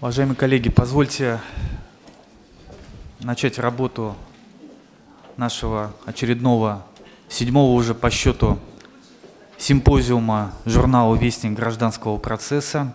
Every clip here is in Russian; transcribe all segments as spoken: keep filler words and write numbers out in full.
Уважаемые коллеги, позвольте начать работу нашего очередного, седьмого уже по счету симпозиума журнала «Вестник гражданского процесса».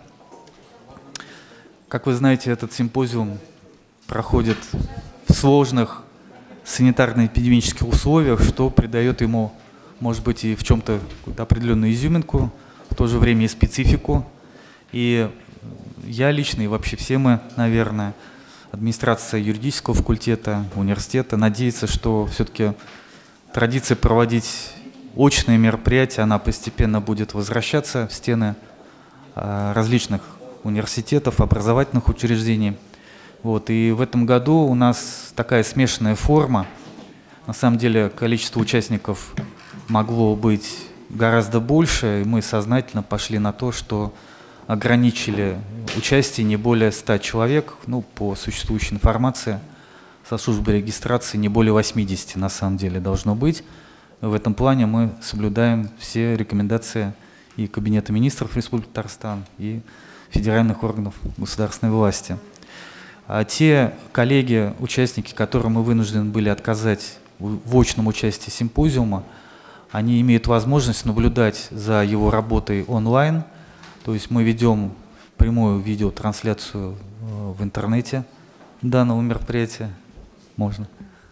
Как вы знаете, этот симпозиум проходит в сложных санитарно-эпидемических условиях, что придает ему, может быть, и в чем-то какую-то определенную изюминку, в то же время и специфику. И я лично, и вообще все мы, наверное, администрация юридического факультета, университета, надеется, что все-таки традиция проводить очные мероприятия, она постепенно будет возвращаться в стены различных университетов, образовательных учреждений. Вот. И в этом году у нас такая смешанная форма. На самом деле количество участников могло быть гораздо больше, и мы сознательно пошли на то, что ограничили участие не более ста человек, ну, по существующей информации со службы регистрации не более восьмидесяти на самом деле должно быть. В этом плане мы соблюдаем все рекомендации и Кабинета министров Республики Татарстан, и федеральных органов государственной власти. А те коллеги, участники, которым мы вынуждены были отказать в очном участии симпозиума, они имеют возможность наблюдать за его работой онлайн. То есть мы ведем прямую видеотрансляцию в интернете данного мероприятия. Можно.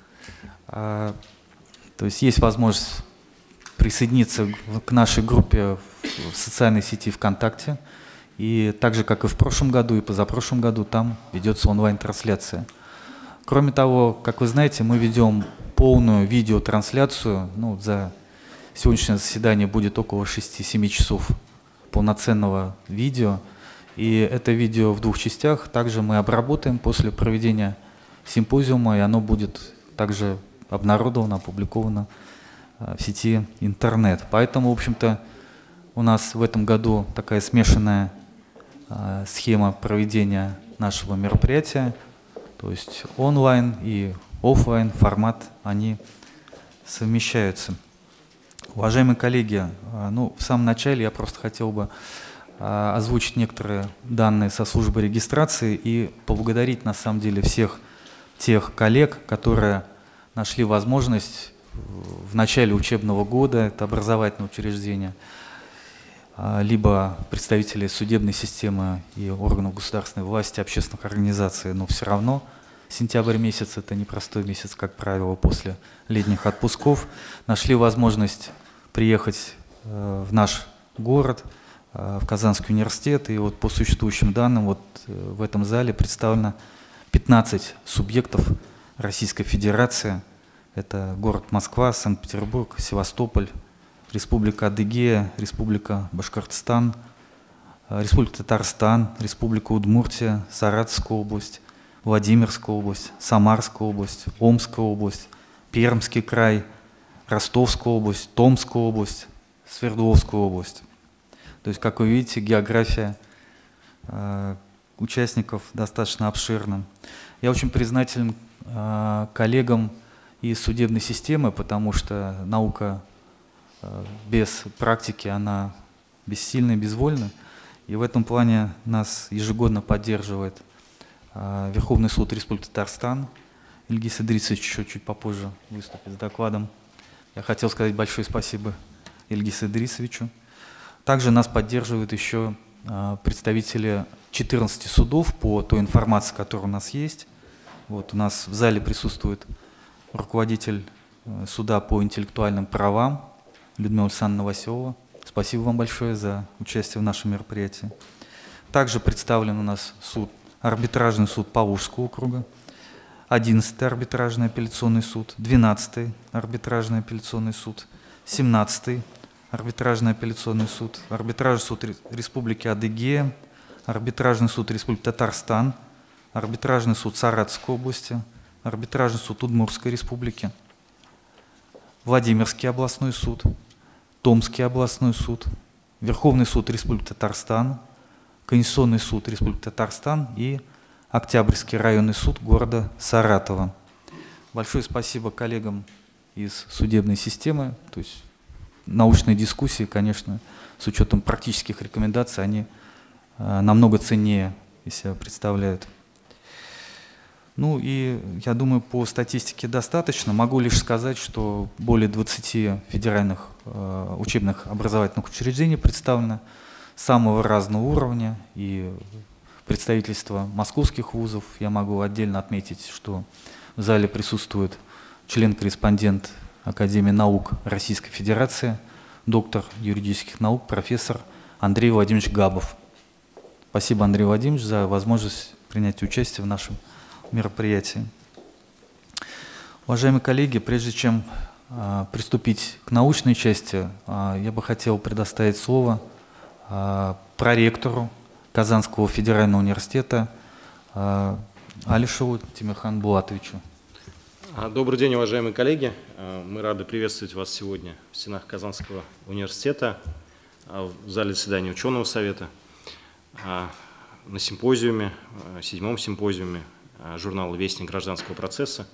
А, то есть есть возможность присоединиться к нашей группе в социальной сети ВКонтакте. И так же, как и в прошлом году и позапрошлом году, там ведется онлайн-трансляция. Кроме того, как вы знаете, мы ведем полную видеотрансляцию. Ну, за сегодняшнее заседание будет около шести-семи часов полноценного видео. И это видео в двух частях также мы обработаем после проведения симпозиума, и оно будет также обнародовано, опубликовано в сети интернет. Поэтому, в общем-то, у нас в этом году такая смешанная э, схема проведения нашего мероприятия, то есть онлайн и офлайн формат, они совмещаются. Уважаемые коллеги, э, ну, в самом начале я просто хотел бы э, озвучить некоторые данные со службы регистрации и поблагодарить на самом деле всех тех коллег, которые нашли возможность в начале учебного года, это образовательное учреждение, либо представители судебной системы и органов государственной власти, общественных организаций, но все равно сентябрь месяц – это непростой месяц, как правило, после летних отпусков, нашли возможность приехать в наш город, в Казанский университет, и вот по существующим данным вот в этом зале представлено пятнадцать субъектов Российской Федерации. Это город Москва, Санкт-Петербург, Севастополь, Республика Адыгея, Республика Башкортостан, Республика Татарстан, Республика Удмуртия, Саратовская область, Владимирская область, Самарская область, Омская область, Пермский край, Ростовская область, Томская область, Свердловская область. То есть, как вы видите, география э, участников достаточно обширна. Я очень признателен э, коллегам из судебной системы, потому что наука без практики, она бессильна, безвольна. И в этом плане нас ежегодно поддерживает э, Верховный суд Республики Татарстан. Ильгиз Идрисович еще чуть попозже выступит с докладом. Я хотел сказать большое спасибо Ильгизу Идрисовичу. Также нас поддерживают еще э, представители четырнадцати судов по той информации, которая у нас есть. Вот, у нас в зале присутствует руководитель э, суда по интеллектуальным правам Людмила Александровна Новоселова. Спасибо вам большое за участие в нашем мероприятии. Также представлен у нас суд, арбитражный суд Поволжского округа, одиннадцатый арбитражный апелляционный суд, двенадцатый арбитражный апелляционный суд, семнадцатый арбитражный апелляционный суд, арбитражный суд Республики Адыгея, арбитражный суд Республики Татарстан, арбитражный суд Саратовской области, арбитражный суд Удмуртской республики, Владимирский областной суд, Томский областной суд, Верховный суд Республики Татарстан, Конституционный суд Республики Татарстан и Октябрьский районный суд города Саратова. Большое спасибо коллегам из судебной системы. То есть научные дискуссии, конечно, с учетом практических рекомендаций, они намного ценнее из себя представляют. Ну и я думаю, по статистике достаточно. Могу лишь сказать, что более двадцати федеральных э, учебных образовательных учреждений представлено самого разного уровня и представительство московских вузов. Я могу отдельно отметить, что в зале присутствует член-корреспондент Академии наук Российской Федерации, доктор юридических наук, профессор Андрей Владимирович Габов. Спасибо, Андрей Владимирович, за возможность принять участие в нашем мероприятии. Уважаемые коллеги, прежде чем а, приступить к научной части, а, я бы хотел предоставить слово а, проректору Казанского федерального университета а, Алишеву Тимирхану Булатовичу. Добрый день, уважаемые коллеги. Мы рады приветствовать вас сегодня в стенах Казанского университета, в зале заседания ученого совета, на симпозиуме, седьмом симпозиуме журнала «Вестник гражданского процесса».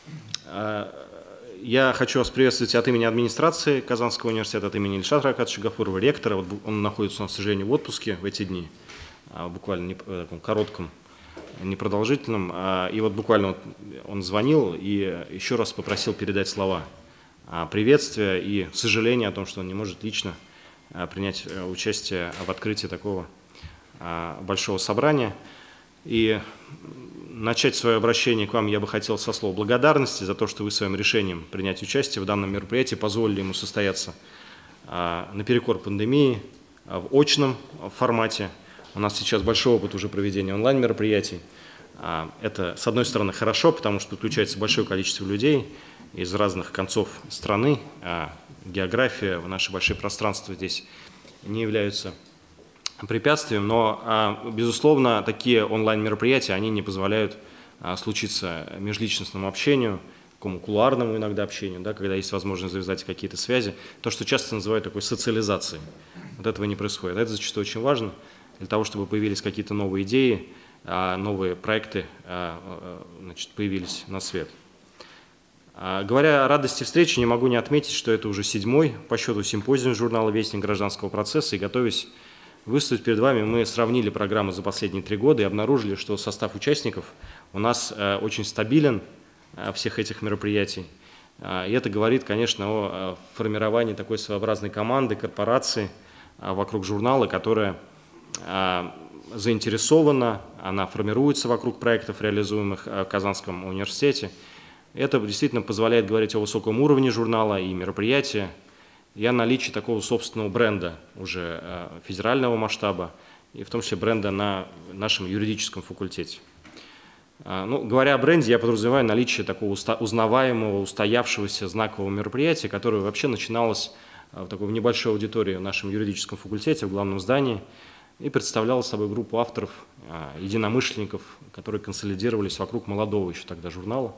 Я хочу вас приветствовать от имени администрации Казанского университета, от имени Ильшата Равкатовича Гафурова, ректора. Вот он находится, к сожалению, в отпуске в эти дни, буквально в таком коротком, непродолжительном. И вот буквально он звонил и еще раз попросил передать слова приветствия и сожаления о том, что он не может лично принять участие в открытии такого большого собрания. И начать свое обращение к вам я бы хотел со слов благодарности за то, что вы своим решением принять участие в данном мероприятии позволили ему состояться наперекор пандемии в очном формате. У нас сейчас большой опыт уже проведения онлайн-мероприятий. Это, с одной стороны, хорошо, потому что подключается большое количество людей из разных концов страны. География, наши большие пространства здесь не являются препятствием, но, безусловно, такие онлайн-мероприятия, они не позволяют случиться межличностному общению, такому кулуарному иногда общению, да, когда есть возможность завязать какие-то связи, то, что часто называют такой социализацией. Вот этого не происходит. Это зачастую очень важно для того, чтобы появились какие-то новые идеи, новые проекты, значит, появились на свет. Говоря о радости встречи, не могу не отметить, что это уже седьмой по счету симпозиум журнала «Вестник гражданского процесса», и, готовясь выступить перед вами, мы сравнили программы за последние три года и обнаружили, что состав участников у нас очень стабилен всех этих мероприятий. И это говорит, конечно, о формировании такой своеобразной команды, корпорации вокруг журнала, которая заинтересована, она формируется вокруг проектов, реализуемых в Казанском университете. Это действительно позволяет говорить о высоком уровне журнала и мероприятия, и о наличии такого собственного бренда уже федерального масштаба, и в том числе бренда на нашем юридическом факультете. Ну, говоря о бренде, я подразумеваю наличие такого узнаваемого, устоявшегося знакового мероприятия, которое вообще начиналось в такой небольшой аудитории в нашем юридическом факультете, в главном здании, и представляло собой группу авторов, единомышленников, которые консолидировались вокруг молодого еще тогда журнала.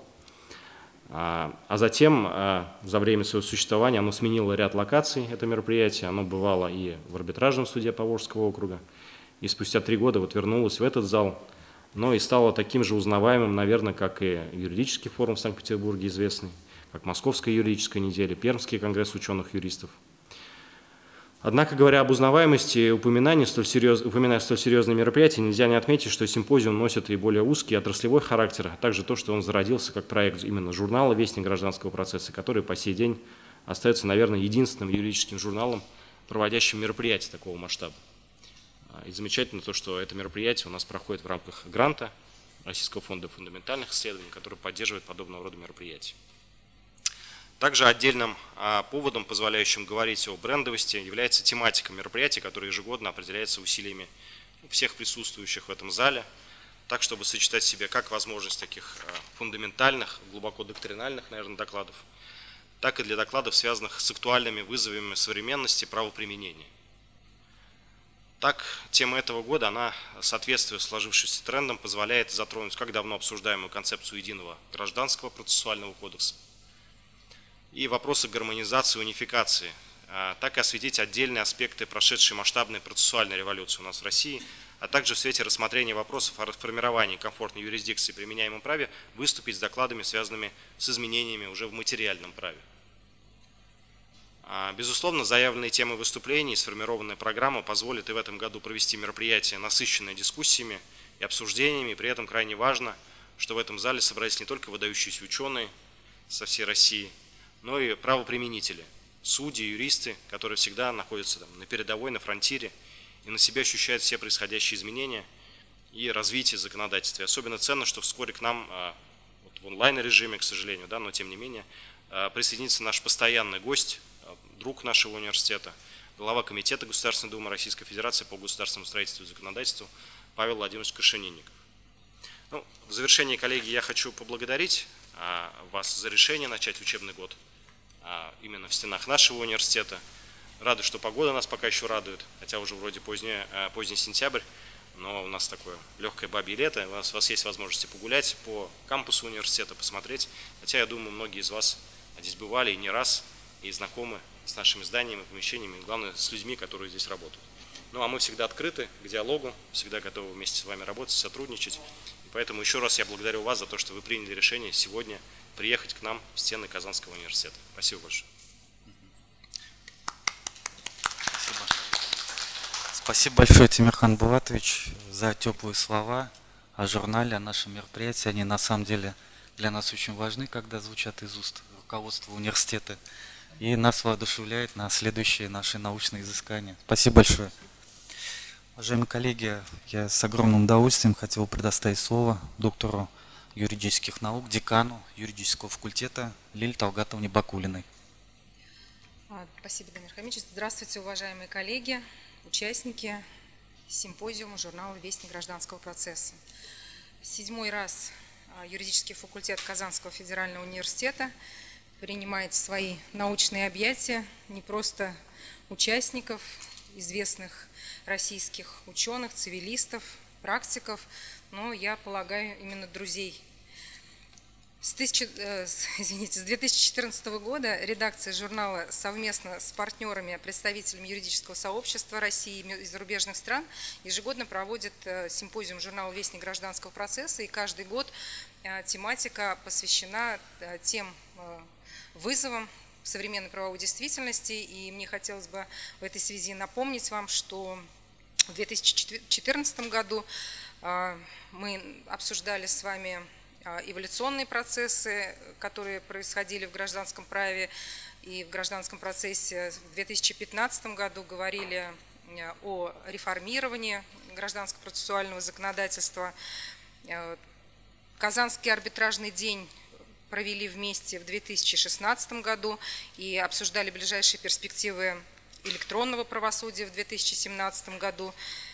А затем, за время своего существования, оно сменило ряд локаций, это мероприятие, оно бывало и в арбитражном суде Поволжского округа, и спустя три года вот вернулось в этот зал, но и стало таким же узнаваемым, наверное, как и юридический форум в Санкт-Петербурге известный, как Московская юридическая неделя, Пермский конгресс ученых-юристов. Однако, говоря об узнаваемости, упоминая столь, серьез, упоминая столь серьезные мероприятия, нельзя не отметить, что симпозиум носит и более узкий отраслевой характер, а также то, что он зародился как проект именно журнала «Вестник гражданского процесса», который по сей день остается, наверное, единственным юридическим журналом, проводящим мероприятия такого масштаба. И замечательно то, что это мероприятие у нас проходит в рамках гранта Российского фонда фундаментальных исследований, который поддерживает подобного рода мероприятия. Также отдельным поводом, позволяющим говорить о брендовости, является тематика мероприятия, которая ежегодно определяется усилиями всех присутствующих в этом зале, так, чтобы сочетать в себе как возможность таких фундаментальных, глубоко доктринальных, наверное, докладов, так и для докладов, связанных с актуальными вызовами современности правоприменения. Так, тема этого года, она, соответствуя сложившимся трендам, позволяет затронуть как давно обсуждаемую концепцию единого гражданского процессуального кодекса и вопросы гармонизации и унификации, так и осветить отдельные аспекты прошедшей масштабной процессуальной революции у нас в России, а также в свете рассмотрения вопросов о формировании комфортной юрисдикции в применяемом праве выступить с докладами, связанными с изменениями уже в материальном праве. Безусловно, заявленные темы выступлений и сформированная программа позволит и в этом году провести мероприятие, насыщенное дискуссиями и обсуждениями. И при этом крайне важно, что в этом зале собрались не только выдающиеся ученые со всей России, но и правоприменители, судьи, юристы, которые всегда находятся там на передовой, на фронтире и на себя ощущают все происходящие изменения и развитие законодательства. И особенно ценно, что вскоре к нам вот в онлайн-режиме, к сожалению, да, но тем не менее, присоединится наш постоянный гость, друг нашего университета, глава Комитета Государственной Думы Российской Федерации по государственному строительству и законодательству Павел Владимирович Крашенинников. Ну, в завершении, коллеги, я хочу поблагодарить а, вас за решение начать учебный год а, именно в стенах нашего университета. Рады, что погода нас пока еще радует, хотя уже вроде поздний, а, поздний сентябрь, но у нас такое легкое бабье лето, у вас, у вас есть возможность погулять по кампусу университета, посмотреть, хотя я думаю, многие из вас здесь бывали и не раз, и знакомы с нашими зданиями, помещениями, и главное, с людьми, которые здесь работают. Ну а мы всегда открыты к диалогу, всегда готовы вместе с вами работать, сотрудничать. И поэтому еще раз я благодарю вас за то, что вы приняли решение сегодня приехать к нам в стены Казанского университета. Спасибо большое. Спасибо. Спасибо большое, Тимирхан Булатович, за теплые слова о журнале, о нашем мероприятии. Они на самом деле для нас очень важны, когда звучат из уст руководства университета. И нас воодушевляет на следующие наши научные изыскания. Спасибо большое. Уважаемые коллеги, я с огромным удовольствием хотел предоставить слово доктору юридических наук, декану юридического факультета Лилии Талгатовне Бакулиной. Спасибо, Дамир Хамидович. Здравствуйте, уважаемые коллеги, участники симпозиума журнала «Вестник гражданского процесса». Седьмой раз юридический факультет Казанского федерального университета принимает в свои научные объятия не просто участников, известных российских ученых, цивилистов, практиков, но, я полагаю, именно друзей. С, тысячи, э, извините, с две тысячи четырнадцатого года редакция журнала совместно с партнерами, представителями юридического сообщества России и зарубежных стран ежегодно проводит э, симпозиум журнала «Вестник гражданского процесса», и каждый год э, тематика посвящена э, тем э, вызовам современной правовой действительности. И мне хотелось бы в этой связи напомнить вам, что в две тысячи четырнадцатом году э, мы обсуждали с вами эволюционные процессы, которые происходили в гражданском праве и в гражданском процессе. В две тысячи пятнадцатом году говорили о реформировании гражданского процессуального законодательства. Казанский арбитражный день провели вместе в две тысячи шестнадцатом году и обсуждали ближайшие перспективы электронного правосудия в две тысячи семнадцатом году.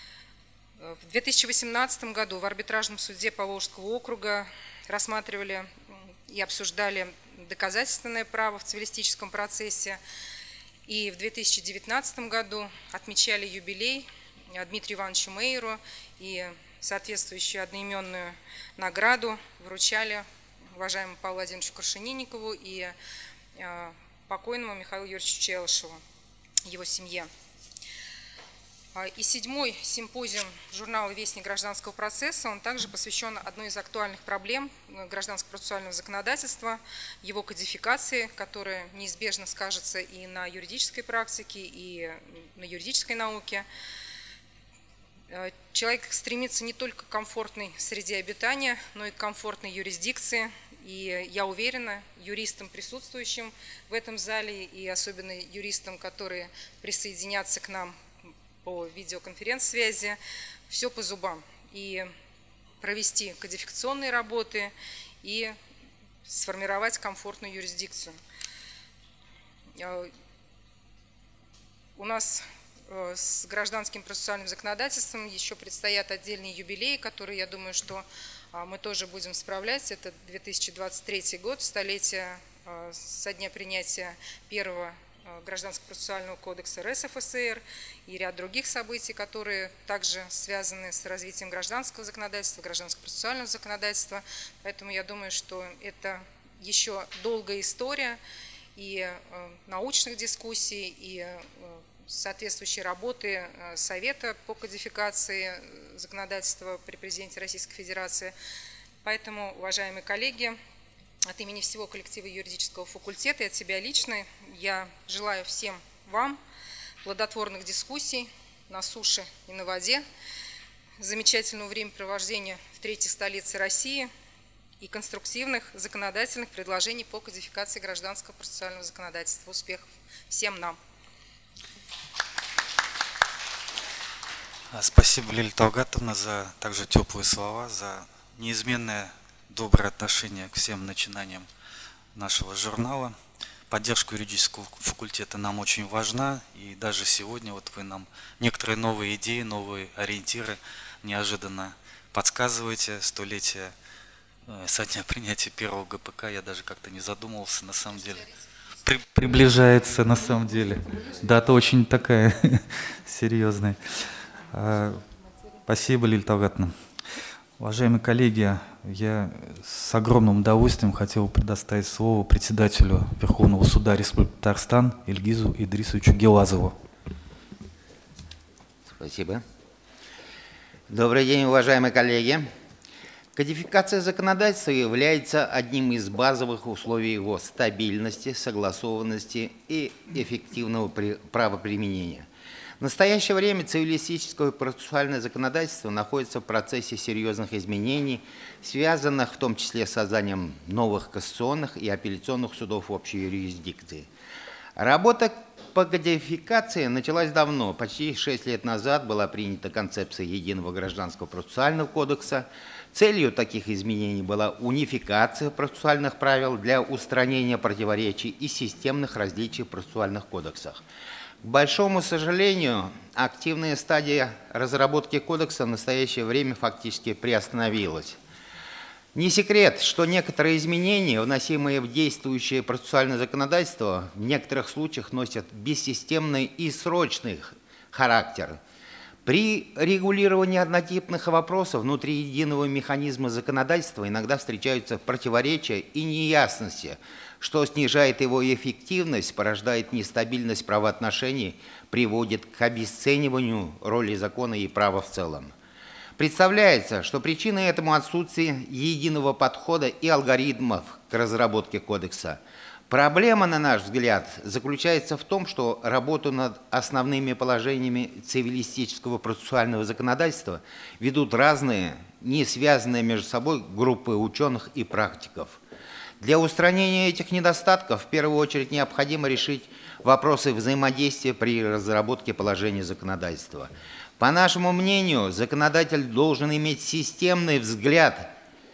В две тысячи восемнадцатом году в арбитражном суде Поволжского округа рассматривали и обсуждали доказательственное право в цивилистическом процессе. И в две тысячи девятнадцатом году отмечали юбилей Дмитрию Ивановичу Мейеру и соответствующую одноименную награду вручали уважаемому Павлу Владимировичу Крашенинникову и покойному Михаилу Юрьевичу Челышеву, его семье. И седьмой симпозиум журнала «Вестник гражданского процесса», он также посвящен одной из актуальных проблем гражданского процессуального законодательства, его кодификации, которая неизбежно скажется и на юридической практике, и на юридической науке. Человек стремится не только к комфортной среде обитания, но и к комфортной юрисдикции. И я уверена, юристам, присутствующим в этом зале, и особенно юристам, которые присоединятся к нам по видеоконференц-связи, все по зубам. И провести кодификационные работы, и сформировать комфортную юрисдикцию. У нас с гражданским процессуальным законодательством еще предстоят отдельные юбилеи, которые, я думаю, что мы тоже будем справлять. Это две тысячи двадцать третий год, столетие со дня принятия первого Гражданского процессуального кодекса эр эс эф эс эр и ряд других событий, которые также связаны с развитием гражданского законодательства, гражданского процессуального законодательства. Поэтому я думаю, что это еще долгая история и научных дискуссий, и соответствующей работы Совета по кодификации законодательства при президенте Российской Федерации. Поэтому, уважаемые коллеги, от имени всего коллектива юридического факультета и от себя лично я желаю всем вам плодотворных дискуссий на суше и на воде, замечательного времяпровождения в третьей столице России и конструктивных законодательных предложений по кодификации гражданского процессуального законодательства. Успехов всем нам! Спасибо, Лилия Талгатовна, за также теплые слова, за неизменное доброе отношение к всем начинаниям нашего журнала. Поддержка юридического факультета нам очень важна, и даже сегодня вот вы нам некоторые новые идеи, новые ориентиры неожиданно подсказываете. Столетие со дня принятия первого гэ пэ ка, я даже как-то не задумывался, на самом деле. При, приближается, на самом деле. Дата очень такая серьезная. Спасибо, Лилия Талгатовна. Уважаемые коллеги, я с огромным удовольствием хотел предоставить слово председателю Верховного суда Республики Татарстан Ильгизу Идрисовичу Гелазову. Спасибо. Добрый день, уважаемые коллеги. Кодификация законодательства является одним из базовых условий его стабильности, согласованности и эффективного правоприменения. В настоящее время цивилистическое и процессуальное законодательство находится в процессе серьезных изменений, связанных в том числе с созданием новых кассационных и апелляционных судов общей юрисдикции. Работа по кодификации началась давно. Почти шесть лет назад была принята концепция Единого гражданского процессуального кодекса. Целью таких изменений была унификация процессуальных правил для устранения противоречий и системных различий в процессуальных кодексах. К большому сожалению, активная стадия разработки кодекса в настоящее время фактически приостановилась. Не секрет, что некоторые изменения, вносимые в действующее процессуальное законодательство, в некоторых случаях носят бессистемный и срочный характер. При регулировании однотипных вопросов внутри единого механизма законодательства иногда встречаются противоречия и неясности, что снижает его эффективность, порождает нестабильность правоотношений, приводит к обесцениванию роли закона и права в целом. Представляется, что причиной этому отсутствие единого подхода и алгоритмов к разработке кодекса. Проблема, на наш взгляд, заключается в том, что работу над основными положениями цивилистического процессуального законодательства ведут разные, не связанные между собой группы ученых и практиков. Для устранения этих недостатков в первую очередь необходимо решить вопросы взаимодействия при разработке положений законодательства. По нашему мнению, законодатель должен иметь системный взгляд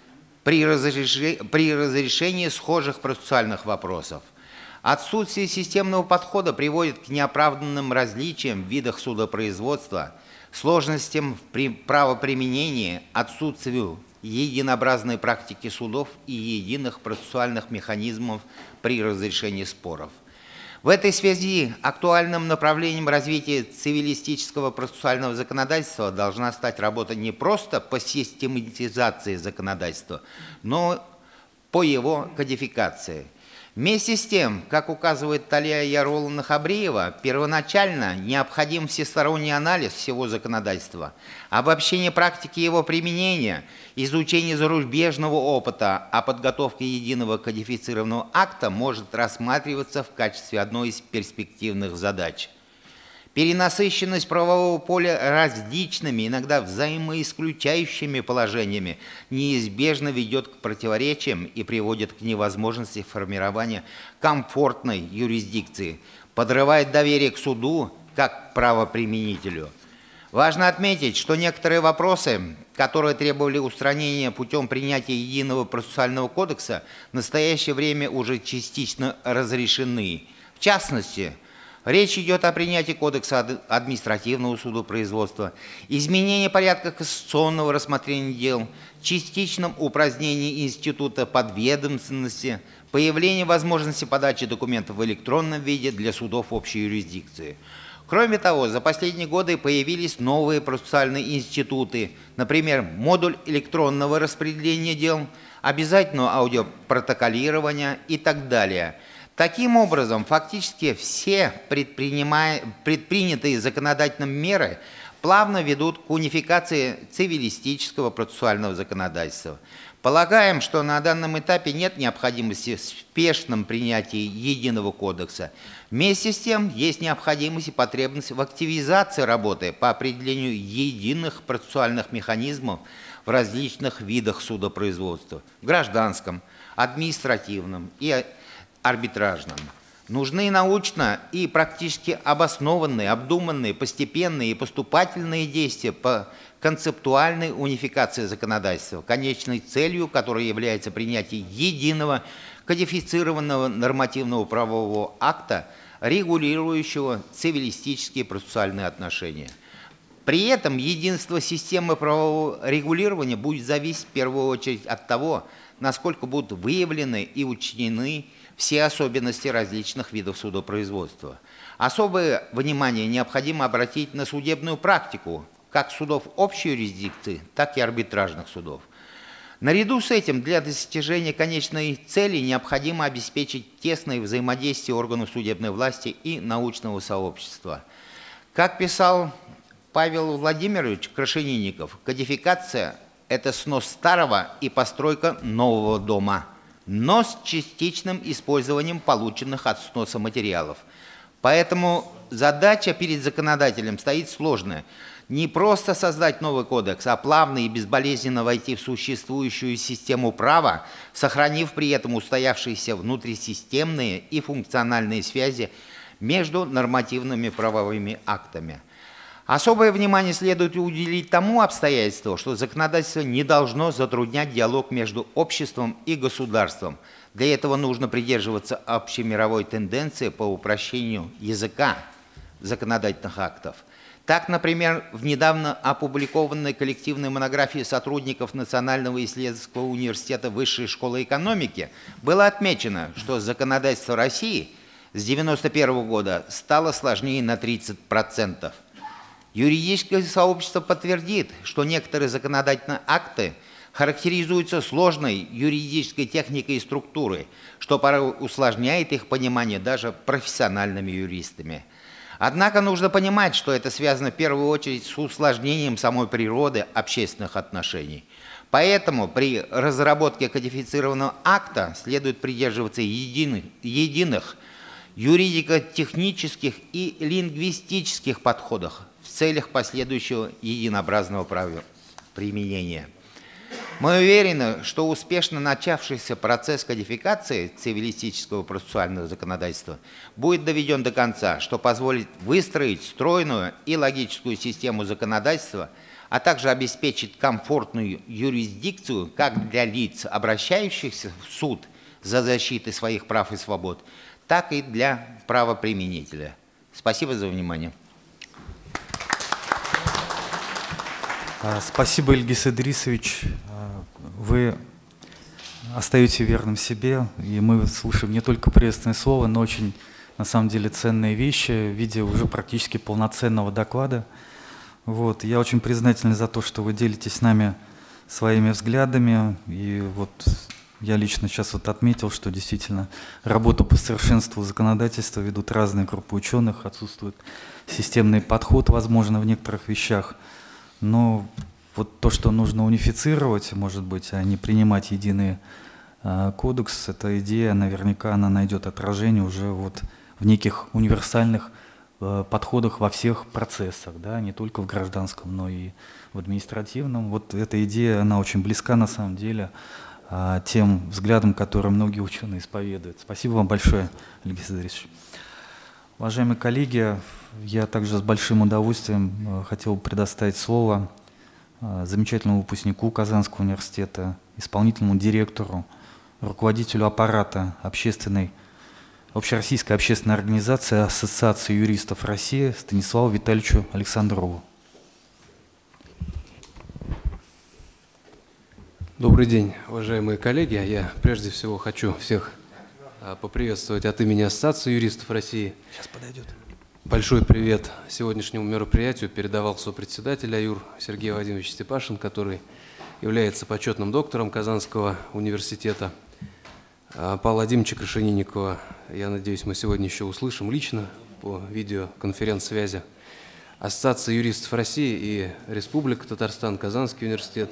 при разрешении, при разрешении схожих процессуальных вопросов. Отсутствие системного подхода приводит к неоправданным различиям в видах судопроизводства, сложностям в правоприменении, отсутствию единообразной практики судов и единых процессуальных механизмов при разрешении споров. В этой связи актуальным направлением развития цивилистического процессуального законодательства должна стать работа не просто по систематизации законодательства, но по его кодификации. Вместе с тем, как указывает Талия Яруловна Хабриева, первоначально необходим всесторонний анализ всего законодательства, обобщение практики его применения, изучение зарубежного опыта, а подготовка единого кодифицированного акта может рассматриваться в качестве одной из перспективных задач. Перенасыщенность правового поля различными, иногда взаимоисключающими положениями неизбежно ведет к противоречиям и приводит к невозможности формирования комфортной юрисдикции, подрывает доверие к суду как к правоприменителю. Важно отметить, что некоторые вопросы, которые требовали устранения путем принятия единого процессуального кодекса, в настоящее время уже частично разрешены. В частности, речь идет о принятии кодекса административного судопроизводства, изменении порядка кассационного рассмотрения дел, частичном упразднении института подведомственности, появлении возможности подачи документов в электронном виде для судов общей юрисдикции. Кроме того, за последние годы появились новые процессуальные институты, например, модуль электронного распределения дел, обязательного аудиопротоколирования и так далее. Таким образом, фактически все предпринятые законодательные меры плавно ведут к унификации цивилистического процессуального законодательства. Полагаем, что на данном этапе нет необходимости в спешном принятии единого кодекса. Вместе с тем, есть необходимость и потребность в активизации работы по определению единых процессуальных механизмов в различных видах судопроизводства – гражданском, административном и арбитражном. Нужны научно и практически обоснованные, обдуманные, постепенные и поступательные действия по концептуальной унификации законодательства, конечной целью которой является принятие единого кодифицированного нормативного правового акта, регулирующего цивилистические процессуальные отношения. При этом единство системы правового регулирования будет зависеть в первую очередь от того, насколько будут выявлены и учтены все особенности различных видов судопроизводства. Особое внимание необходимо обратить на судебную практику, как судов общей юрисдикции, так и арбитражных судов. Наряду с этим для достижения конечной цели необходимо обеспечить тесное взаимодействие органов судебной власти и научного сообщества. Как писал Павел Владимирович Крашенинников, кодификация – это снос старого и постройка нового дома, но с частичным использованием полученных от сноса материалов. Поэтому задача перед законодателем стоит сложная. Не просто создать новый кодекс, а плавно и безболезненно войти в существующую систему права, сохранив при этом устоявшиеся внутрисистемные и функциональные связи между нормативными правовыми актами. Особое внимание следует уделить тому обстоятельству, что законодательство не должно затруднять диалог между обществом и государством. Для этого нужно придерживаться общемировой тенденции по упрощению языка законодательных актов. Так, например, в недавно опубликованной коллективной монографии сотрудников Национального исследовательского университета Высшей школы экономики было отмечено, что законодательство России с девяносто первого года стало сложнее на тридцать процентов. Юридическое сообщество подтвердит, что некоторые законодательные акты характеризуются сложной юридической техникой и структурой, что порой усложняет их понимание даже профессиональными юристами. Однако нужно понимать, что это связано в первую очередь с усложнением самой природы общественных отношений. Поэтому при разработке кодифицированного акта следует придерживаться единых, единых юридико-технических и лингвистических подходов в целях последующего единообразного правоприменения. Мы уверены, что успешно начавшийся процесс кодификации цивилистического процессуального законодательства будет доведен до конца, что позволит выстроить стройную и логическую систему законодательства, а также обеспечить комфортную юрисдикцию как для лиц, обращающихся в суд за защитой своих прав и свобод, так и для правоприменителя. Спасибо за внимание. Спасибо, Ильгиз Идрисович. Вы остаетесь верным себе, и мы слышим не только приветственное слово, но очень, на самом деле, ценные вещи в виде уже практически полноценного доклада. Вот. Я очень признателен за то, что вы делитесь с нами своими взглядами. И вот я лично сейчас вот отметил, что действительно работу по совершенству законодательства ведут разные группы ученых, отсутствует системный подход, возможно, в некоторых вещах. Но вот то, что нужно унифицировать, может быть, а не принимать единый э, кодекс, эта идея, наверняка, она найдет отражение уже вот в неких универсальных э, подходах во всех процессах, да, не только в гражданском, но и в административном. Вот эта идея, она очень близка на самом деле э, тем взглядам, которые многие ученые исповедуют. Спасибо вам большое, Ильгиз Идрисович. Уважаемые коллеги, я также с большим удовольствием хотел предоставить слово замечательному выпускнику Казанского университета, исполнительному директору, руководителю аппарата общественной, общероссийской общественной организации Ассоциации юристов России Станиславу Витальевичу Александрову. Добрый день, уважаемые коллеги. Я прежде всего хочу всех поприветствовать от имени Ассоциации юристов России. Сейчас подойдет. Большой привет сегодняшнему мероприятию передавал сопредседатель АЮР Сергей Владимирович Степашин, который является почетным доктором Казанского университета. Павла Владимировича Крашенинникова, я надеюсь, мы сегодня еще услышим лично по видеоконференц-связи. Ассоциация юристов России и Республика Татарстан, Казанский университет,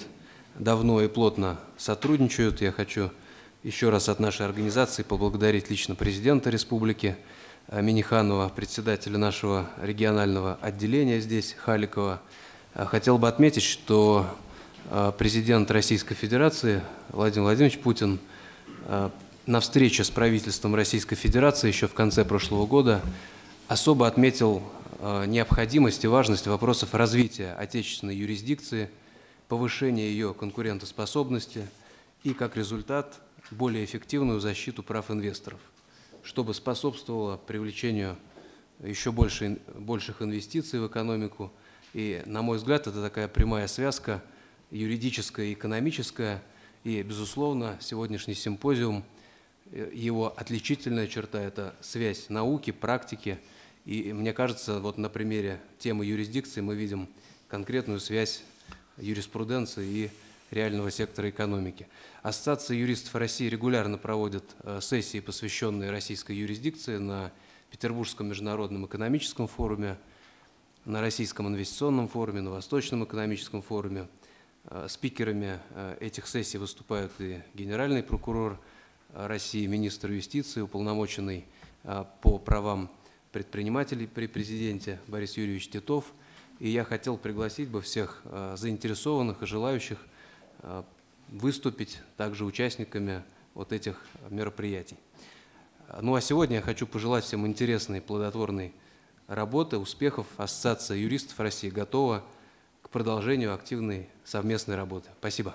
давно и плотно сотрудничают. Я хочу еще раз от нашей организации поблагодарить лично президента республики Минниханова, председателя нашего регионального отделения здесь, Халикова. Хотел бы отметить, что президент Российской Федерации Владимир Владимирович Путин на встрече с правительством Российской Федерации еще в конце прошлого года особо отметил необходимость и важность вопросов развития отечественной юрисдикции, повышения ее конкурентоспособности и, как результат, более эффективную защиту прав инвесторов, чтобы способствовало привлечению еще больше, больших инвестиций в экономику. И, на мой взгляд, это такая прямая связка юридическая и экономическая. И, безусловно, сегодняшний симпозиум, его отличительная черта – это связь науки, практики. И мне кажется, вот на примере темы юрисдикции мы видим конкретную связь юриспруденции и реального сектора экономики. Ассоциация юристов России регулярно проводит сессии, посвященные российской юрисдикции, на Петербургском международном экономическом форуме, на Российском инвестиционном форуме, на Восточном экономическом форуме. Спикерами этих сессий выступают и генеральный прокурор России, министр юстиции, уполномоченный по правам предпринимателей при президенте Борис Юрьевич Титов. И я хотел пригласить бы всех заинтересованных и желающих выступить также участниками вот этих мероприятий. Ну а сегодня я хочу пожелать всем интересной, плодотворной работы, успехов. Ассоциация юристов России готова к продолжению активной совместной работы. Спасибо.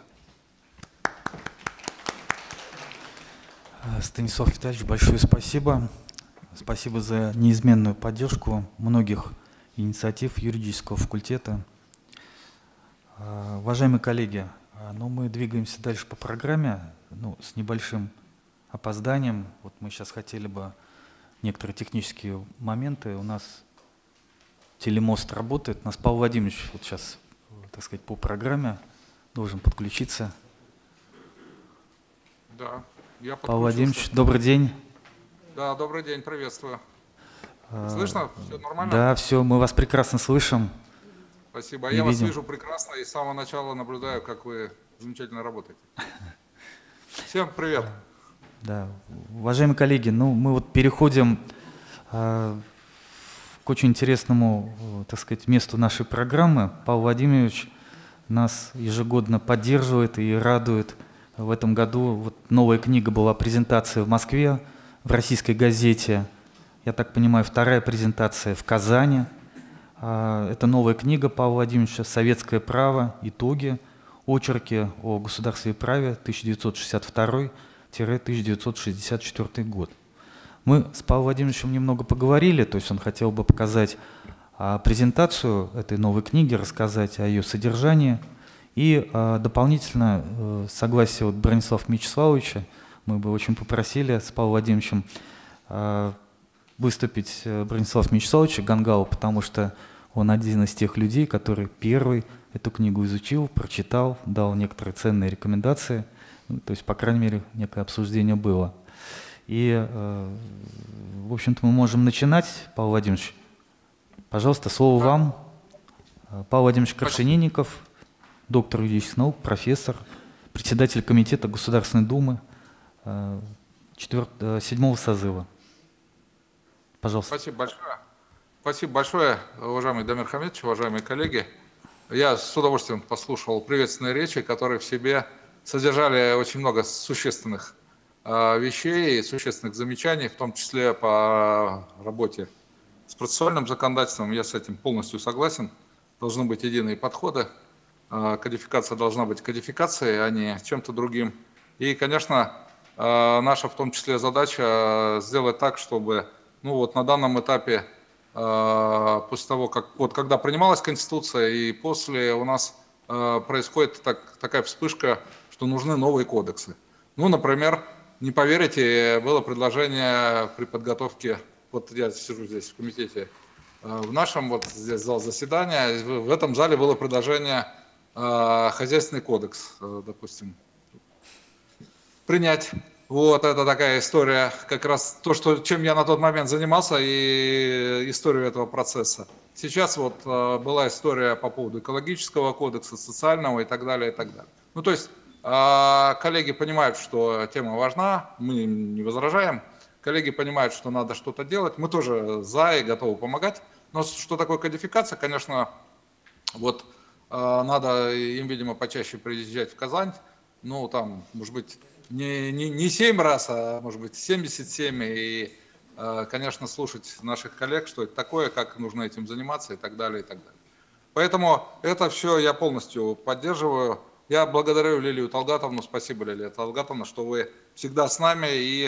Станислав Витальевич, большое спасибо. Спасибо за неизменную поддержку многих инициатив юридического факультета. Уважаемые коллеги, ну, мы двигаемся дальше по программе, ну, с небольшим опозданием. Вот мы сейчас хотели бы некоторые технические моменты. У нас телемост работает. У нас Павел Владимирович вот сейчас, так сказать, по программе должен подключиться. Да, я Павел Владимирович, добрый день. Да, добрый день, приветствую. Слышно? Все нормально? Да, все, мы вас прекрасно слышим. Спасибо. Я вас вижу прекрасно и с самого начала наблюдаю, как вы замечательно работаете. Всем привет. Да, уважаемые коллеги, ну мы вот переходим э, к очень интересному, так сказать, месту нашей программы. Павел Владимирович нас ежегодно поддерживает и радует. В этом году вот новая книга была, презентация в Москве, в российской газете. Я так понимаю, вторая презентация в Казани. Это новая книга Павла Владимировича «Советское право. Итоги. Очерки о государстве и праве тысяча девятьсот шестьдесят второй — тысяча девятьсот шестьдесят четвёртый год». Мы с Павлом Владимировичем немного поговорили, то есть он хотел бы показать презентацию этой новой книги, рассказать о ее содержании. И дополнительно, согласие вот Бронислава Мячеславовича, мы бы очень попросили с Павлом Владимировичем выступить Бронислав Мячеславович Гангау, потому что он один из тех людей, который первый эту книгу изучил, прочитал, дал некоторые ценные рекомендации. Ну, то есть, по крайней мере, некое обсуждение было. И, э, в общем-то, мы можем начинать. Павел Владимирович, пожалуйста, слово да. вам. Павел Владимирович Крашенинников, доктор юридических наук, профессор, председатель комитета Государственной Думы э, четвёртого, седьмого созыва. Пожалуйста. Спасибо большое. Спасибо большое, уважаемый Дамир Хамедович, уважаемые коллеги. Я с удовольствием послушал приветственные речи, которые в себе содержали очень много существенных э, вещей, существенных замечаний, в том числе по работе с процессуальным законодательством. Я с этим полностью согласен. Должны быть единые подходы. Э, кодификация должна быть кодификацией, а не чем-то другим. И, конечно, э, наша в том числе задача сделать так, чтобы ну вот на данном этапе, э, после того, как вот когда принималась Конституция, и после у нас э, происходит так, такая вспышка, что нужны новые кодексы. Ну, например, не поверите, было предложение при подготовке, вот я сижу здесь в комитете, э, в нашем вот здесь зал заседания, в, в этом зале было предложение э, хозяйственный кодекс, э, допустим, принять. Вот, это такая история, как раз то, что, чем я на тот момент занимался, и историю этого процесса. Сейчас вот э, была история по поводу экологического кодекса, социального и так далее, и так далее. Ну, то есть э, коллеги понимают, что тема важна, мы не возражаем, коллеги понимают, что надо что-то делать, мы тоже за и готовы помогать. Но что такое кодификация, конечно, вот э, надо им, видимо, почаще приезжать в Казань, ну, там, может быть, Не, не, не семь раз, а может быть семьдесят семь, и, конечно, слушать наших коллег, что это такое, как нужно этим заниматься и так далее, и так далее. Поэтому это все я полностью поддерживаю. Я благодарю Лилию Талгатовну, спасибо, Лилия Талгатовна, что вы всегда с нами, и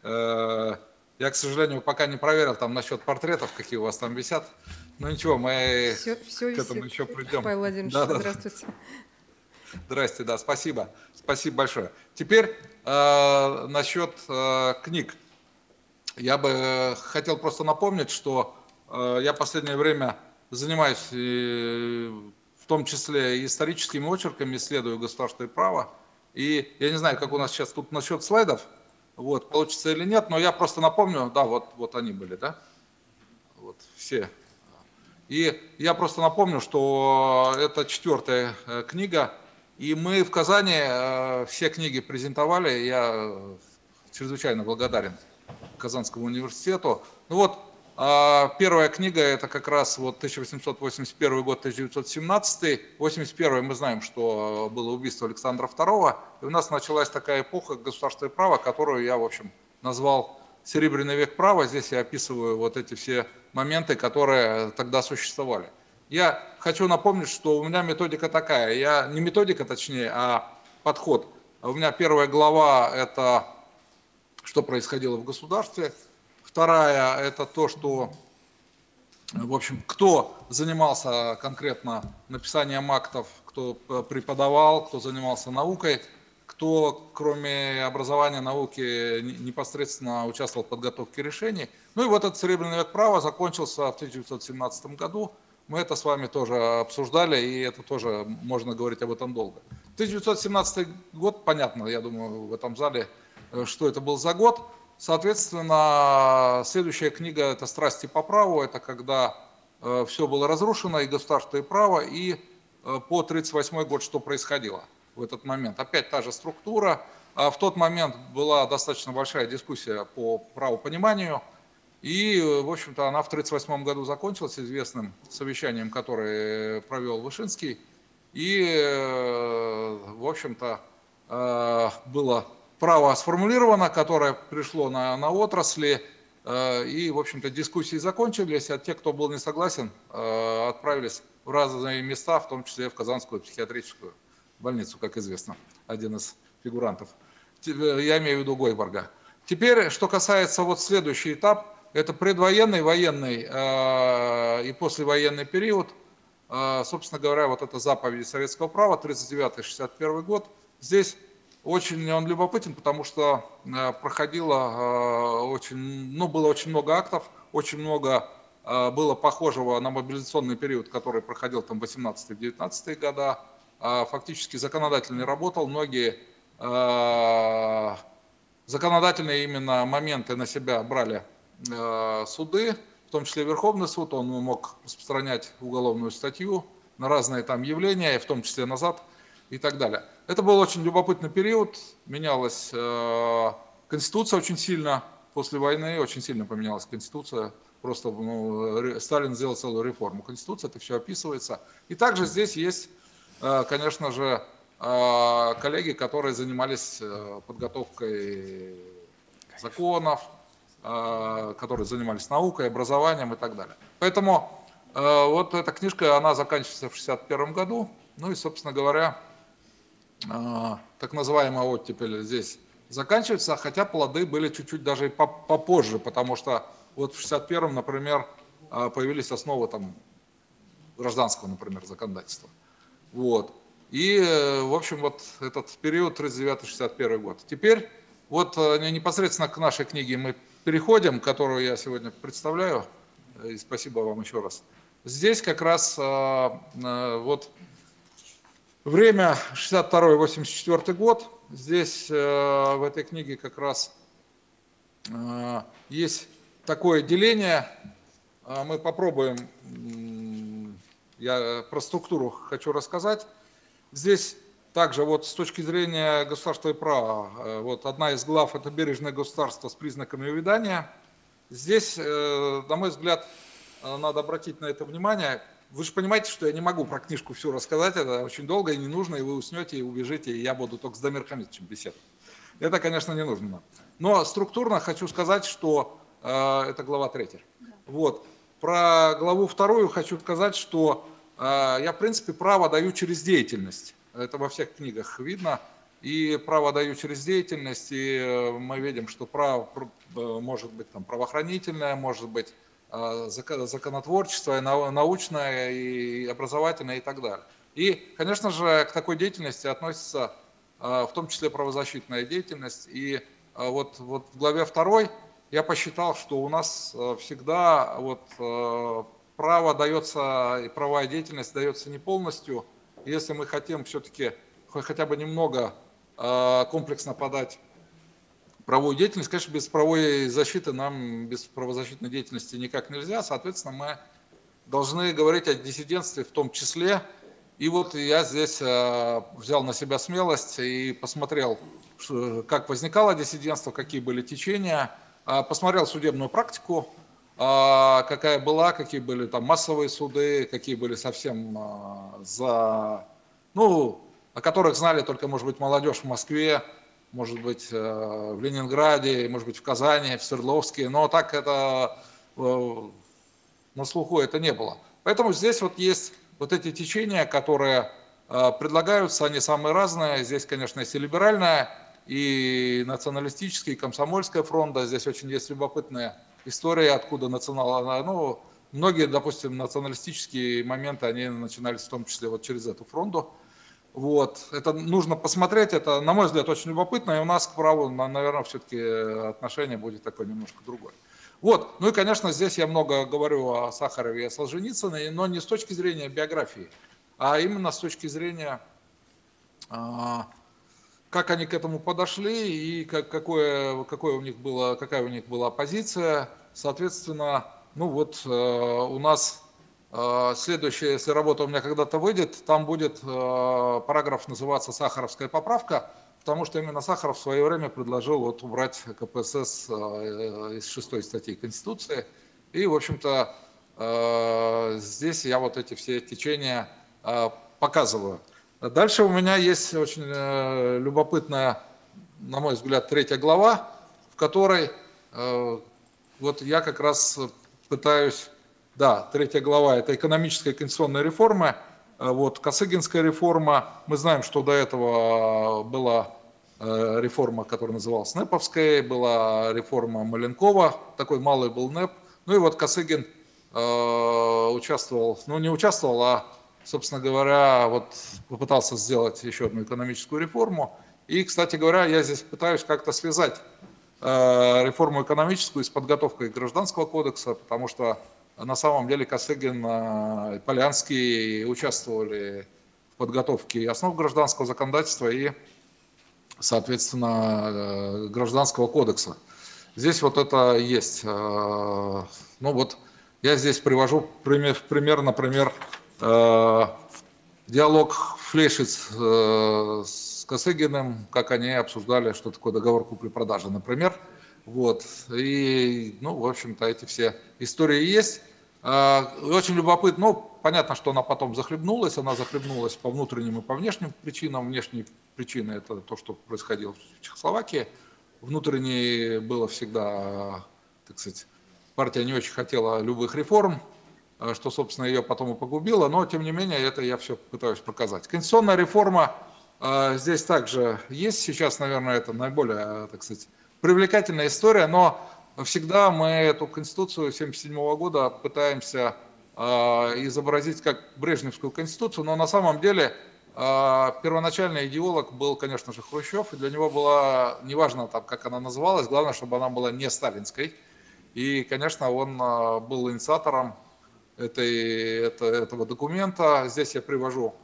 э, я, к сожалению, пока не проверил там насчет портретов, какие у вас там висят, но ничего, мы все, все к этому висит. еще придем. Павел Владимирович, да, да, здравствуйте. Здрасте, да, спасибо, спасибо большое. Теперь э, насчет э, книг. Я бы хотел просто напомнить, что э, я в последнее время занимаюсь э, в том числе и историческими очерками, исследую государственное право. И я не знаю, как у нас сейчас тут насчет слайдов, вот, получится или нет, но я просто напомню, да, вот, вот они были, да, вот все. И я просто напомню, что это четвертая э, книга. И мы в Казани э, все книги презентовали, я чрезвычайно благодарен Казанскому университету. Ну вот, э, первая книга, это как раз вот тысяча восемьсот восемьдесят первый год, тысяча девятьсот семнадцатый. восемьдесят первый мы знаем, что было убийство Александра второго, и у нас началась такая эпоха государственного права, которую я, в общем, назвал «Серебряный век права». Здесь я описываю вот эти все моменты, которые тогда существовали. Я хочу напомнить, что у меня методика такая, я, не методика точнее, а подход. У меня первая глава – это что происходило в государстве. Вторая – это то, что, в общем, кто занимался конкретно написанием актов, кто преподавал, кто занимался наукой, кто, кроме образования науки, непосредственно участвовал в подготовке решений. Ну и вот этот «Серебряный век права» закончился в тысяча девятьсот семнадцатом году. Мы это с вами тоже обсуждали, и это тоже можно говорить об этом долго. тысяча девятьсот семнадцатый год, понятно, я думаю, в этом зале, что это был за год. Соответственно, следующая книга – это «Страсти по праву», это когда все было разрушено, и государство, и право, и по тридцать восьмой год, что происходило в этот момент. Опять та же структура. В тот момент была достаточно большая дискуссия по правопониманию. И, в общем-то, она в тридцать восьмом году закончилась известным совещанием, которое провел Вышинский. И, в общем-то, было право сформулировано, которое пришло на, на отрасли. И, в общем-то, дискуссии закончились, а те, кто был не согласен, отправились в разные места, в том числе в Казанскую психиатрическую больницу, как известно, один из фигурантов. Я имею в виду Гойборга. Теперь, что касается вот следующий этап, это предвоенный, военный э, и послевоенный период. Э, собственно говоря, вот это заповеди советского права, тридцать девятый — шестьдесят первый год. Здесь очень он любопытен, потому что э, проходило э, очень, ну, было очень много актов, очень много э, было похожего на мобилизационный период, который проходил там в восемнадцатые-девятнадцатые года. Э, фактически законодатель не работал, многие э, законодательные именно моменты на себя брали суды, в том числе Верховный суд, он мог распространять уголовную статью на разные там явления, в том числе назад и так далее. Это был очень любопытный период, менялась э, Конституция очень сильно, после войны очень сильно поменялась Конституция, просто ну, Сталин сделал целую реформу Конституции, это все описывается. И также здесь есть, э, конечно же, э, коллеги, которые занимались э, подготовкой законов, которые занимались наукой, образованием и так далее. Поэтому э, вот эта книжка, она заканчивается в шестьдесят первом году. Ну и, собственно говоря, э, так называемая оттепель здесь заканчивается, хотя плоды были чуть-чуть даже и попозже, потому что вот в шестьдесят первом, например, появились основы там, гражданского, например, законодательства. Вот. И, в общем, вот этот период тридцать девятый — шестьдесят первый год. Теперь вот непосредственно к нашей книге мы переходим, которую я сегодня представляю, и спасибо вам еще раз. Здесь как раз вот Время шестьдесят второй — восемьдесят четвёртый год. Здесь в этой книге как раз есть такое деление. Мы попробуем, я про структуру хочу рассказать. Здесь также вот с точки зрения государства и права, вот одна из глав – это бережное государство с признаками увядания. Здесь, на мой взгляд, надо обратить на это внимание. Вы же понимаете, что я не могу про книжку всю рассказать, это очень долго и не нужно, и вы уснете, и убежите, и я буду только с Дамиром Хамитовичем беседовать. Это, конечно, не нужно. Но структурно хочу сказать, что э, это глава третья. Вот. Про главу вторую хочу сказать, что э, я, в принципе, право даю через деятельность. Это во всех книгах видно. И право даю через деятельность, и э, мы видим, что право э, может быть там, правоохранительное, может быть законотворчество, научное, и образовательное и так далее. И, конечно же, к такой деятельности относится в том числе правозащитная деятельность. И вот, вот в главе второй я посчитал, что у нас всегда вот право дается, и правовая деятельность дается не полностью. Если мы хотим все-таки хотя бы немного комплексно подать правовую деятельность, конечно, без правовой защиты нам, без правозащитной деятельности никак нельзя. Соответственно, мы должны говорить о диссидентстве в том числе. И вот я здесь взял на себя смелость и посмотрел, как возникало диссидентство, какие были течения, посмотрел судебную практику, какая была, какие были там массовые суды, какие были совсем за, ну, о которых знали только, может быть, молодежь в Москве, может быть, в Ленинграде, может быть, в Казани, в Свердловске, но так это на слуху это не было. Поэтому здесь вот есть вот эти течения, которые предлагаются, они самые разные. Здесь, конечно, есть и либеральная, и националистическая, и комсомольская фронта. Здесь очень есть любопытная история, откуда национал... Ну, многие, допустим, националистические моменты, они начинались в том числе вот через эту фронту. Вот. Это нужно посмотреть, это, на мой взгляд, очень любопытно, и у нас к праву, наверное, все-таки отношение будет такое немножко другое. Вот. Ну и, конечно, здесь я много говорю о Сахарове и о Солженицыне, но не с точки зрения биографии, а именно с точки зрения, как они к этому подошли и как, какое, какое у них было, какая у них была позиция. Соответственно, ну вот у нас... Следующая, если работа у меня когда-то выйдет, там будет параграф называться «Сахаровская поправка», потому что именно Сахаров в свое время предложил вот убрать ка пэ эс эс из шестой статьи Конституции. И, в общем-то, здесь я вот эти все течения показываю. Дальше у меня есть очень любопытная, на мой взгляд, третья глава, в которой вот я как раз пытаюсь... Да, третья глава – это экономическая и конституционная реформа. Вот, Косыгинская реформа. Мы знаем, что до этого была реформа, которая называлась Нэповская, была реформа Маленкова, такой малый был Нэп. Ну и вот Косыгин э, участвовал, ну не участвовал, а, собственно говоря, вот попытался сделать еще одну экономическую реформу. И, кстати говоря, я здесь пытаюсь как-то связать э, реформу экономическую с подготовкой Гражданского кодекса, потому что на самом деле Косыгин и Полянский участвовали в подготовке основ гражданского законодательства и, соответственно, Гражданского кодекса. Здесь вот это есть. Ну вот я здесь привожу пример, пример например, диалог Флейшиц с Косыгиным, как они обсуждали, что такое договор купли-продажи, например. Вот. И, ну, в общем-то, эти все истории есть. Очень любопытно, ну, понятно, что она потом захлебнулась, она захлебнулась по внутренним и по внешним причинам. Внешние причины – это то, что происходило в Чехословакии. Внутренние было всегда, так сказать, партия не очень хотела любых реформ, что, собственно, ее потом и погубило, но, тем не менее, это я все пытаюсь показать. Конституционная реформа здесь также есть, сейчас, наверное, это наиболее, так сказать, привлекательная история, но всегда мы эту Конституцию тысяча девятьсот семьдесят седьмого года пытаемся э, изобразить как Брежневскую Конституцию, но на самом деле э, первоначальный идеолог был, конечно же, Хрущев, и для него было неважно, там, как она называлась, главное, чтобы она была не сталинской. И, конечно, он э, был инициатором этой, это, этого документа. Здесь я привожу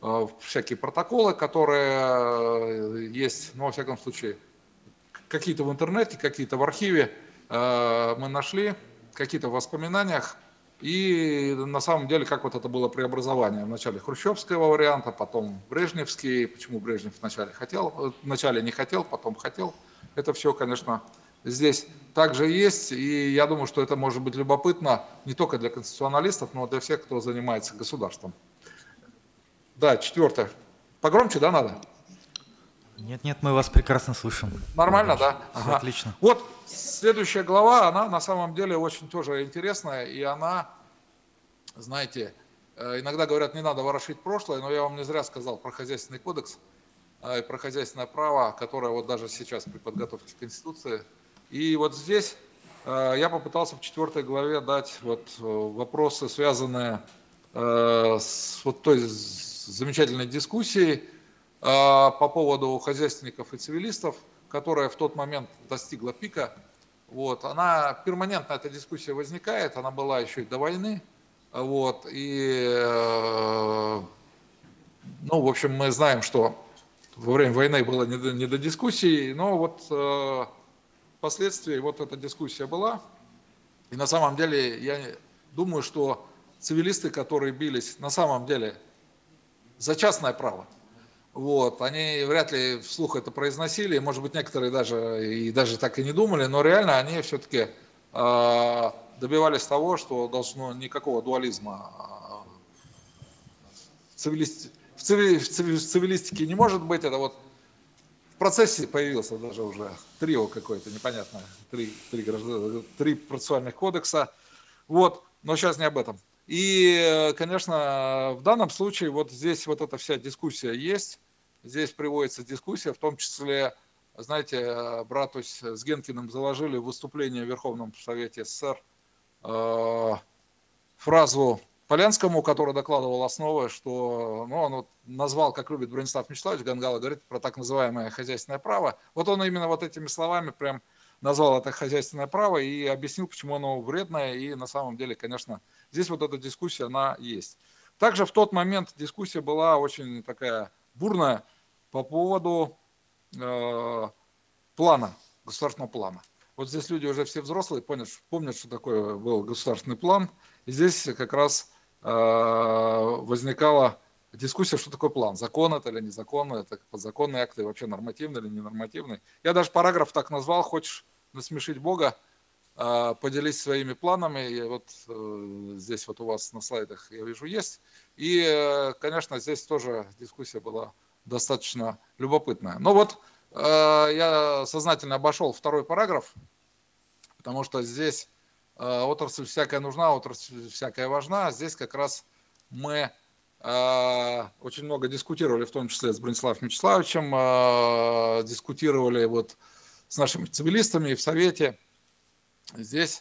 всякие протоколы, которые есть, ну, во всяком случае, какие-то в интернете, какие-то в архиве мы нашли, какие-то в воспоминаниях. И на самом деле, как вот это было преобразование. Вначале хрущевского варианта, потом брежневский. Почему Брежнев вначале хотел, вначале не хотел, потом хотел. Это все, конечно, здесь также есть. И я думаю, что это может быть любопытно не только для конституционалистов, но и для всех, кто занимается государством. Да, четвертое. Погромче, да, надо? Нет, нет, мы вас прекрасно слышим. Нормально, да? Все Ага. отлично. Вот следующая глава, она на самом деле очень тоже интересная, и она, знаете, иногда говорят, не надо ворошить прошлое, но я вам не зря сказал про хозяйственный кодекс и про хозяйственное право, которое вот даже сейчас при подготовке к Конституции. И вот здесь я попытался в четвертой главе дать вот вопросы, связанные с вот той замечательной дискуссией по поводу хозяйственников и цивилистов, которая в тот момент достигла пика. Вот, она перманентно, эта дискуссия возникает, она была еще и до войны. Вот, и, ну, в общем, мы знаем, что во время войны было не до, не до дискуссий, но вот впоследствии вот эта дискуссия была. И на самом деле я думаю, что цивилисты, которые бились на самом деле за частное право, вот, они вряд ли вслух это произносили, может быть, некоторые даже и даже так и не думали, но реально они все-таки э, добивались того, что должно никакого дуализма в, цивилисти, в, цивили, в, цивили, в цивилистике не может быть. Это вот в процессе появился даже уже трио какое-то непонятное, три, три, граждан, три процессуальных кодекса, вот, но сейчас не об этом. И, конечно, в данном случае вот здесь вот эта вся дискуссия есть. Здесь приводится дискуссия, в том числе, знаете, Братусь с Генкиным заложили в выступлении в Верховном Совете СССР э, фразу Полянскому, который докладывал основы, что, ну, он вот назвал, как любит Бронислав Мячеславович Гангало, говорит про так называемое хозяйственное право. Вот он именно вот этими словами прям назвал это хозяйственное право и объяснил, почему оно вредное, и на самом деле, конечно, здесь вот эта дискуссия, она есть. Также в тот момент дискуссия была очень такая бурная по поводу э, плана, государственного плана. Вот здесь люди уже все взрослые, помнят, помнят, что такое был государственный план, и здесь как раз э, возникала дискуссия, что такое план, закон это или не закон, это подзаконный акт, и вообще нормативный или ненормативный. Я даже параграф так назвал, хочешь насмешить Бога, поделись своими планами, и вот э, здесь вот у вас на слайдах, я вижу, есть. И, э, конечно, здесь тоже дискуссия была достаточно любопытная. Но вот э, я сознательно обошел второй параграф, потому что здесь э, отрасль всякая нужна, отрасль всякая важна. Здесь как раз мы э, очень много дискутировали, в том числе с Брониславом Мячеславовичем, э, дискутировали вот с нашими цивилистами в Совете. Здесь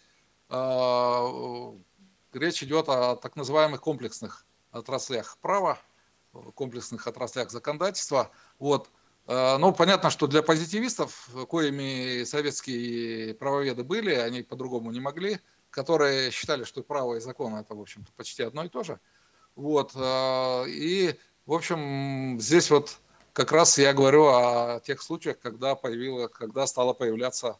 э, речь идет о так называемых комплексных отраслях права, комплексных отраслях законодательства. Вот. Э, ну, понятно, что для позитивистов, коими советские правоведы были, они по-другому не могли, которые считали, что право и закон это, в общем-то, почти одно и то же. Вот. Э, и, в общем, здесь вот как раз я говорю о тех случаях, когда, появилось, когда стала появляться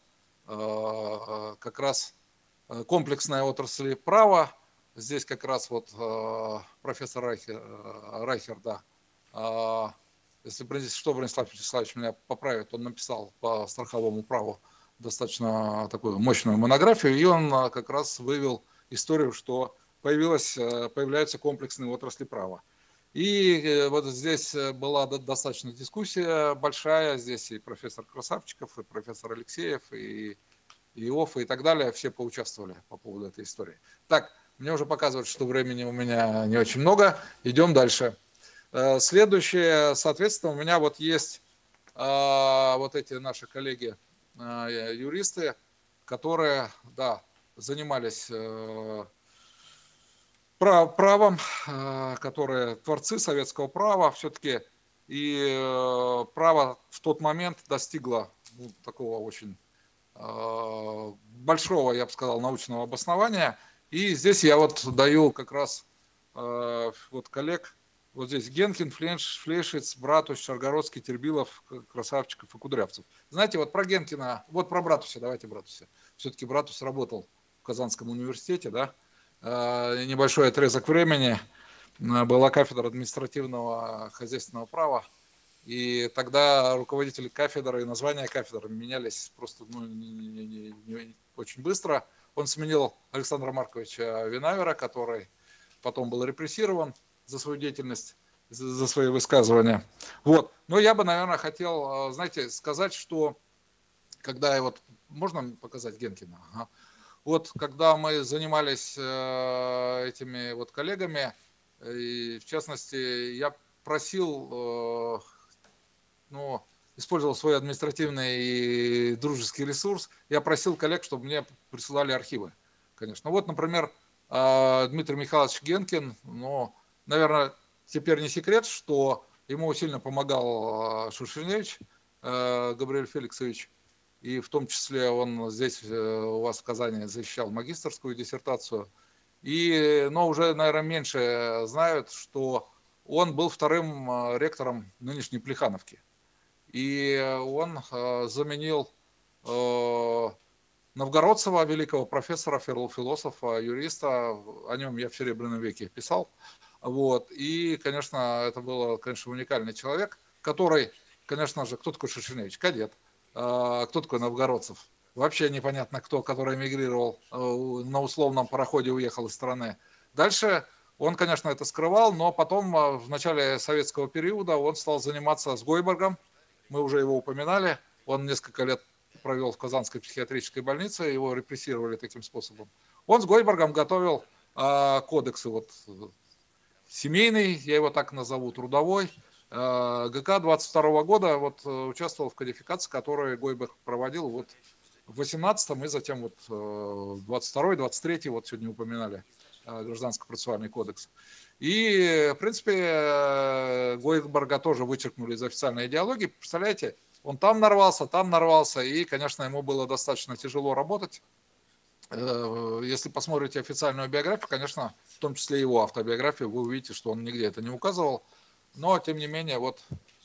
как раз комплексная отрасль права. Здесь как раз вот профессор Райхер, Райхер да, если что, Бронислав Вячеславович меня поправит, он написал по страховому праву достаточно такую мощную монографию, и он как раз вывел историю, что появилась, появляются комплексные отрасли права. И вот здесь была достаточно дискуссия большая, здесь и профессор Красавчиков, и профессор Алексеев, и Иов, и так далее, все поучаствовали по поводу этой истории. Так, мне уже показывают, что времени у меня не очень много, идем дальше. Следующее, соответственно, у меня вот есть вот эти наши коллеги, юристы, которые, да, занимались правом, которые творцы советского права, все-таки и право в тот момент достигло ну, такого очень большого, я бы сказал, научного обоснования. И здесь я вот даю как раз вот коллег Вот здесь Генкин, Фленш, Флешиц, Братус, Шаргородский, Тербилов, Красавчиков и Кудрявцев. Знаете, вот про Генкина, вот про Братуса, давайте Братуса. Все-таки Братус работал в Казанском университете, да? Небольшой отрезок времени была кафедра административного хозяйственного права. И тогда руководители кафедры и названия кафедры менялись просто ну, не, не, не, не, очень быстро. Он сменил Александра Марковича Винавера, который потом был репрессирован за свою деятельность, за, за свои высказывания. Вот. Но я бы, наверное, хотел, знаете, сказать, что когда я вот... Можно показать Генкина? Ага. Вот когда мы занимались э, этими вот коллегами, и в частности, я просил... Э, ну, использовал свой административный и дружеский ресурс, я просил коллег, чтобы мне присылали архивы, конечно. Вот, например, Дмитрий Михайлович Генкин, ну, наверное, теперь не секрет, что ему сильно помогал Шушиневич Габриэль Феликсович, и в том числе он здесь у вас в Казани защищал магистерскую диссертацию. И, но уже, наверное, меньше знают, что он был вторым ректором нынешней Плехановки. И он э, заменил э, Новгородцева, великого профессора, философа, юриста. О нем я в Серебряном веке писал. Вот. И, конечно, это был, конечно, уникальный человек, который, конечно же, кто такой Шушиневич? Кадет. Э, кто такой Новгородцев? Вообще непонятно кто, который эмигрировал, э, на условном пароходе уехал из страны. Дальше он, конечно, это скрывал, но потом, э, в начале советского периода, он стал заниматься с Гойбергом. Мы уже его упоминали, он несколько лет провел в Казанской психиатрической больнице, его репрессировали таким способом. Он с Гойбергом готовил э, кодексы, вот, семейный, я его так назову, трудовой. Э, ГК двадцать второго года вот, участвовал в кодификации, которую Гойберг проводил вот, в восемнадцатом и затем вот, э, двадцать второй, двадцать третий, вот сегодня упоминали, э, Гражданско-процессуальный кодекс. И, в принципе, Гойберга тоже вычеркнули из официальной идеологии. Представляете, он там нарвался, там нарвался, и, конечно, ему было достаточно тяжело работать. Если посмотрите официальную биографию, конечно, в том числе его автобиографию, вы увидите, что он нигде это не указывал. Но, тем не менее, вот,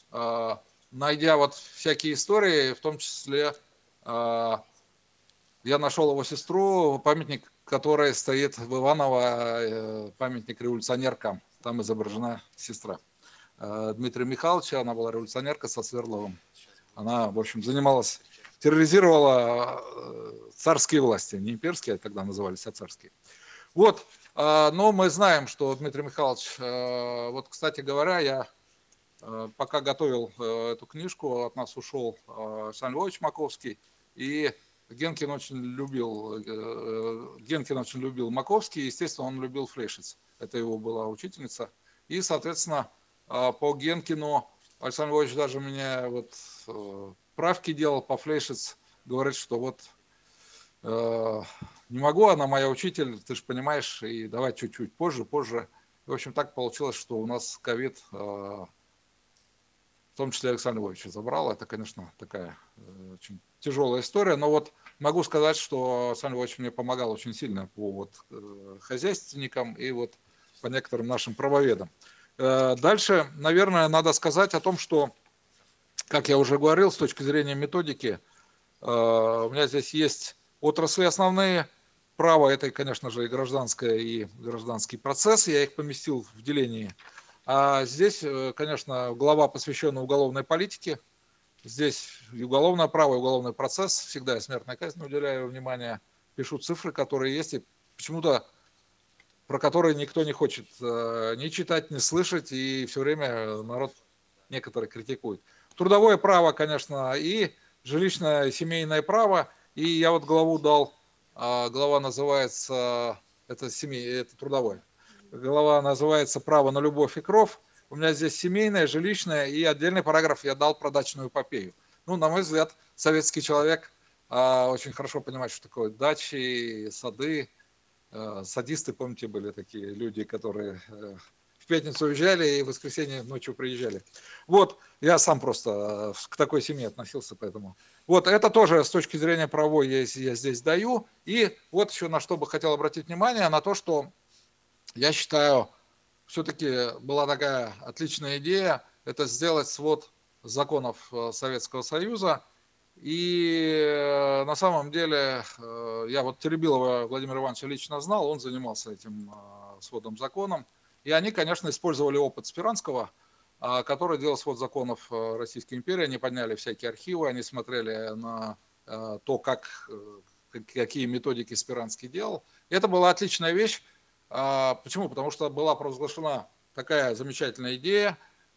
найдя вот всякие истории, в том числе я нашел его сестру, памятник, которая стоит в Иваново, памятник революционеркам. Там изображена сестра Дмитрия Михайловича, она была революционерка со Сверловым. Она, в общем, занималась, терроризировала царские власти, не имперские, а тогда назывались, а царские. Вот, но мы знаем, что Дмитрий Михайлович, вот, кстати говоря, я пока готовил эту книжку, от нас ушел Александр Львович Маковский, и Генкин очень любил, Генкин очень любил Маковский, естественно, он любил Флешиц. Это его была учительница. И, соответственно, по Генкину Александр Львович даже мне вот правки делал по Флешиц, говорит, что вот не могу, она моя учитель, ты же понимаешь, и давай чуть-чуть позже, позже. В общем, так получилось, что у нас ковид, в том числе Александр Львович забрал. Это, конечно, такая очень тяжелая история, но вот могу сказать, что Александр Львович мне помогал очень сильно по вот, хозяйственникам и вот по некоторым нашим правоведам. Дальше, наверное, надо сказать о том, что, как я уже говорил, с точки зрения методики, у меня здесь есть отрасли основные. Право – это, конечно же, и гражданское, и гражданский процесс. Я их поместил в делении. А здесь, конечно, глава посвящена уголовной политике. Здесь и уголовное право, и уголовный процесс. Всегда я смертной казни уделяю внимание. Пишу цифры, которые есть. И почему-то про которые никто не хочет ни читать, ни слышать. И все время народ некоторые критикует. Трудовое право, конечно, и жилищное, и семейное право. И я вот главу дал. Глава называется, это, семей, это трудовое. Глава называется «Право на любовь и кровь». У меня здесь семейное, жилищное, и отдельный параграф я дал про дачную эпопею. Ну, на мой взгляд, советский человек а, очень хорошо понимает, что такое дачи, сады. А, садисты, помните, были такие люди, которые а, в пятницу уезжали и в воскресенье ночью приезжали. Вот, я сам просто к такой семье относился, поэтому... Вот, это тоже с точки зрения правовой я, я здесь даю. И вот еще на что бы хотел обратить внимание, на то, что я считаю, все-таки была такая отличная идея, это сделать свод законов Советского Союза. И на самом деле я вот Теребилова Владимира Ивановича лично знал, он занимался этим сводом законом. И они, конечно, использовали опыт Спиранского, который делал свод законов Российской империи. Они подняли всякие архивы, они смотрели на то, как, какие методики Спиранский делал. И это была отличная вещь. Почему? Потому что была провозглашена такая замечательная идея,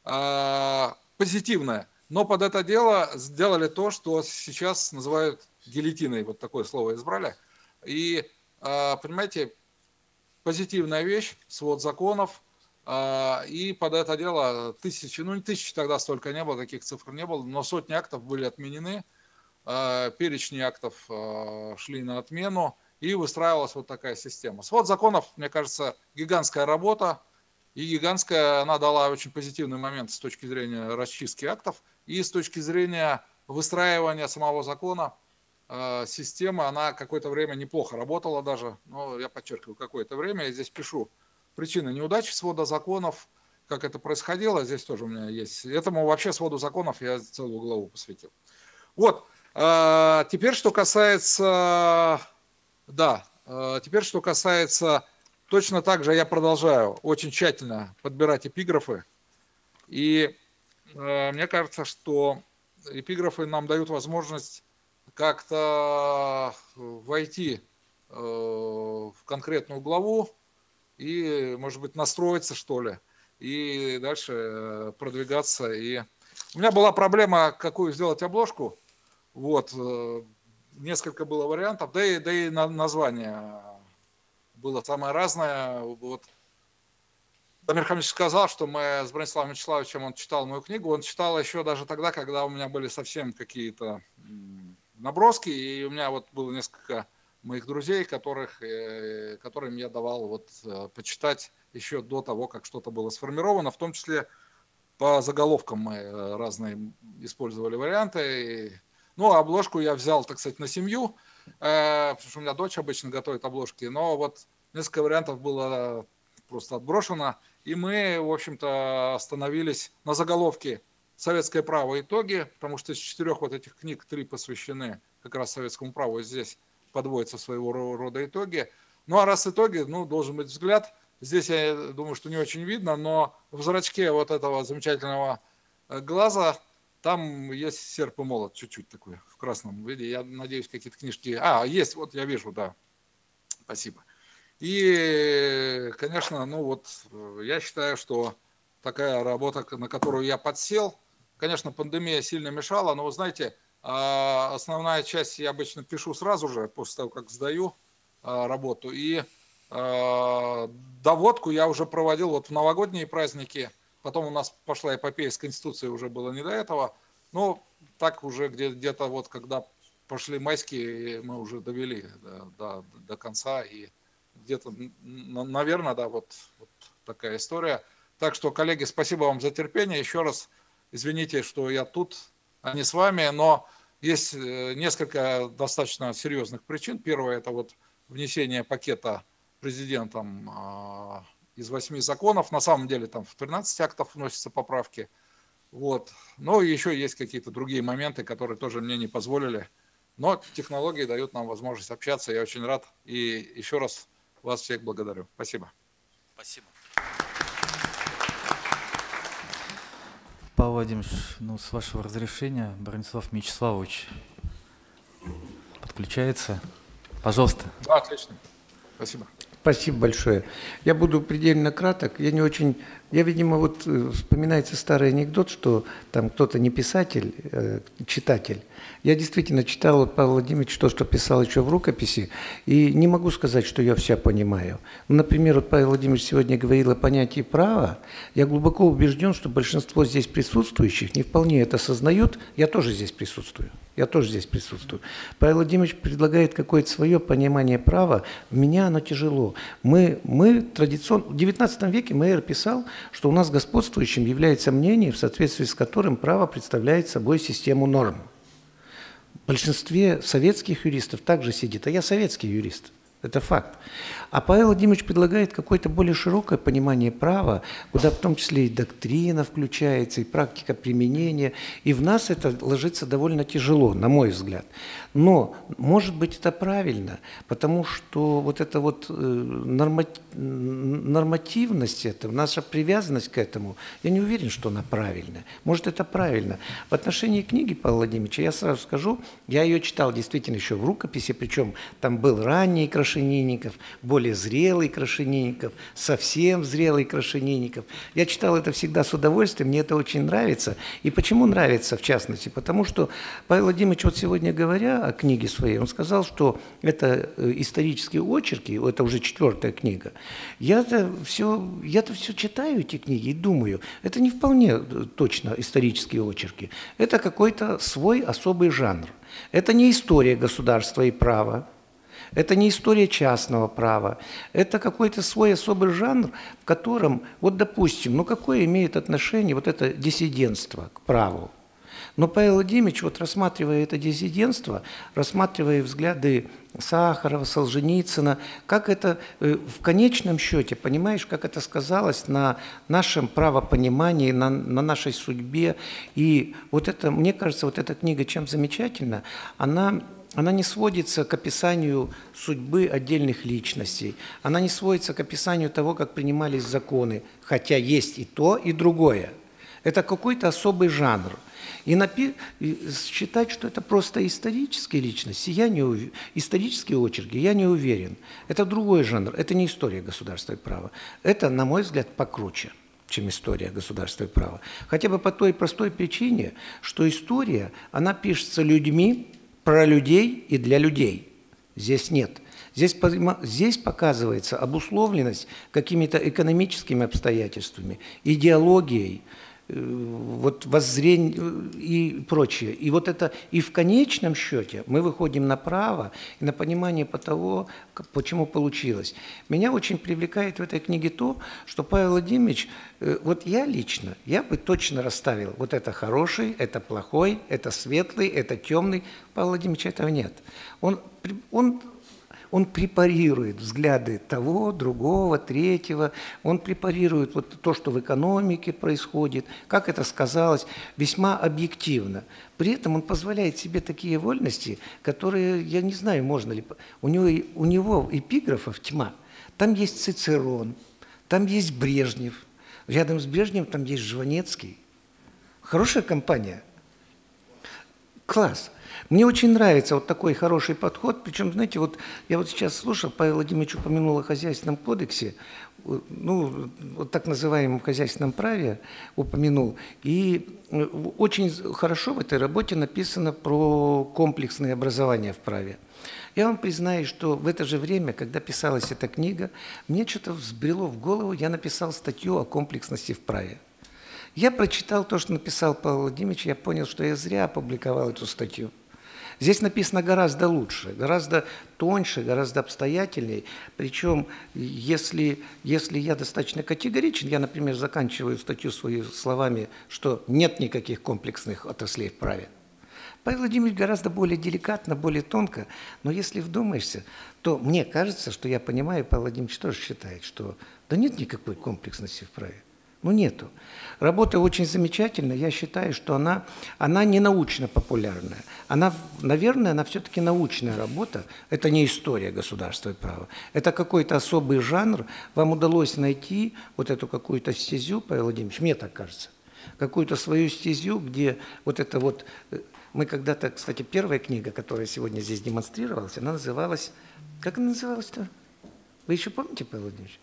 позитивная. Но под это дело сделали то, что сейчас называют гильотиной. Вот такое слово избрали. И, понимаете, позитивная вещь, свод законов. И под это дело тысячи, ну не тысячи тогда столько не было, таких цифр не было, но сотни актов были отменены. Перечни актов шли на отмену. И выстраивалась вот такая система. Свод законов, мне кажется, гигантская работа. И гигантская, она дала очень позитивный момент с точки зрения расчистки актов. И с точки зрения выстраивания самого закона, э, система, она какое-то время неплохо работала даже. Но я подчеркиваю, какое-то время. Я здесь пишу причины неудачи свода законов, как это происходило. Здесь тоже у меня есть. Этому вообще своду законов я целую главу посвятил. Вот. Э, теперь, что касается... Да, э, теперь, что касается... Точно так же я продолжаю очень тщательно подбирать эпиграфы. И э, мне кажется, что эпиграфы нам дают возможность как-то войти э, в конкретную главу и, может быть, настроиться, что ли, и дальше продвигаться. И у меня была проблема, какую сделать обложку. Вот, э, несколько было вариантов, да и, да и на, название было самое разное. Вот. Дамир Хамидович сказал, что мы с Брониславом Вячеславовичем, он читал мою книгу, он читал еще даже тогда, когда у меня были совсем какие-то наброски, и у меня вот было несколько моих друзей, которых, которым я давал вот почитать еще до того, как что-то было сформировано, в том числе по заголовкам мы разные использовали варианты. Ну, обложку я взял, так сказать, на семью, потому что у меня дочь обычно готовит обложки, но вот несколько вариантов было просто отброшено, и мы, в общем-то, остановились на заголовке «Советское право. Итоги», потому что из четырех вот этих книг три посвящены как раз советскому праву, и здесь подводятся своего рода итоги. Ну, а раз итоги, ну, должен быть взгляд. Здесь, я думаю, что не очень видно, но в зрачке вот этого замечательного глаза там есть серп и молот, чуть-чуть такой, в красном виде. Я надеюсь, какие-то книжки... А, есть, вот я вижу, да. Спасибо. И, конечно, ну вот, я считаю, что такая работа, на которую я подсел, конечно, пандемия сильно мешала, но, вы знаете, основная часть я обычно пишу сразу же, после того, как сдаю работу. И доводку я уже проводил вот в новогодние праздники. Потом у нас пошла эпопея с Конституцией, уже было не до этого. Но так уже где-то вот, когда пошли майские, мы уже довели до, до, до конца. И где-то, наверное, да, вот, вот такая история. Так что, коллеги, спасибо вам за терпение. Еще раз извините, что я тут, а не с вами. Но есть несколько достаточно серьезных причин. Первое – это вот внесение пакета президентом из восьми законов. На самом деле там в тринадцать актов вносятся поправки. Вот. Но еще есть какие-то другие моменты, которые тоже мне не позволили. Но технологии дают нам возможность общаться. Я очень рад. И еще раз вас всех благодарю. Спасибо. Спасибо. Павел Владимирович, ну, с вашего разрешения, Бронислав Мячеславович подключается. Пожалуйста. Да, отлично. Спасибо. Спасибо большое. Я буду предельно краток. Я не очень... Я, видимо, вот вспоминается старый анекдот, что там кто-то не писатель, э, читатель. Я действительно читал вот Павел Владимирович то, что писал еще в рукописи, и не могу сказать, что я все понимаю. Например, вот Павел Владимирович сегодня говорил о понятии права. Я глубоко убежден, что большинство здесь присутствующих не вполне это осознают. Я тоже здесь присутствую. Я тоже здесь присутствую. Павел Владимирович предлагает какое-то свое понимание права. В меня оно тяжело. Мы, мы традиционно... В девятнадцатом веке Мейер писал, что у нас господствующим является мнение, в соответствии с которым право представляет собой систему норм. В большинстве советских юристов также сидит, а я советский юрист. Это факт. А Павел Владимирович предлагает какое-то более широкое понимание права, куда в том числе и доктрина включается, и практика применения. И в нас это ложится довольно тяжело, на мой взгляд. Но, может быть, это правильно, потому что вот эта вот нормативность, это, наша привязанность к этому, я не уверен, что она правильная. Может, это правильно. В отношении книги Павла Владимировича я сразу скажу, я ее читал действительно еще в рукописи, причем там был ранний Крашенинников, более зрелый Крашенинников, совсем зрелый Крашенинников. Я читал это всегда с удовольствием, мне это очень нравится. И почему нравится, в частности? Потому что Павел Владимирович, вот сегодня говоря о книге своей, он сказал, что это исторические очерки, это уже четвертая книга. Я-то все, я-то все читаю эти книги и думаю, это не вполне точно исторические очерки, это какой-то свой особый жанр. Это не история государства и права, это не история частного права, это какой-то свой особый жанр, в котором, вот допустим, ну какое имеет отношение вот это диссидентство к праву? Но Павел Владимирович, вот рассматривая это диссидентство, рассматривая взгляды Сахарова, Солженицына, как это в конечном счете, понимаешь, как это сказалось на нашем правопонимании, на, на нашей судьбе. И вот это, мне кажется, вот эта книга чем замечательна, она... Она не сводится к описанию судьбы отдельных личностей, она не сводится к описанию того, как принимались законы, хотя есть и то, и другое. Это какой-то особый жанр. И, напи... и считать, что это просто исторические личности, я не ув... исторические очерки, я не уверен. Это другой жанр, это не история государства и права. Это, на мой взгляд, покруче, чем история государства и права. Хотя бы по той простой причине, что история, она пишется людьми, про людей и для людей. Здесь нет. Здесь, здесь показывается обусловленность какими-то экономическими обстоятельствами, идеологией, вот воззрение и прочее. И вот это, и в конечном счете мы выходим на право и на понимание по того, почему получилось. Меня очень привлекает в этой книге то, что Павел Владимирович, вот я лично, я бы точно расставил, вот это хороший, это плохой, это светлый, это темный. Павла Владимировича этого нет. Он, он Он препарирует взгляды того, другого, третьего. Он препарирует вот то, что в экономике происходит, как это сказалось, весьма объективно. При этом он позволяет себе такие вольности, которые, я не знаю, можно ли... У него, у него эпиграфов тьма. Там есть Цицерон, там есть Брежнев. Рядом с Брежневым там есть Жванецкий. Хорошая компания. Класс. Мне очень нравится вот такой хороший подход, причем, знаете, вот я вот сейчас слушал, Павел Владимирович упомянул о хозяйственном кодексе, ну, вот так называемом хозяйственном праве упомянул, и очень хорошо в этой работе написано про комплексное образование в праве. Я вам признаюсь, что в это же время, когда писалась эта книга, мне что-то взбрело в голову, я написал статью о комплексности в праве. Я прочитал то, что написал Павел Владимирович, я понял, что я зря опубликовал эту статью. Здесь написано гораздо лучше, гораздо тоньше, гораздо обстоятельнее. Причем, если, если я достаточно категоричен, я, например, заканчиваю статью свою словами, что нет никаких комплексных отраслей в праве. Павел Владимирович гораздо более деликатно, более тонко, но если вдумаешься, то мне кажется, что я понимаю, Павел Владимирович тоже считает, что да нет никакой комплексности в праве. Ну, нету. Работа очень замечательная. Я считаю, что она, она не научно-популярная. Она, наверное, она все-таки научная работа. Это не история государства и права. Это какой-то особый жанр. Вам удалось найти вот эту какую-то стезю, Павел Владимирович, мне так кажется, какую-то свою стезю, где вот это вот... Мы когда-то, кстати, первая книга, которая сегодня здесь демонстрировалась, она называлась... Как она называлась-то? Вы еще помните, Павел Владимирович?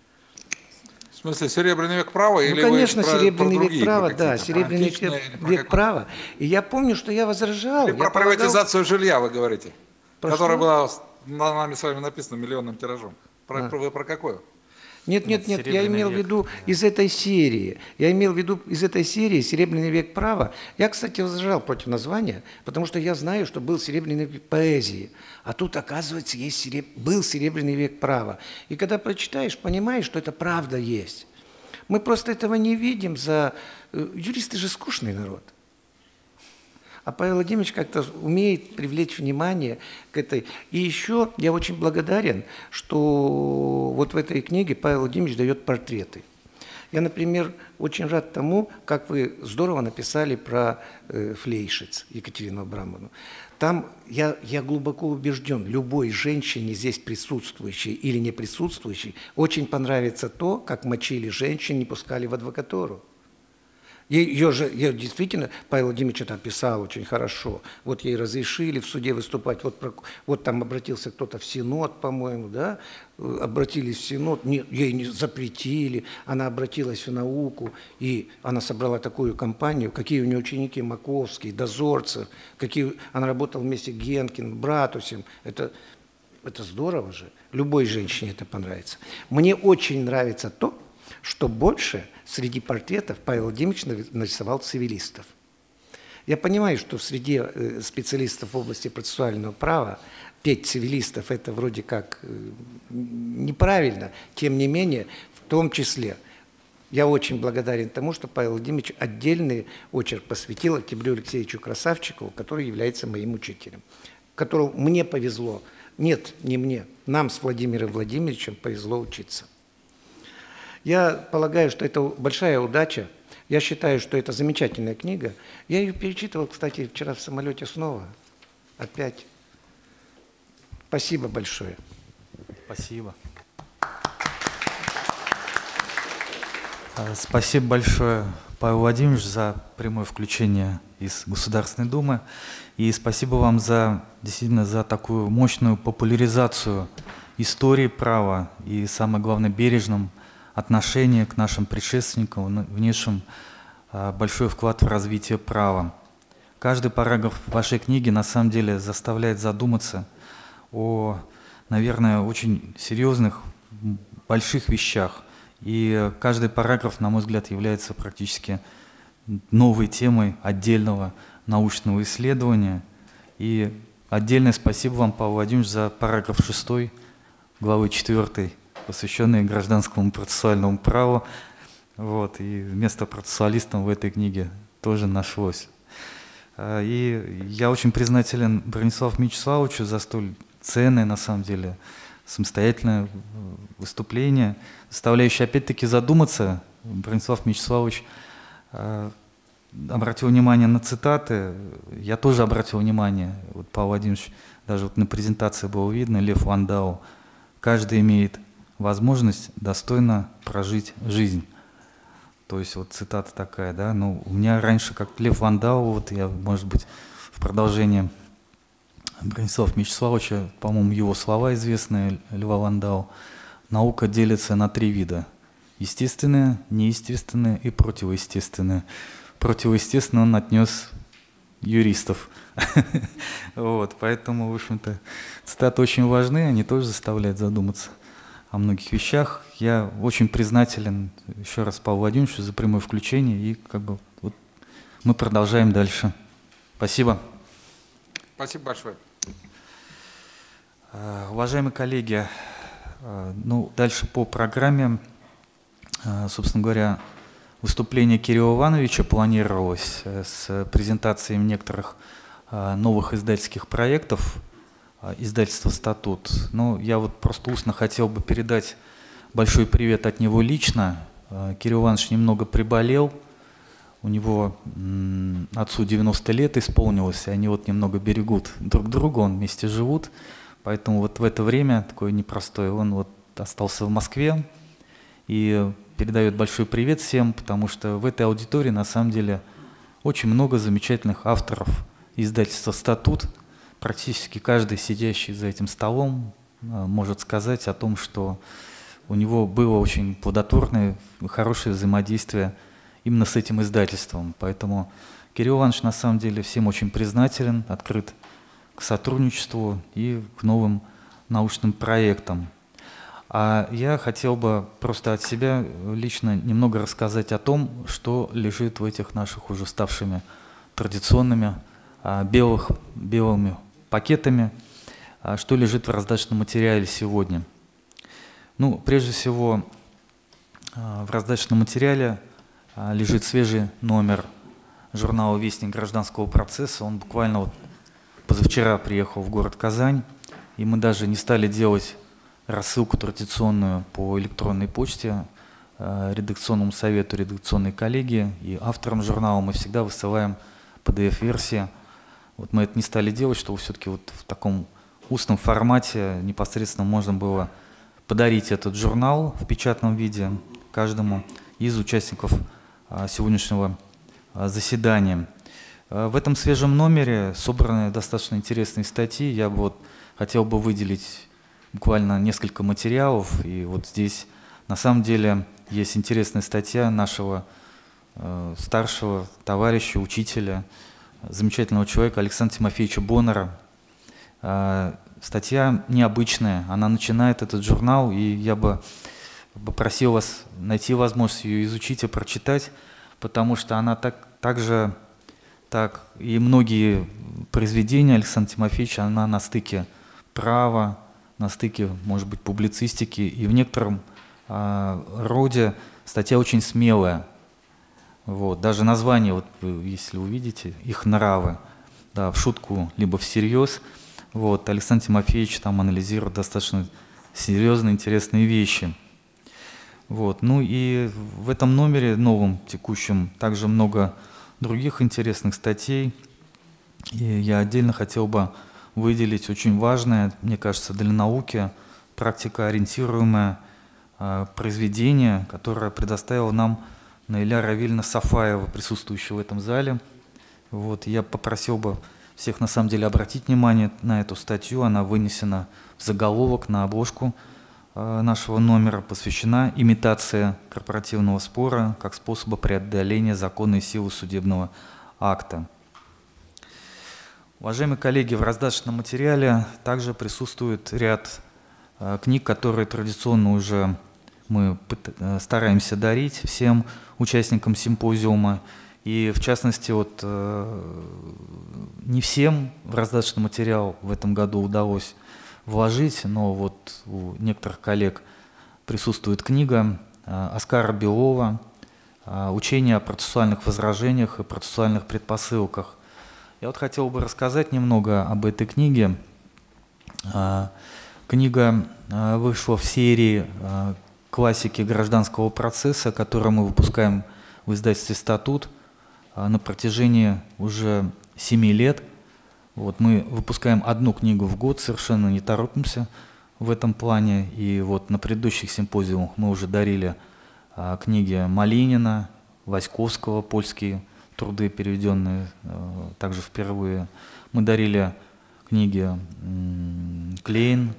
В смысле, «Серебряный век права» ну, или конечно, вы про, «Серебряный про век права», да, «Серебряный век, век права». И я помню, что я возражал. Или я про полагал... приватизацию жилья вы говорите, про которая что? была на нами с вами написана миллионным тиражом. Про, А. про, вы про какую? Нет, нет, нет, я имел в век. виду из этой серии. Я имел в виду из этой серии «Серебряный век права». Я, кстати, возражал против названия, потому что я знаю, что был «Серебряный век поэзии». А тут, оказывается, есть сереб... был «Серебряный век права». И когда прочитаешь, понимаешь, что это правда есть. Мы просто этого не видим за... Юристы же скучный народ. А Павел Владимирович как-то умеет привлечь внимание к этой. И еще я очень благодарен, что вот в этой книге Павел Владимирович дает портреты. Я, например, очень рад тому, как вы здорово написали про э, Флейшиц Екатерину Абрамовну. Там я, я глубоко убежден, любой женщине здесь присутствующей или не присутствующей очень понравится то, как мочили женщин, не пускали в адвокатуру. Ее же, ее действительно, Павел Владимирович это описал очень хорошо. Вот ей разрешили в суде выступать. Вот, вот там обратился кто-то в Синод, по-моему, да? Обратились в Синод, не, ей не запретили, она обратилась в науку, и она собрала такую компанию, какие у нее ученики Маковский, Дозорцев, какие, она работала вместе с Генкин, Братусем. Это, это здорово же. Любой женщине это понравится. Мне очень нравится то, что больше среди портретов Павел Владимирович нарисовал цивилистов. Я понимаю, что среди специалистов в области процессуального права петь цивилистов – это вроде как неправильно. Тем не менее, в том числе, я очень благодарен тому, что Павел Владимирович отдельный очерк посвятил Октябрю Алексеевичу Красавчикову, который является моим учителем, которому мне повезло. Нет, не мне, нам с Владимиром Владимировичем повезло учиться. Я полагаю, что это большая удача. Я считаю, что это замечательная книга. Я ее перечитывал, кстати, вчера в самолете снова. Опять. Спасибо большое. Спасибо. Спасибо большое, Павел Владимирович, за прямое включение из Государственной Думы. И спасибо вам за, действительно, за такую мощную популяризацию истории права и, самое главное, бережном отношение к нашим предшественникам, внесшим большой вклад в развитие права. Каждый параграф вашей книги на самом деле заставляет задуматься о, наверное, очень серьезных, больших вещах. И каждый параграф, на мой взгляд, является практически новой темой отдельного научного исследования. И отдельное спасибо вам, Павел Владимирович, за параграф шестой главы четвёртой, посвященные гражданскому процессуальному праву. Вот, и место процессуалистам в этой книге тоже нашлось. И я очень признателен Брониславу Мячеславовичу за столь ценное, на самом деле, самостоятельное выступление, заставляющее опять-таки задуматься. Бронислав Мячеславович обратил внимание на цитаты, я тоже обратил внимание, вот Павел Владимирович, даже вот на презентации было видно, Лев Ландау: каждый имеет возможность достойно прожить жизнь. То есть вот цитата такая, да, ну у меня раньше, как Лев Ландау, вот я, может быть, в продолжение Бронислава Мячеславовича, по-моему, его слова известные, Льва Ландау: наука делится на три вида: естественная, неестественная и противоестественная. Противоестественно он отнес юристов. Вот, поэтому, в общем-то, цитаты очень важны, они тоже заставляют задуматься о многих вещах. Я очень признателен еще раз Павлу Владимировичу за прямое включение, и как бы вот мы продолжаем дальше. Спасибо. Спасибо большое. Уважаемые коллеги, ну, дальше по программе, собственно говоря, выступление Кирилла Ивановича планировалось с презентацией некоторых новых издательских проектов издательства «Статут». Ну, я вот просто устно хотел бы передать большой привет от него лично. Кирилл Иванович немного приболел, у него отцу девяносто лет исполнилось, и они вот немного берегут друг друга, он вместе живут, поэтому вот в это время, такое непростое, он вот остался в Москве и передает большой привет всем, потому что в этой аудитории на самом деле очень много замечательных авторов издательства «Статут». Практически каждый, сидящий за этим столом, может сказать о том, что у него было очень плодотворное, хорошее взаимодействие именно с этим издательством. Поэтому Кирилл Иванович на самом деле всем очень признателен, открыт к сотрудничеству и к новым научным проектам. А я хотел бы просто от себя лично немного рассказать о том, что лежит в этих наших уже ставшими традиционными белых, белыми пакетами, что лежит в раздаточном материале сегодня. Ну, прежде всего, в раздаточном материале лежит свежий номер журнала «Вестник гражданского процесса». Он буквально вот позавчера приехал в город Казань, и мы даже не стали делать рассылку традиционную по электронной почте э, редакционному совету, редакционной коллегии, и авторам журнала мы всегда высылаем пи ди эф-версии. Вот мы это не стали делать, чтобы все-таки вот в таком устном формате непосредственно можно было подарить этот журнал в печатном виде каждому из участников э, сегодняшнего э, заседания. Э, в этом свежем номере собраны достаточно интересные статьи. Я бы вот хотел бы выделить буквально несколько материалов. И вот здесь на самом деле есть интересная статья нашего э, старшего товарища, учителя, замечательного человека Александра Тимофеевича Боннера. Э, статья необычная, она начинает этот журнал, и я бы попросил вас найти возможность ее изучить и прочитать, потому что она так, также, так и многие произведения Александра Тимофеевича, она на стыке права, на стыке, может быть, публицистики, и в некотором э, роде статья очень смелая. Вот, даже название, вот, вы, если увидите, «Их нравы», да, в шутку, либо всерьез. Вот, Александр Тимофеевич там анализирует достаточно серьезные, интересные вещи. Вот, ну и в этом номере, новом, текущем, также много других интересных статей. И я отдельно хотел бы выделить очень важное, мне кажется, для науки, практикоориентируемое э, произведение, которое предоставила нам Наиля Равильевна Сафаева, присутствующая в этом зале. Вот, я попросил бы всех на самом деле обратить внимание на эту статью. Она вынесена в заголовок, на обложку э, нашего номера, посвящена имитации корпоративного спора как способа преодоления законной силы судебного акта. Уважаемые коллеги, в раздаточном материале также присутствует ряд э, книг, которые традиционно уже мы э, стараемся дарить всем участникам симпозиума. И в частности, вот, э, не всем в раздаточный материал в этом году удалось вложить, но вот у некоторых коллег присутствует книга э, Оскара Белова э, «Учение о процессуальных возражениях и процессуальных предпосылках». Я вот хотел бы рассказать немного об этой книге. Книга вышла в серии классики гражданского процесса, которую мы выпускаем в издательстве «Статут» на протяжении уже семи лет. Вот мы выпускаем одну книгу в год, совершенно не торопимся в этом плане. И вот на предыдущих симпозиумах мы уже дарили книги Малинина, Васьковского, польские труды, переведенные э, также впервые. Мы дарили книги э, Клейн,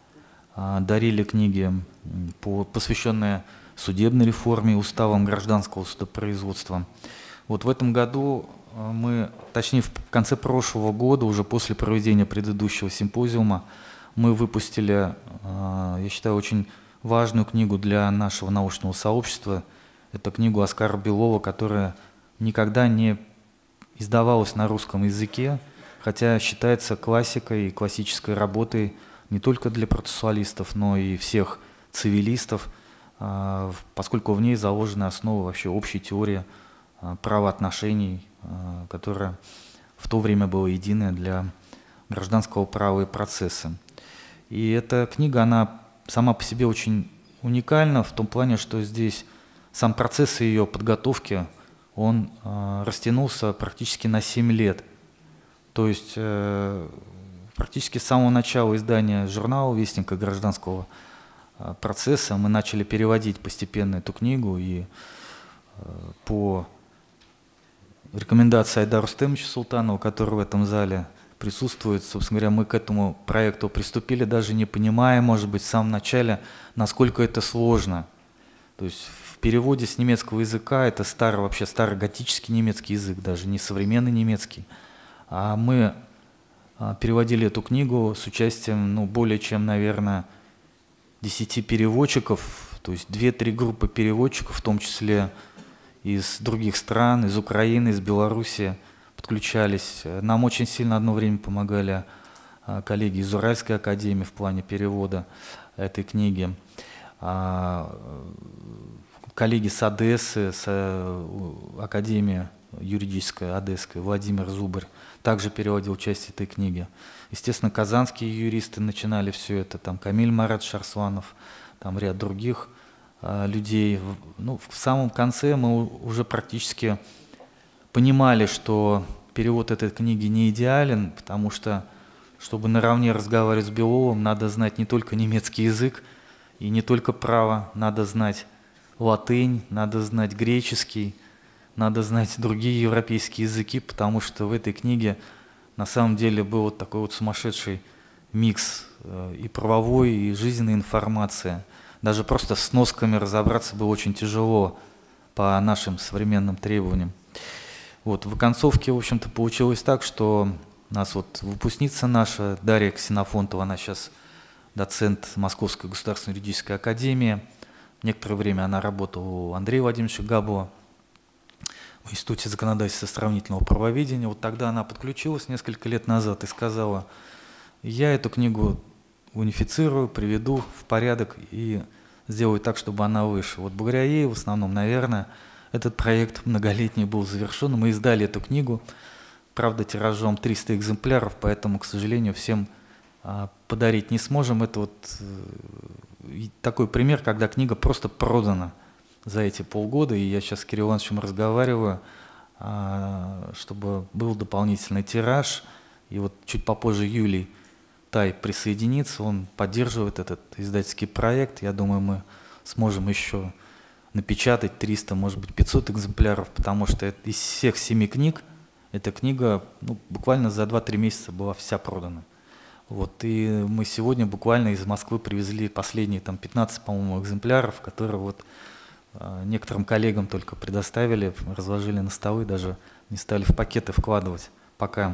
э, дарили книги, по, посвященные судебной реформе, уставам гражданского судопроизводства. Вот в этом году э, мы, точнее в конце прошлого года, уже после проведения предыдущего симпозиума, мы выпустили, э, я считаю, очень важную книгу для нашего научного сообщества. Это книгу Оскара Белова, которая никогда не издавалась на русском языке, хотя считается классикой и классической работой не только для процессуалистов, но и всех цивилистов, поскольку в ней заложена основа вообще общей теории правоотношений, которая в то время была единая для гражданского права и процесса. И эта книга, она сама по себе очень уникальна в том плане, что здесь сам процесс ее подготовки, он э, растянулся практически на семь лет. То есть э, практически с самого начала издания журнала «Вестника гражданского э, процесса» мы начали переводить постепенно эту книгу, и э, по рекомендации Айдара Рустемовича Султанова, который в этом зале присутствует, собственно говоря, мы к этому проекту приступили, даже не понимая, может быть, в самом начале, насколько это сложно. То есть в переводе с немецкого языка, это старый, вообще староготический немецкий язык, даже не современный немецкий. А мы переводили эту книгу с участием, ну, более чем, наверное, десяти переводчиков, то есть две-три группы переводчиков, в том числе из других стран, из Украины, из Беларуси, подключались. Нам очень сильно одно время помогали коллеги из Уральской академии в плане перевода этой книги. Коллеги с Одессы, с Академии юридическая, одесская, Владимир Зубарь, также переводил часть этой книги. Естественно, казанские юристы начинали все это, там Камиль Марат Шарсланов, там ряд других э, людей. Ну, в самом конце мы уже практически понимали, что перевод этой книги не идеален, потому что, чтобы наравне разговаривать с Беловым, надо знать не только немецкий язык и не только право, надо знать латынь, надо знать греческий, надо знать другие европейские языки, потому что в этой книге на самом деле был вот такой вот сумасшедший микс и правовой, и жизненной информации. Даже просто с носками разобраться было очень тяжело по нашим современным требованиям. Вот, в оконцовке, в общем-то, получилось так, что у нас вот выпускница наша, Дарья Ксенофонтова, она сейчас доцент Московской государственной юридической академии. Некоторое время она работала у Андрея Владимировича Габова в Институте законодательства и сравнительного правоведения. Вот тогда она подключилась несколько лет назад и сказала: я эту книгу унифицирую, приведу в порядок и сделаю так, чтобы она вышла. Вот благодаря ей, в основном, наверное, этот проект многолетний был завершен. Мы издали эту книгу, правда, тиражом триста экземпляров, поэтому, к сожалению, всем а, подарить не сможем. Это вот э, такой пример, когда книга просто продана за эти полгода, и я сейчас с Кириллом Ивановичем разговариваю, а, чтобы был дополнительный тираж, и вот чуть попозже Юлий Тай присоединится, он поддерживает этот издательский проект. Я думаю, мы сможем еще напечатать триста, может быть, пятьсот экземпляров, потому что это, из всех семи книг эта книга ну, буквально за два-три месяца была вся продана. Вот, и мы сегодня буквально из Москвы привезли последние там, пятнадцать, по-моему, экземпляров, которые вот, э, некоторым коллегам только предоставили, разложили на столы, даже не стали в пакеты вкладывать пока.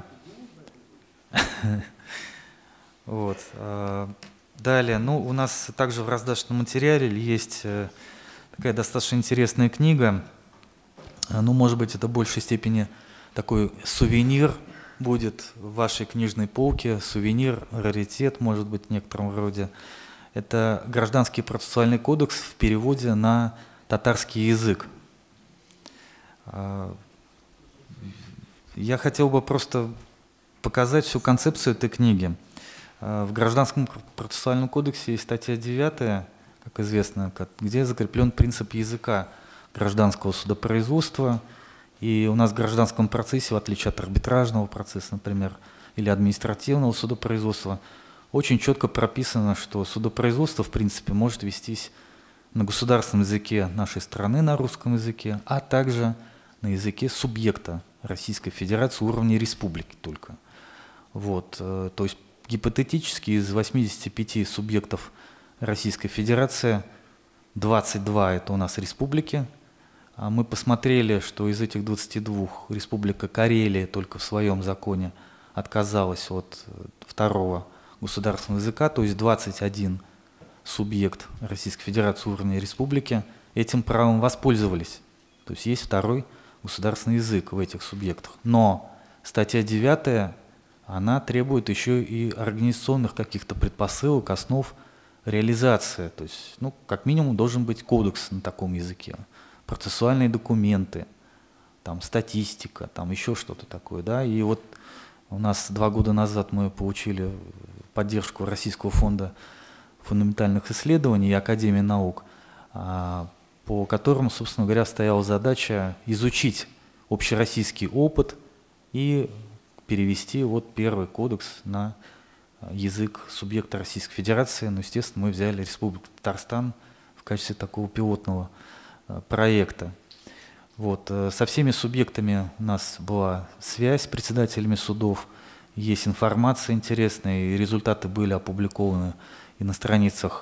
Вот. Далее, ну, у нас также в раздаточном материале есть такая достаточно интересная книга. Ну, может быть, это в большей степени такой сувенир будет в вашей книжной полке, сувенир, раритет, может быть, в некотором роде. Это Гражданский процессуальный кодекс в переводе на татарский язык. Я хотел бы просто показать всю концепцию этой книги. В Гражданском процессуальном кодексе есть статья девятая, как известно, где закреплен принцип языка гражданского судопроизводства. И у нас в гражданском процессе, в отличие от арбитражного процесса, например, или административного судопроизводства, очень четко прописано, что судопроизводство, в принципе, может вестись на государственном языке нашей страны, на русском языке, а также на языке субъекта Российской Федерации уровня республики только. Вот, то есть гипотетически из восьмидесяти пяти субъектов Российской Федерации двадцать два это у нас республики. А мы посмотрели, что из этих двадцати двух Республика Карелия только в своем законе отказалась от второго государственного языка, то есть двадцать один субъект Российской Федерации уровня республики этим правом воспользовались. То есть есть второй государственный язык в этих субъектах. Но статья девятая, она требует еще и организационных каких-то предпосылок, основ реализации. То есть, ну, как минимум, должен быть кодекс на таком языке, процессуальные документы, там, статистика, там еще что-то такое. Да? И вот у нас два года назад мы получили поддержку Российского фонда фундаментальных исследований и Академии наук, по которому, собственно говоря, стояла задача изучить общероссийский опыт и перевести вот первый кодекс на язык субъекта Российской Федерации. Ну, естественно, мы взяли Республику Татарстан в качестве такого пилотного проекта. Вот. Со всеми субъектами у нас была связь с председателями судов, есть информация интересная, и результаты были опубликованы и на страницах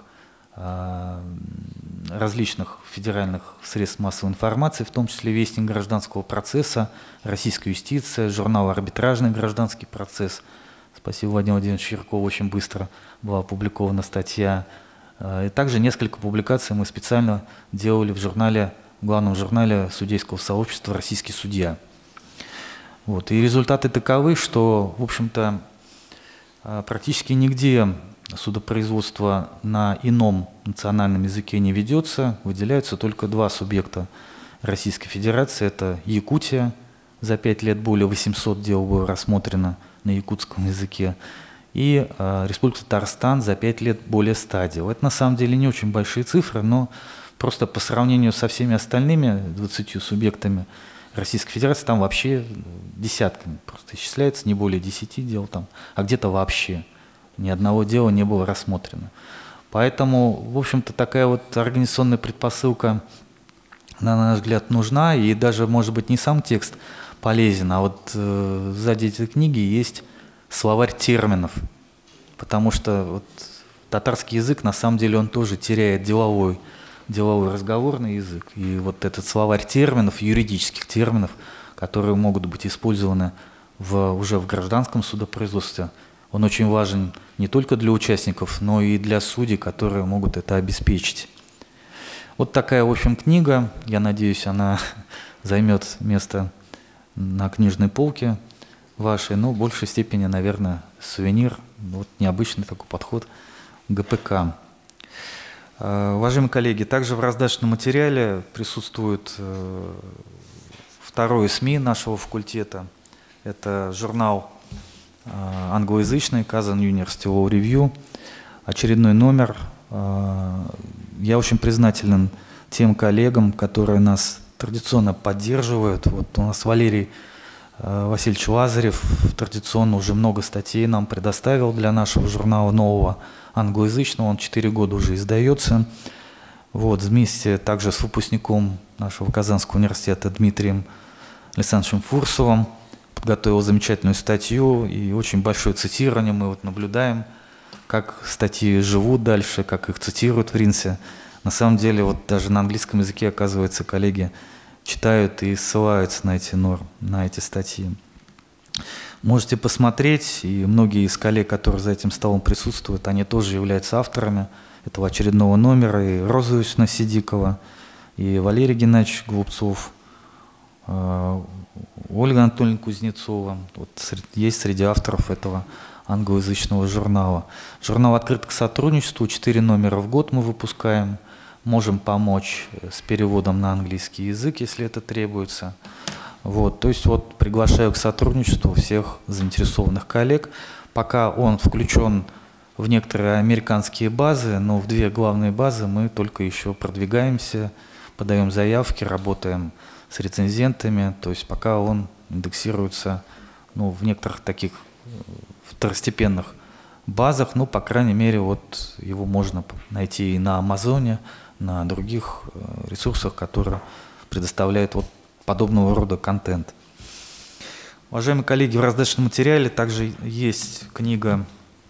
различных федеральных средств массовой информации, в том числе Вестник гражданского процесса, Российская юстиция, журнал «Арбитражный гражданский процесс». Спасибо Владимиру Владимировичу Яркову, очень быстро была опубликована статья. И также несколько публикаций мы специально делали в журнале, в главном журнале судейского сообщества «Российский судья». Вот. И результаты таковы, что, в общем-то, практически нигде судопроизводство на ином национальном языке не ведется, выделяются только два субъекта Российской Федерации, это Якутия, За пять лет более восьмисот дел было рассмотрено на якутском языке. И э, Республика Татарстан за пять лет более ста дел. Это на самом деле не очень большие цифры, но просто по сравнению со всеми остальными двадцатью субъектами Российской Федерации, там вообще десятками просто исчисляется, не более десяти дел там, а где-то вообще ни одного дела не было рассмотрено. Поэтому, в общем-то, такая вот организационная предпосылка, на наш взгляд, нужна, и даже, может быть, не сам текст полезен, а вот э, сзади этой книги есть словарь терминов, потому что вот татарский язык, на самом деле, он тоже теряет деловой, деловой разговорный язык, и вот этот словарь терминов, юридических терминов, которые могут быть использованы в, уже в гражданском судопроизводстве, он очень важен не только для участников, но и для судей, которые могут это обеспечить. Вот такая, в общем, книга. Я надеюсь, она займет место на книжной полке вашей, но в большей степени, наверное, сувенир. Вот необычный такой подход к ГПК. Уважаемые коллеги, также в раздачном материале присутствует второй СМИ нашего факультета. Это журнал англоязычный Kazan University Law Review, очередной номер. Я очень признателен тем коллегам, которые нас традиционно поддерживают. Вот у нас Валерий Васильевич Лазарев традиционно уже много статей нам предоставил для нашего журнала нового англоязычного. Он четыре года уже издается. Вот, вместе также с выпускником нашего Казанского университета Дмитрием Александровичем Фурсовым подготовил замечательную статью и очень большое цитирование. Мы вот наблюдаем, как статьи живут дальше, как их цитируют в РИНСе. На самом деле, вот даже на английском языке, оказывается, коллеги читают и ссылаются на эти нормы, на эти статьи. Можете посмотреть, и многие из коллег, которые за этим столом присутствуют, они тоже являются авторами этого очередного номера. И Роза Юсина Сидикова, и Валерий Геннадьевич Голубцов, Ольга Анатольевна Кузнецова. Вот есть среди авторов этого англоязычного журнала. Журнал открыт к сотрудничеству, четыре номера в год мы выпускаем. Можем помочь с переводом на английский язык, если это требуется. Вот, то есть вот приглашаю к сотрудничеству всех заинтересованных коллег. Пока он включен в некоторые американские базы, но в две главные базы мы только еще продвигаемся, подаем заявки, работаем с рецензентами. То есть пока он индексируется, ну, в некоторых таких второстепенных базах, ну, по крайней мере, вот его можно найти и на Амазоне, на других ресурсах, которые предоставляют вот подобного рода контент. Уважаемые коллеги, в раздачном материале также есть книга,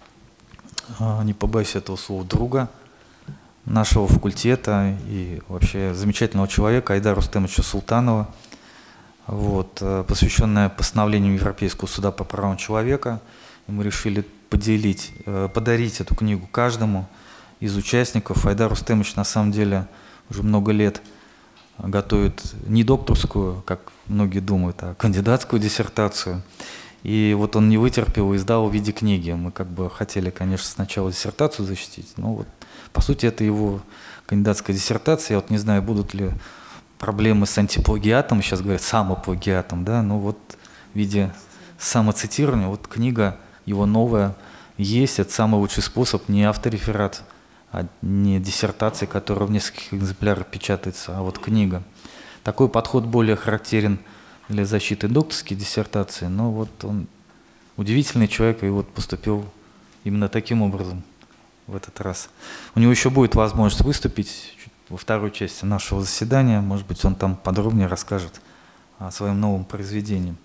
не побоюсь этого слова, друга нашего факультета и вообще замечательного человека Айдара Рустемовича Султанова, вот, посвященная постановлению Европейского суда по правам человека. И мы решили поделить, подарить эту книгу каждому из участников. Айдар Рустемович на самом деле уже много лет готовит не докторскую, как многие думают, а кандидатскую диссертацию. И вот он не вытерпел и издал в виде книги. Мы как бы хотели, конечно, сначала диссертацию защитить, но вот по сути это его кандидатская диссертация. Я вот не знаю, будут ли проблемы с антиплагиатом, сейчас говорят самоплагиатом, да, но вот в виде самоцитирования, вот книга его новая есть, это самый лучший способ, не автореферат, а не диссертация, которая в нескольких экземплярах печатается, а вот книга. Такой подход более характерен для защиты докторской диссертации, но вот он удивительный человек и вот поступил именно таким образом в этот раз. У него еще будет возможность выступить во второй части нашего заседания, может быть, он там подробнее расскажет о своем новом произведении.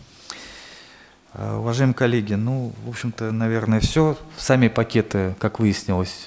Уважаемые коллеги, ну, в общем-то, наверное, все. Сами пакеты, как выяснилось,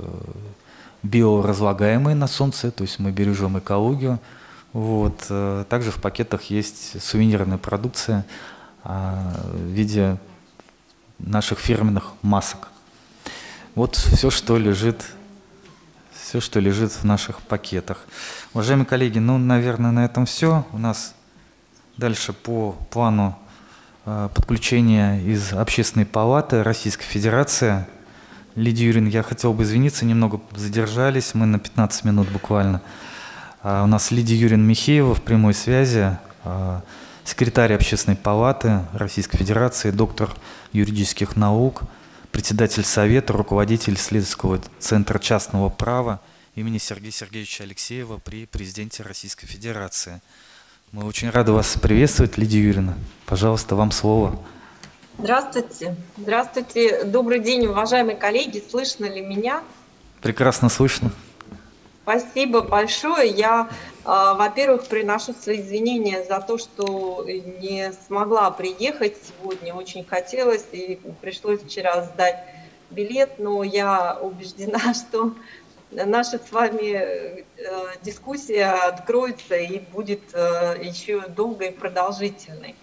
биоразлагаемые на солнце, то есть мы бережем экологию. Вот. Также в пакетах есть сувенирная продукция в виде наших фирменных масок. Вот все, что лежит, все, что лежит в наших пакетах. Уважаемые коллеги, ну, наверное, на этом все. У нас дальше по плану подключения из Общественной палаты Российской Федерации. Лидия Юрьевна, я хотел бы извиниться, немного задержались, мы на пятнадцать минут буквально. У нас Лидия Юрьевна Михеева в прямой связи. секретарь Общественной палаты Российской Федерации, доктор юридических наук, председатель Совета, руководитель исследовательского центра частного права имени Сергея Сергеевича Алексеева при президенте Российской Федерации. Мы очень рады вас приветствовать, Лидия Юрьевна. Пожалуйста, вам слово. Здравствуйте. Здравствуйте. Добрый день, уважаемые коллеги. Слышно ли меня? Прекрасно слышно. Спасибо большое. Я, э, во-первых, приношу свои извинения за то, что не смогла приехать сегодня. Очень хотелось и пришлось вчера сдать билет, но я убеждена, что наша с вами э, дискуссия откроется и будет э, еще долгой и продолжительной.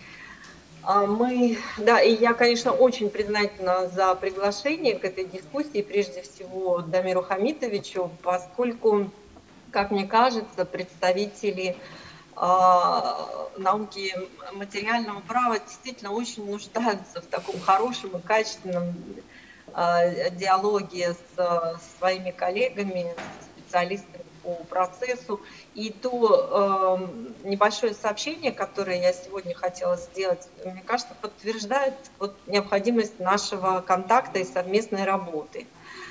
Мы, да, и я, конечно, очень признательна за приглашение к этой дискуссии, прежде всего Дамиру Хамитовичу, поскольку, как мне кажется, представители э, науки материального права действительно очень нуждаются в таком хорошем и качественном э, диалоге с, с своими коллегами, специалистами по процессу. И то э, небольшое сообщение, которое я сегодня хотела сделать, мне кажется, подтверждает вот необходимость нашего контакта и совместной работы.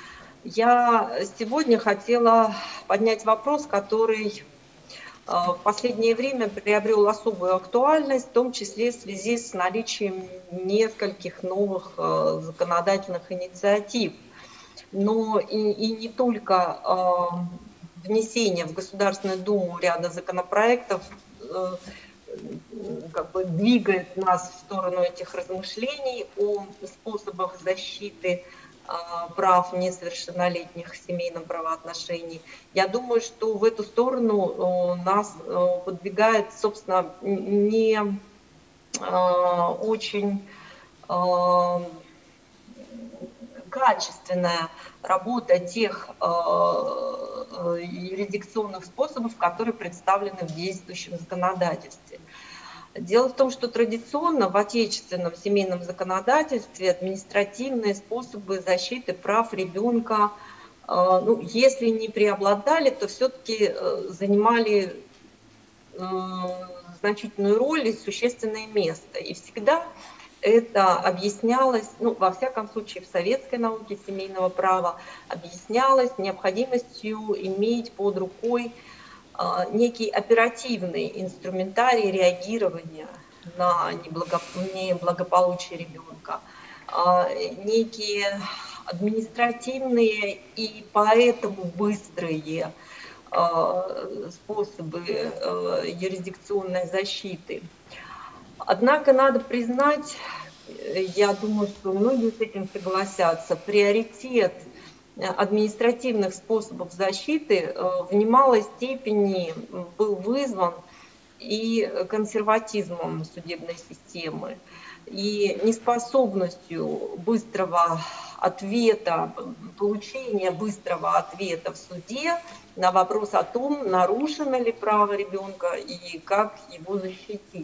Я сегодня хотела поднять вопрос, который э, в последнее время приобрел особую актуальность, в том числе в связи с наличием нескольких новых э, законодательных инициатив. Но и, и не только э, внесение в Государственную Думу ряда законопроектов э, как бы двигает нас в сторону этих размышлений о способах защиты э, прав несовершеннолетних в семейном правоотношении. Я думаю, что в эту сторону э, нас э, подвигает, собственно, не э, очень э, качественная работа тех э, юрисдикционных способов, которые представлены в действующем законодательстве. Дело в том, что традиционно в отечественном семейном законодательстве административные способы защиты прав ребенка, э, ну, если не преобладали, то все-таки э, занимали э, значительную роль и существенное место. И всегда это объяснялось, ну, во всяком случае, в советской науке семейного права, объяснялось необходимостью иметь под рукой э, некий оперативный инструментарий реагирования на неблаго, неблагополучие ребенка, э, некие административные и поэтому быстрые э, способы э, юрисдикционной защиты. Однако надо признать, я думаю, что многие с этим согласятся, приоритет административных способов защиты в немалой степени был вызван и консерватизмом судебной системы, и неспособностью быстрого ответа, получения быстрого ответа в суде на вопрос о том, нарушено ли право ребенка и как его защитить.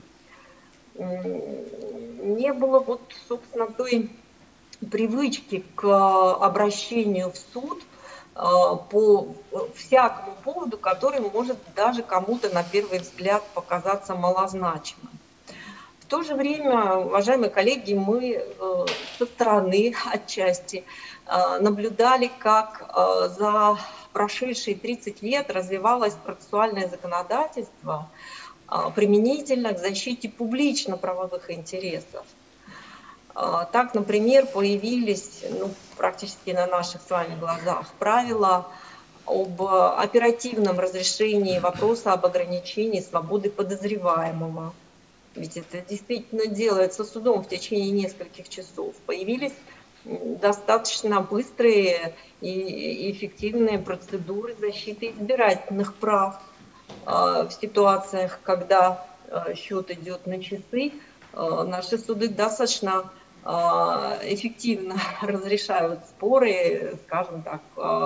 Не было вот, собственно, той привычки к обращению в суд по всякому поводу, который может даже кому-то на первый взгляд показаться малозначимым. В то же время, уважаемые коллеги, мы со стороны отчасти наблюдали, как за прошедшие тридцать лет развивалось процессуальное законодательство применительно к защите публично-правовых интересов. Так, например, появились, ну, практически на наших с вами глазах правила об оперативном разрешении вопроса об ограничении свободы подозреваемого. Ведь это действительно делается судом в течение нескольких часов. Появились достаточно быстрые и эффективные процедуры защиты избирательных прав в ситуациях, когда счет идет на часы. Наши суды достаточно эффективно разрешают споры, скажем так,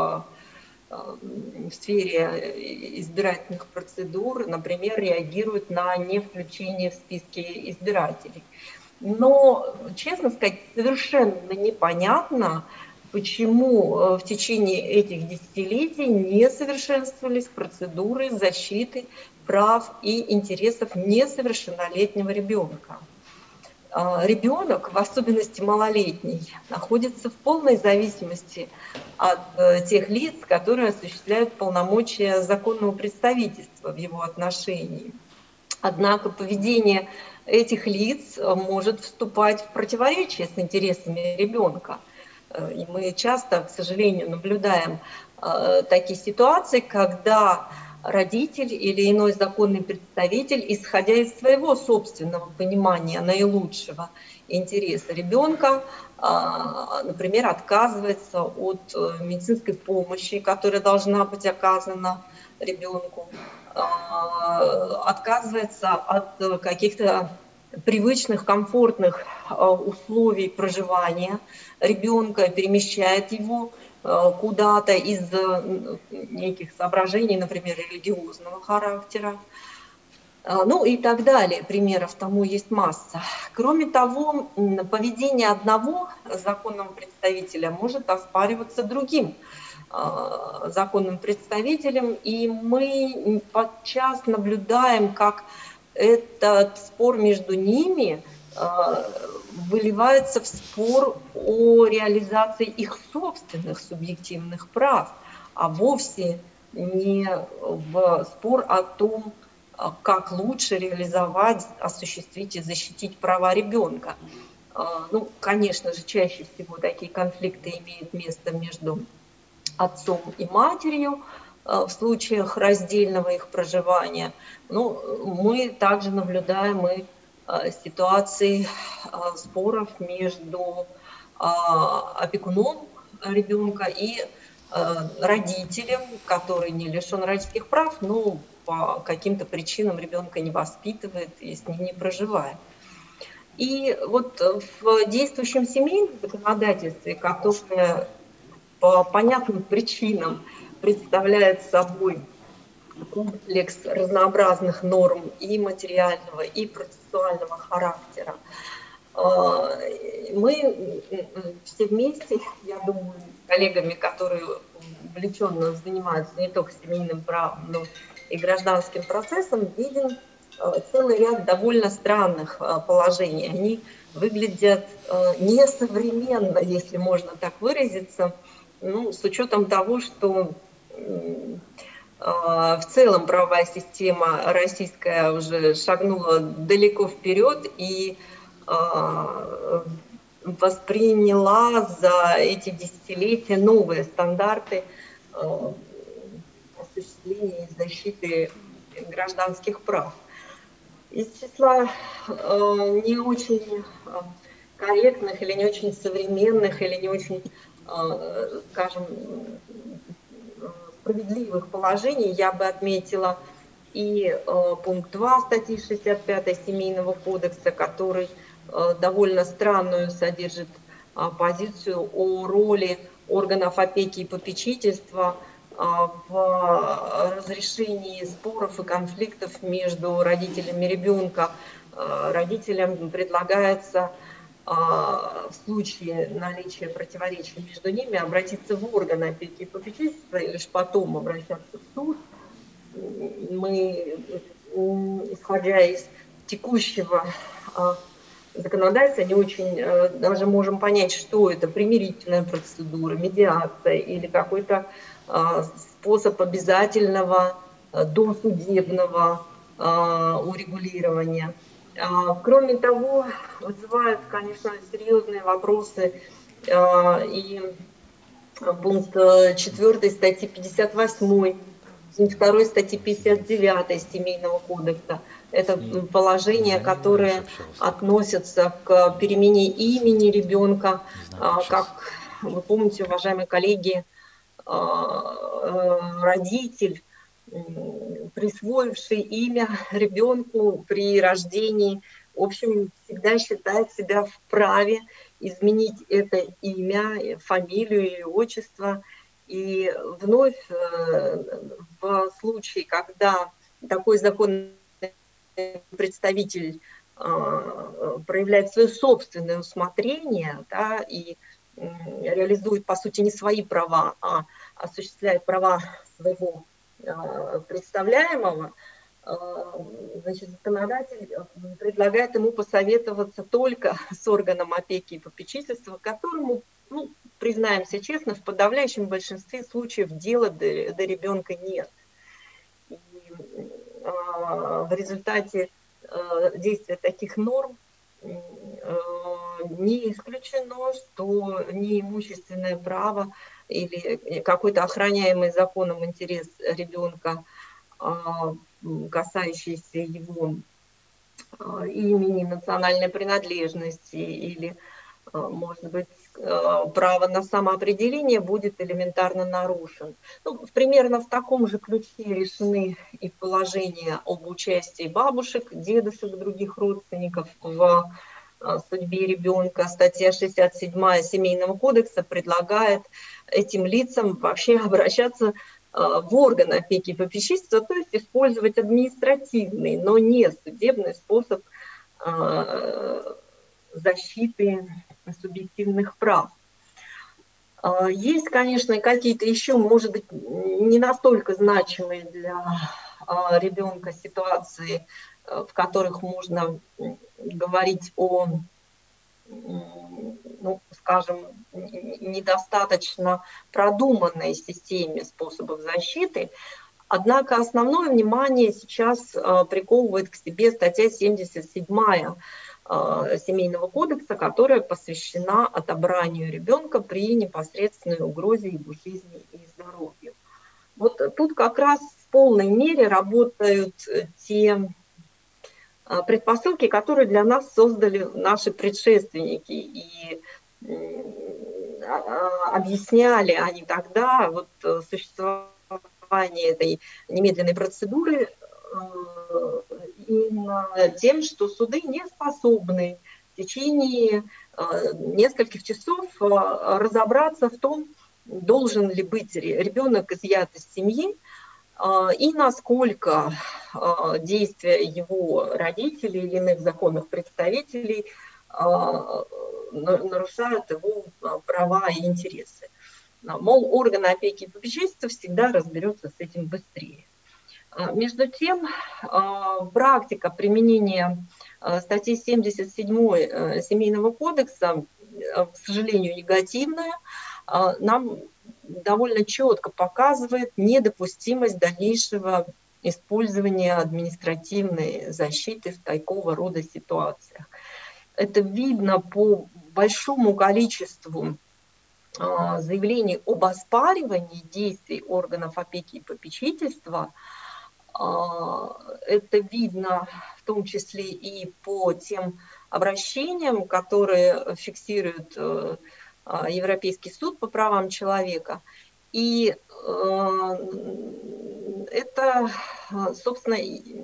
в сфере избирательных процедур, например, реагируют на невключение в списки избирателей. Но, честно сказать, совершенно непонятно, почему в течение этих десятилетий не совершенствовались процедуры защиты прав и интересов несовершеннолетнего ребенка. Ребенок, в особенности малолетний, находится в полной зависимости от тех лиц, которые осуществляют полномочия законного представительства в его отношении. Однако поведение этих лиц может вступать в противоречие с интересами ребенка. И мы часто, к сожалению, наблюдаем такие ситуации, когда родитель или иной законный представитель, исходя из своего собственного понимания наилучшего интереса ребенка, например, отказывается от медицинской помощи, которая должна быть оказана ребенку, отказывается от каких-то привычных, комфортных условий проживания ребенка, перемещает его куда-то из неких соображений, например, религиозного характера, ну и так далее. Примеров тому есть масса. Кроме того, поведение одного законного представителя может оспариваться другим законным представителем, и мы подчас наблюдаем, как этот спор между ними выливается в спор о реализации их собственных субъективных прав, а вовсе не в спор о том, как лучше реализовать, осуществить и защитить права ребенка. Ну, конечно же, чаще всего такие конфликты имеют место между отцом и матерью в случаях раздельного их проживания. Но мы также наблюдаем и ситуации споров между опекуном ребенка и родителем, который не лишен родительских прав, но по каким-то причинам ребенка не воспитывает и с ним не проживает. И вот в действующем семейном законодательстве, которое по понятным причинам представляет собой комплекс разнообразных норм и материального, и процессуального характера, мы все вместе, я думаю, с коллегами, которые увлеченно занимаются не только семейным правом, но и гражданским процессом, видим целый ряд довольно странных положений. Они выглядят несовременно, если можно так выразиться, ну, с учетом того, что в целом правовая система российская уже шагнула далеко вперед и восприняла за эти десятилетия новые стандарты осуществления и защиты гражданских прав. Из числа не очень корректных или не очень современных или не очень, скажем, справедливых положений я бы отметила и пункт два статьи шестьдесят пятой Семейного кодекса, который довольно странную содержит позицию о роли органов опеки и попечительства в разрешении споров и конфликтов между родителями ребенка. Родителям предлагается в случае наличия противоречия между ними обратиться в органы опеки и попечительства и лишь потом обращаться в суд. Мы, исходя из текущего законодательства, не очень даже можем понять, что это: примирительная процедура, медиация или какой-то способ обязательного досудебного урегулирования. Кроме того, вызывают, конечно, серьезные вопросы и пункт четвёртой статьи пятьдесят восьмой, пункт второй статьи пятьдесят девятой Семейного кодекса. Это положения, которые относятся к перемене имени ребенка. Как вы помните, уважаемые коллеги, родитель, присвоивший имя ребенку при рождении, в общем, всегда считает себя вправе изменить это имя, фамилию или отчество. И вновь в случае, когда такой законный представитель проявляет свое собственное усмотрение, да, и реализует, по сути, не свои права, а осуществляет права своего представляемого, значит, законодатель предлагает ему посоветоваться только с органом опеки и попечительства, которому, ну, признаемся честно, в подавляющем большинстве случаев дела до, до ребенка нет. И, а, в результате а, действия таких норм а, не исключено, что неимущественное право или какой-то охраняемый законом интерес ребенка, а, касающийся его а, имени, национальной принадлежности или, а, может быть, право на самоопределение будет элементарно нарушен. Ну, примерно в таком же ключе решены и положения об участии бабушек, дедушек, других родственников в судьбе ребенка. Статья шестьдесят седьмая Семейного кодекса предлагает этим лицам вообще обращаться в орган опеки и попечительства, то есть использовать административный, но не судебный способ защиты субъективных прав. Есть, конечно, какие-то еще, может быть, не настолько значимые для ребенка ситуации, в которых можно говорить о, ну, скажем, недостаточно продуманной системе способов защиты. Однако основное внимание сейчас приковывает к себе статья семьдесят седьмая Семейного кодекса, которая посвящена отобранию ребенка при непосредственной угрозе его жизни и здоровью. Вот тут как раз в полной мере работают те предпосылки, которые для нас создали наши предшественники, и объясняли они тогда вот существование этой немедленной процедуры именно тем, что суды не способны в течение нескольких часов разобраться в том, должен ли быть ребенок изъят из семьи и насколько действия его родителей или иных законных представителей нарушают его права и интересы. Мол, органы опеки и попечительства всегда разберется с этим быстрее. Между тем, практика применения статьи семьдесят седьмой Семейного кодекса, к сожалению, негативная, нам довольно четко показывает недопустимость дальнейшего использования административной защиты в такого рода ситуациях. Это видно по большому количеству заявлений об оспаривании действий органов опеки и попечительства. Это видно в том числе и по тем обращениям, которые фиксирует Европейский суд по правам человека. И это, собственно,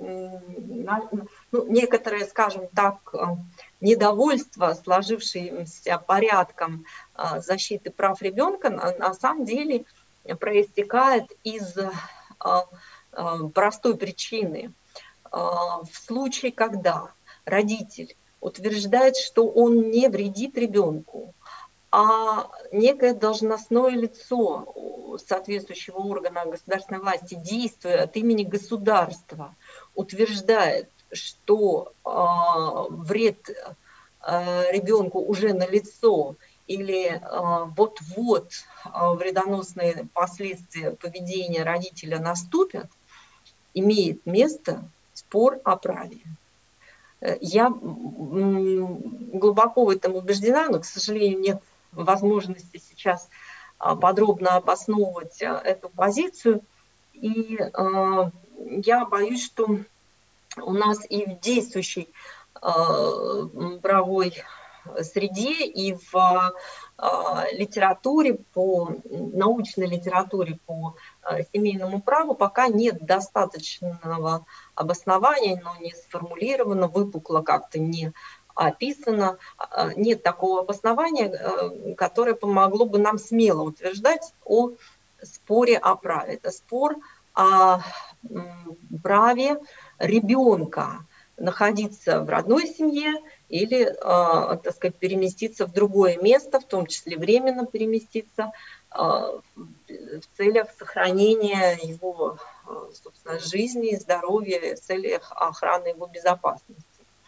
ну, некоторое, скажем так, недовольство сложившимся порядком защиты прав ребенка на самом деле проистекает из простой причины. В случае, когда родитель утверждает, что он не вредит ребенку, а некое должностное лицо соответствующего органа государственной власти, действуя от имени государства, утверждает, что э, вред э, ребенку уже налицо, или э, вот-вот э, вредоносные последствия поведения родителя наступят, имеет место спор о праве. Я глубоко в этом убеждена, но, к сожалению, нет возможности сейчас подробно обосновывать эту позицию. И я боюсь, что у нас и в действующей правовой среде, и в литературе, по научной литературе по семейному праву пока нет достаточного обоснования, но не сформулировано, выпукло как-то не описано, нет такого обоснования, которое помогло бы нам смело утверждать о споре о праве. Это спор о праве ребенка находиться в родной семье или, так сказать, переместиться в другое место, в том числе временно переместиться в целях сохранения его, собственно, жизни, здоровья, в целях охраны его безопасности.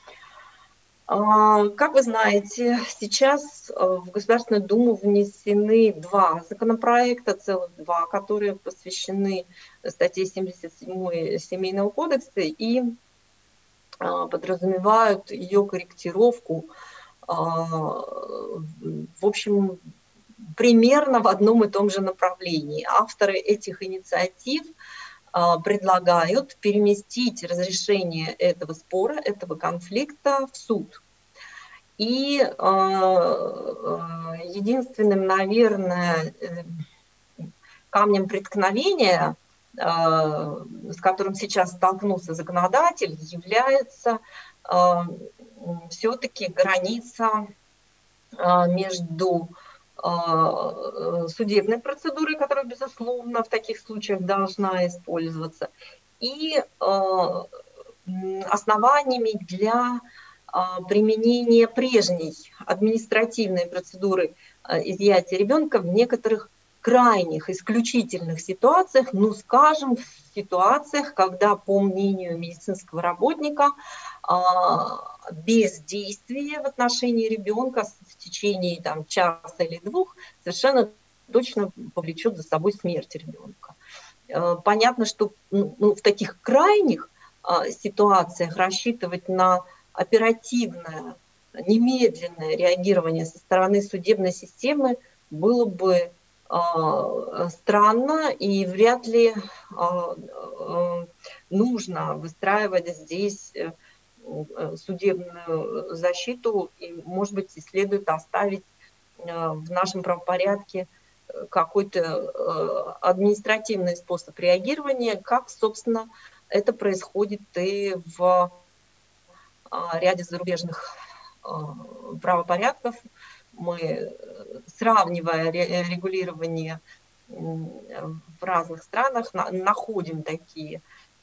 Как вы знаете, сейчас в Государственную Думу внесены два законопроекта, целых два, которые посвящены статье семьдесят семь Семейного кодекса и подразумевают ее корректировку, в общем, примерно в одном и том же направлении. Авторы этих инициатив предлагают переместить разрешение этого спора, этого конфликта в суд. И единственным, наверное, камнем преткновения, с которым сейчас столкнулся законодатель, является все-таки граница между судебной процедурой, которая, безусловно, в таких случаях должна использоваться, и основаниями для применения прежней административной процедуры изъятия ребенка в некоторых крайних, исключительных ситуациях, ну, скажем, в ситуациях, когда, по мнению медицинского работника, бездействие в отношении ребенка в течение там, часа или двух совершенно точно повлечет за собой смерть ребенка. Понятно, что ну, в таких крайних ситуациях рассчитывать на оперативное, немедленное реагирование со стороны судебной системы было бы странно, и вряд ли нужно выстраивать здесь судебную защиту, и, может быть, следует оставить в нашем правопорядке какой-то административный способ реагирования, как, собственно, это происходит и в ряде зарубежных правопорядков. Мы, сравнивая регулирование в разных странах, находим такие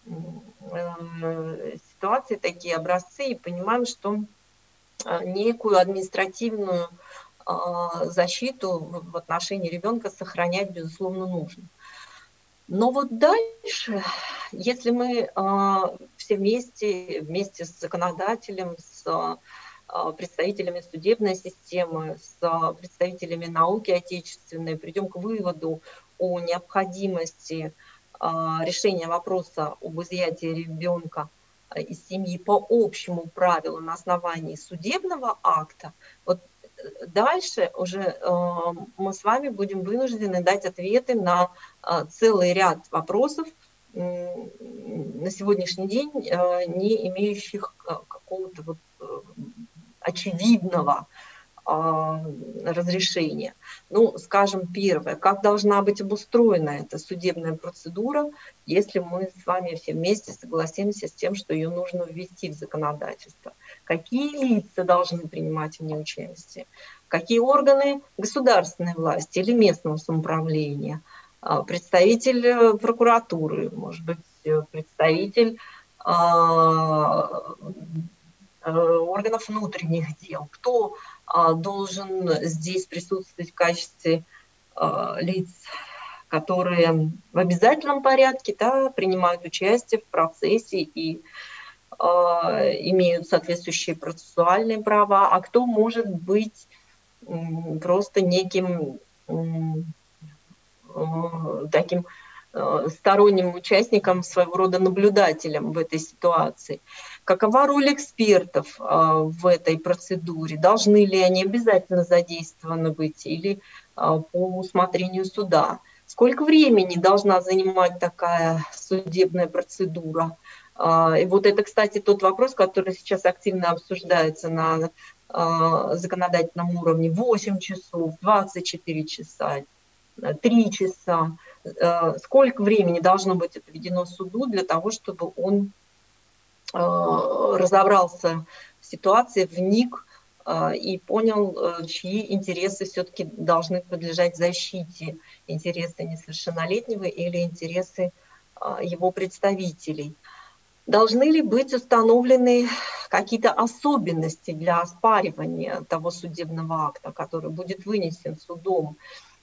ситуации, такие образцы и понимаем, что некую административную защиту в отношении ребенка сохранять, безусловно, нужно. Но вот дальше, если мы все вместе, вместе с законодателем, с представителями судебной системы, с представителями науки отечественной придем к выводу о необходимости решения вопроса об изъятии ребенка из семьи по общему правилу на основании судебного акта, вот дальше уже мы с вами будем вынуждены дать ответы на целый ряд вопросов, на сегодняшний день не имеющих какого-то вот очевидного разрешения. Ну, скажем, первое, как должна быть обустроена эта судебная процедура, если мы с вами все вместе согласимся с тем, что ее нужно ввести в законодательство. Какие лица должны принимать в ней участие? Какие органы государственной власти или местного самоуправления? Представитель прокуратуры, может быть, представитель органов внутренних дел. Кто должен здесь присутствовать в качестве лиц, которые в обязательном порядке да, принимают участие в процессе и имеют соответствующие процессуальные права, а кто может быть просто неким таким сторонним участником, своего рода наблюдателем в этой ситуации. Какова роль экспертов в этой процедуре? Должны ли они обязательно задействованы быть или по усмотрению суда? Сколько времени должна занимать такая судебная процедура? И вот это, кстати, тот вопрос, который сейчас активно обсуждается на законодательном уровне. восемь часов, двадцать четыре часа, три часа. Сколько времени должно быть отведено суду для того, чтобы он разобрался в ситуации, вник и понял, чьи интересы все-таки должны подлежать защите, интересы несовершеннолетнего или интересы его представителей. Должны ли быть установлены какие-то особенности для оспаривания того судебного акта, который будет вынесен судом?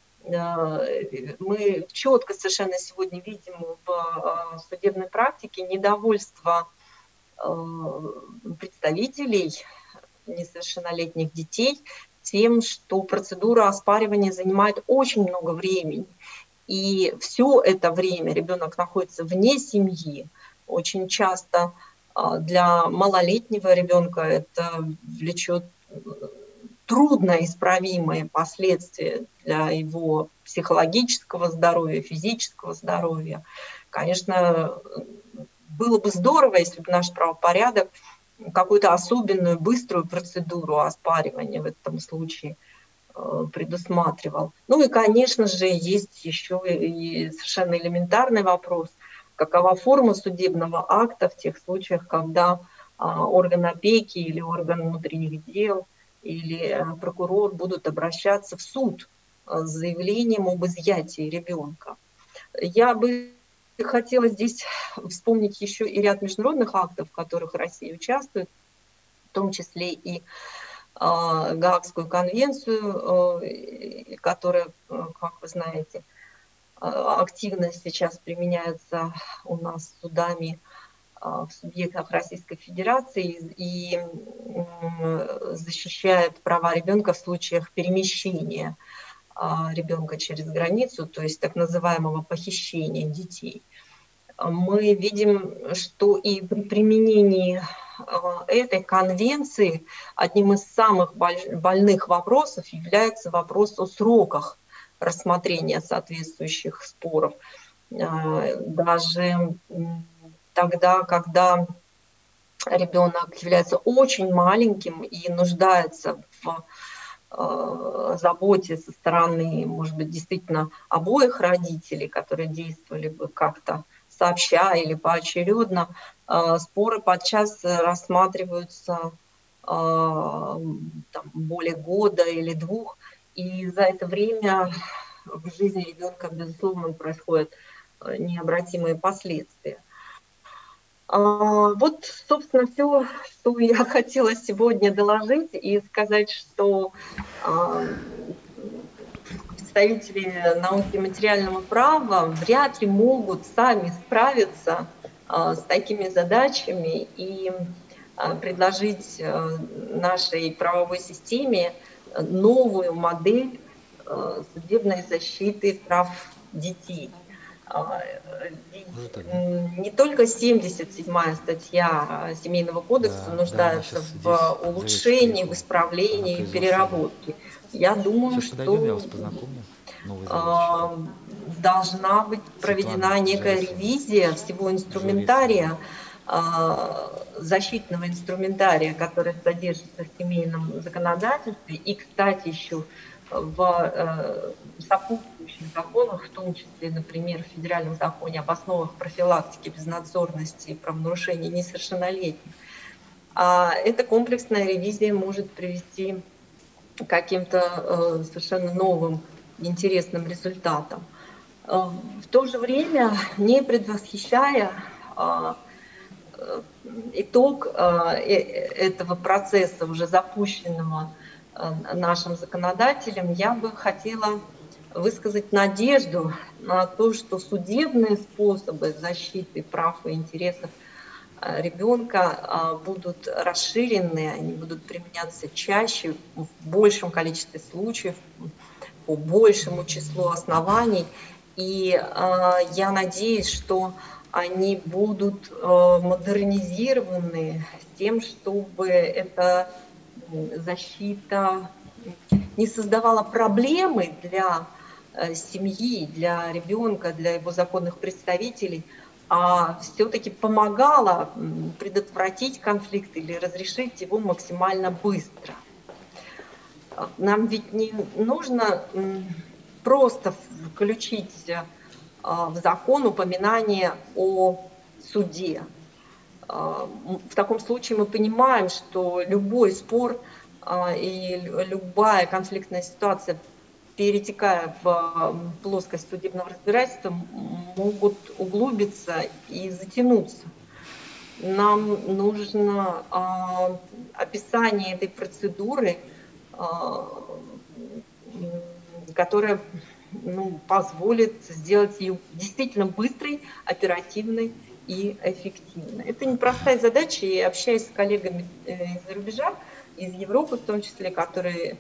Мы четко совершенно сегодня видим в судебной практике недовольство представителей несовершеннолетних детей тем, что процедура оспаривания занимает очень много времени. И все это время ребенок находится вне семьи. Очень часто для малолетнего ребенка это влечет трудноисправимые последствия для его психологического здоровья, физического здоровья. Конечно, было бы здорово, если бы наш правопорядок какую-то особенную быструю процедуру оспаривания в этом случае предусматривал. Ну и, конечно же, есть еще и совершенно элементарный вопрос, какова форма судебного акта в тех случаях, когда орган опеки или орган внутренних дел или прокурор будут обращаться в суд с заявлением об изъятии ребенка. Я бы хотела здесь вспомнить еще и ряд международных актов, в которых Россия участвует, в том числе и Гаагскую конвенцию, которая, как вы знаете, активно сейчас применяется у нас судами в субъектах Российской Федерации и защищает права ребенка в случаях перемещения ребенка через границу, то есть так называемого похищения детей. Мы видим, что и при применении этой конвенции одним из самых больных вопросов является вопрос о сроках рассмотрения соответствующих споров. Даже тогда, когда ребенок является очень маленьким и нуждается в заботе со стороны, может быть, действительно обоих родителей, которые действовали бы как-то сообща или поочередно, споры подчас рассматриваются там, более года или двух, и за это время в жизни ребенка, безусловно, происходят необратимые последствия. Вот, собственно, все, что я хотела сегодня доложить и сказать, что представители науки материального права вряд ли могут сами справиться с такими задачами и предложить нашей правовой системе новую модель судебной защиты прав детей. Не только семьдесят седьмая статья Семейного кодекса да, нуждается да, в улучшении, в исправлении, в переработке. Я думаю, Сейчас что я должна быть проведена Светлана, некая ревизия всего инструментария, защитного инструментария, который содержится в семейном законодательстве, и, кстати, еще в сопутствующих законах, в том числе, например, в Федеральном законе об основах профилактики безнадзорности и правонарушений несовершеннолетних. А эта комплексная ревизия может привести к каким-то совершенно новым, интересным результатам. В то же время, не предвосхищая итог этого процесса, уже запущенного нашим законодателям, я бы хотела высказать надежду на то, что судебные способы защиты прав и интересов ребенка будут расширены, они будут применяться чаще, в большем количестве случаев, по большему числу оснований. И я надеюсь, что они будут модернизированы с тем, чтобы эта защита не создавала проблемы для семьи, для ребенка, для его законных представителей, а все-таки помогала предотвратить конфликт или разрешить его максимально быстро. Нам ведь не нужно просто включить в закон упоминание о суде. В таком случае мы понимаем, что любой спор и любая конфликтная ситуация, перетекая в плоскость судебного разбирательства, могут углубиться и затянуться. нам нужно описание этой процедуры, которая, ну, позволит сделать ее действительно быстрой, оперативной и эффективной. Это непростая задача, и общаясь с коллегами из-за рубежа, из Европы в том числе, которые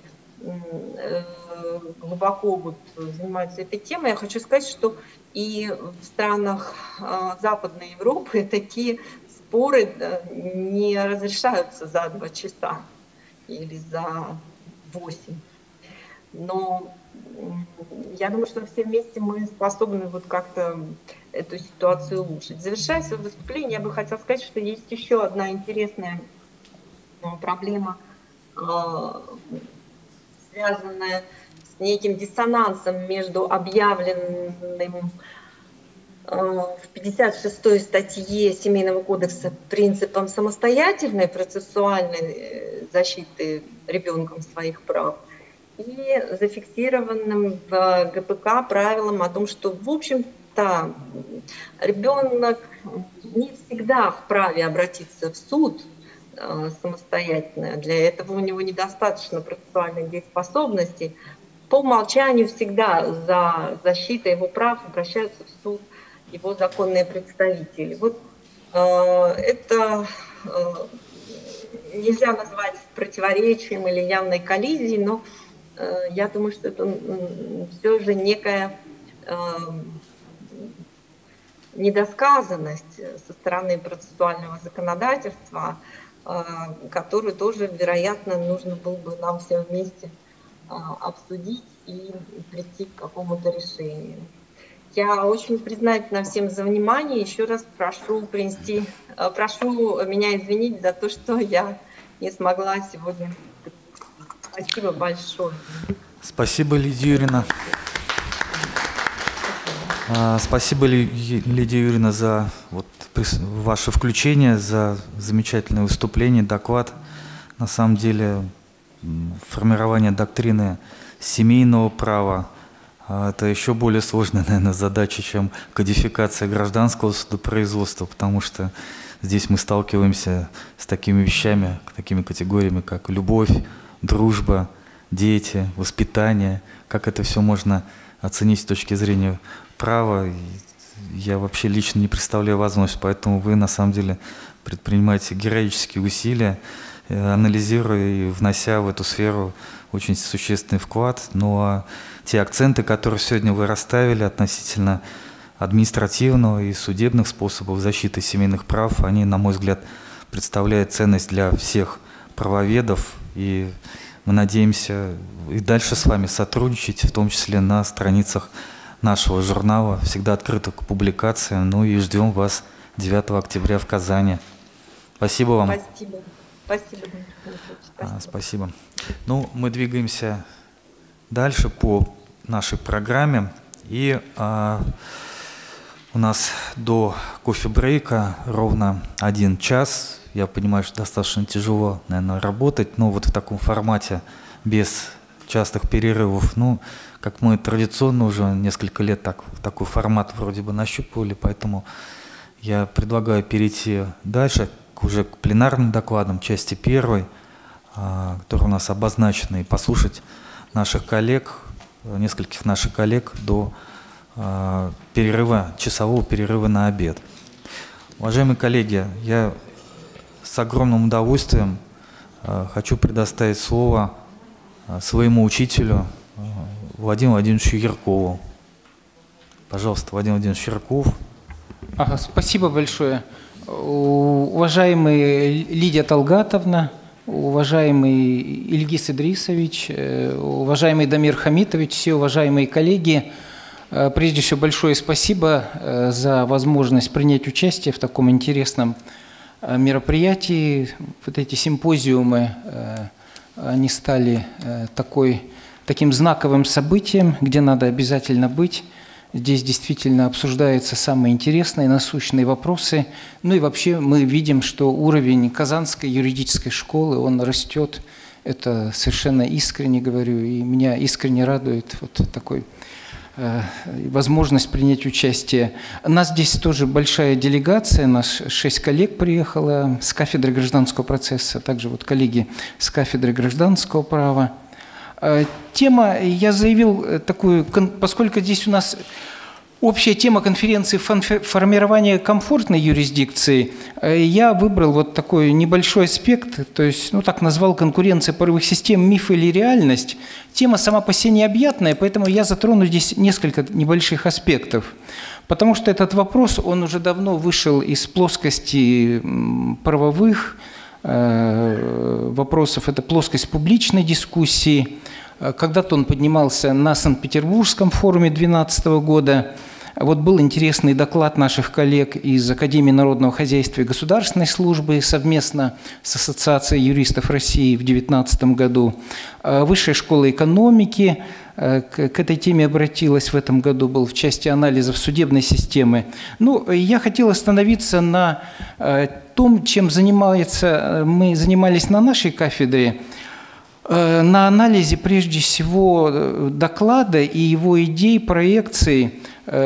глубоко вот занимаются этой темой, я хочу сказать, что и в странах Западной Европы такие споры не разрешаются за два часа или за восемь. Но я думаю, что все вместе мы способны вот как-то эту ситуацию улучшить. Завершая свое выступление, я бы хотела сказать, что есть еще одна интересная проблема, связанная с неким диссонансом между объявленным в пятьдесят шестой статье Семейного кодекса принципом самостоятельной процессуальной защиты ребенком своих прав и зафиксированным в ГПК правилом о том, что, в общем-то, ребенок не всегда вправе обратиться в суд самостоятельно. Для этого у него недостаточно процессуальных дееспособностей. По умолчанию всегда за защитой его прав обращаются в суд его законные представители. Вот э, это э, нельзя назвать противоречием или явной коллизией, но э, я думаю, что это э, все же некая э, недосказанность со стороны процессуального законодательства, э, которую тоже, вероятно, нужно было бы нам всем вместе э, обсудить и прийти к какому-то решению. Я очень признательна всем за внимание. Еще раз прошу принести, прошу меня извинить за то, что я не смогла сегодня. Спасибо большое. Спасибо, Лидия Юрьевна. Спасибо, Лидия Юрьевна, за вот ваше включение, за замечательное выступление, доклад. На самом деле, формирование доктрины семейного права – это еще более сложная, наверное, задача, чем кодификация гражданского судопроизводства, потому что здесь мы сталкиваемся с такими вещами, такими категориями, как любовь, дружба, дети, воспитание, как это все можно оценить с точки зрения права. Я вообще лично не представляю возможность, поэтому вы на самом деле предпринимаете героические усилия, анализируя и внося в эту сферу очень существенный вклад. Ну а те акценты, которые сегодня вы расставили относительно административного и судебных способов защиты семейных прав, они, на мой взгляд, представляют ценность для всех правоведов. И мы надеемся и дальше с вами сотрудничать, в том числе на страницах нашего журнала. Всегда открыто к публикациям. Ну и ждем вас девятого октября в Казани. Спасибо вам. Спасибо. Спасибо. Спасибо. Спасибо. Ну, мы двигаемся дальше по нашей программе. И а, у нас до кофе-брейка ровно один час. Я понимаю, что достаточно тяжело, наверное, работать, но вот в таком формате, без частых перерывов. Ну, как мы традиционно уже несколько лет так, такой формат вроде бы нащупывали, поэтому я предлагаю перейти дальше, уже к пленарным докладам, части первой, которые у нас обозначены, и послушать наших коллег, нескольких наших коллег до перерыва, часового перерыва на обед. Уважаемые коллеги, я с огромным удовольствием хочу предоставить слово своему учителю Владимиру Владимировичу Яркову. Пожалуйста, Владимир Владимирович Ярков. Ага, спасибо большое. Уважаемая Лидия Талгатовна, уважаемый Ильгиз Идрисович, уважаемый Дамир Хамитович, все уважаемые коллеги, прежде всего большое спасибо за возможность принять участие в таком интересном мероприятии. Вот эти симпозиумы, они стали такой, таким знаковым событием, где надо обязательно быть. Здесь действительно обсуждаются самые интересные, насущные вопросы. Ну и вообще мы видим, что уровень Казанской юридической школы, он растет. Это совершенно искренне говорю, и меня искренне радует вот такой возможность принять участие. У нас здесь тоже большая делегация, нас шесть коллег приехало с кафедры гражданского процесса, также вот коллеги с кафедры гражданского права. Тема, я заявил такую, поскольку здесь у нас общая тема конференции «Формирование комфортной юрисдикции», я выбрал вот такой небольшой аспект, то есть, ну, так назвал «Конкуренция правовых систем. Миф или реальность». Тема сама по себе необъятная, поэтому я затрону здесь несколько небольших аспектов. Потому что этот вопрос, он уже давно вышел из плоскости правовых вопросов, это плоскость публичной дискуссии. Когда-то он поднимался на Санкт-Петербургском форуме две тысячи двенадцатого года. Вот был интересный доклад наших коллег из Академии народного хозяйства и государственной службы совместно с Ассоциацией юристов России в две тысячи девятнадцатом году. Высшая школа экономики к этой теме обратилась в этом году, был в части анализов судебной системы. Ну, я хотел остановиться на том, чем занимается, мы занимались на нашей кафедре, на анализе прежде всего доклада и его идей, проекций.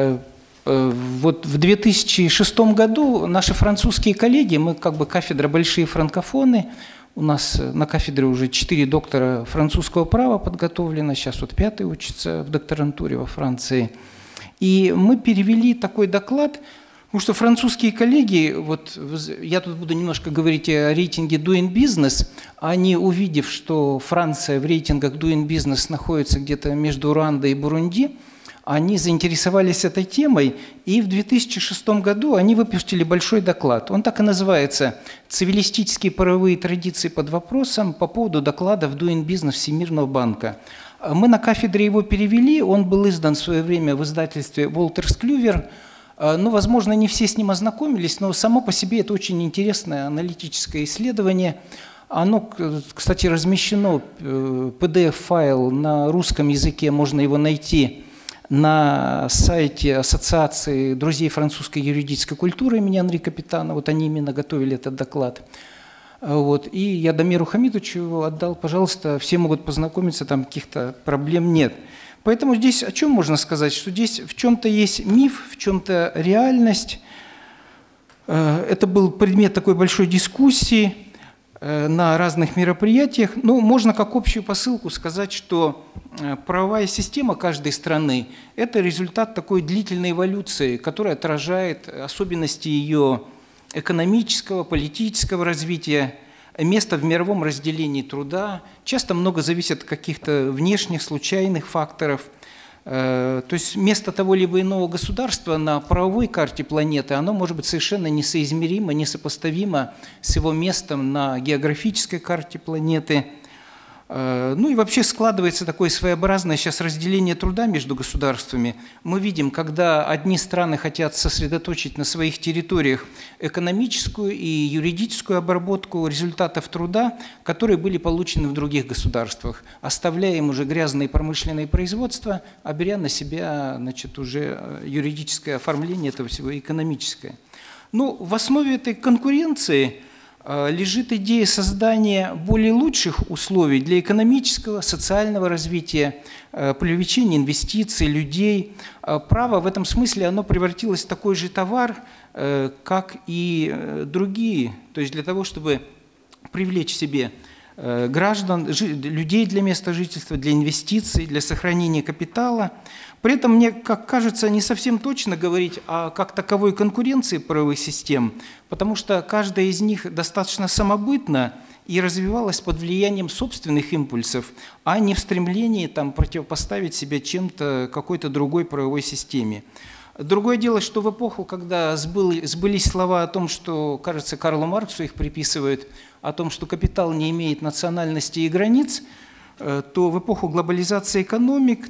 Вот в две тысячи шестом году наши французские коллеги, мы как бы кафедра большие франкофоны, у нас на кафедре уже четыре доктора французского права подготовлено, сейчас вот пятый учится в докторантуре во Франции. И мы перевели такой доклад, потому что французские коллеги, вот я тут буду немножко говорить о рейтинге Doing Business, они, увидев, что Франция в рейтингах Doing Business находится где-то между Руандой и Бурунди, они заинтересовались этой темой, и в две тысячи шестом году они выпустили большой доклад. Он так и называется «Цивилистические правовые традиции под вопросом» по поводу докладов Doing Business Всемирного банка. Мы на кафедре его перевели, он был издан в свое время в издательстве Волтерс Клювер. Ну, возможно, не все с ним ознакомились, но само по себе это очень интересное аналитическое исследование. Оно, кстати, размещено, пи ди эф-файл на русском языке, можно его найти на сайте Ассоциации друзей французской юридической культуры имени Анри Капитана. Вот они именно готовили этот доклад. Вот. И я Дамиру Хамитовичу его отдал, пожалуйста, все могут познакомиться, там каких-то проблем нет. Поэтому здесь о чем можно сказать? Что здесь в чем-то есть миф, в чем-то реальность. Это был предмет такой большой дискуссии на разных мероприятиях. Ну, можно как общую посылку сказать, что правовая система каждой страны – это результат такой длительной эволюции, которая отражает особенности ее экономического, политического развития, место в мировом разделении труда. Часто много зависит от каких-то внешних, случайных факторов. То есть место того либо иного государства на правовой карте планеты, оно может быть совершенно несоизмеримо, несопоставимо с его местом на географической карте планеты. Ну и вообще складывается такое своеобразное сейчас разделение труда между государствами. Мы видим, когда одни страны хотят сосредоточить на своих территориях экономическую и юридическую обработку результатов труда, которые были получены в других государствах, оставляя им уже грязные промышленные производства, а беря на себя, значит, уже юридическое оформление этого всего, экономическое. Ну, в основе этой конкуренции лежит идея создания более лучших условий для экономического, социального развития, привлечения инвестиций, людей. Право в этом смысле оно превратилось в такой же товар, как и другие. То есть для того, чтобы привлечь себе граждан, людей для места жительства, для инвестиций, для сохранения капитала. При этом, мне как кажется, не совсем точно говорить о как таковой конкуренции правовых систем, потому что каждая из них достаточно самобытна и развивалась под влиянием собственных импульсов, а не в стремлении там, противопоставить себя чем-то, какой-то другой правовой системе. Другое дело, что в эпоху, когда сбылись слова о том, что, кажется, Карлу Марксу их приписывают, о том, что капитал не имеет национальности и границ, то в эпоху глобализации экономик,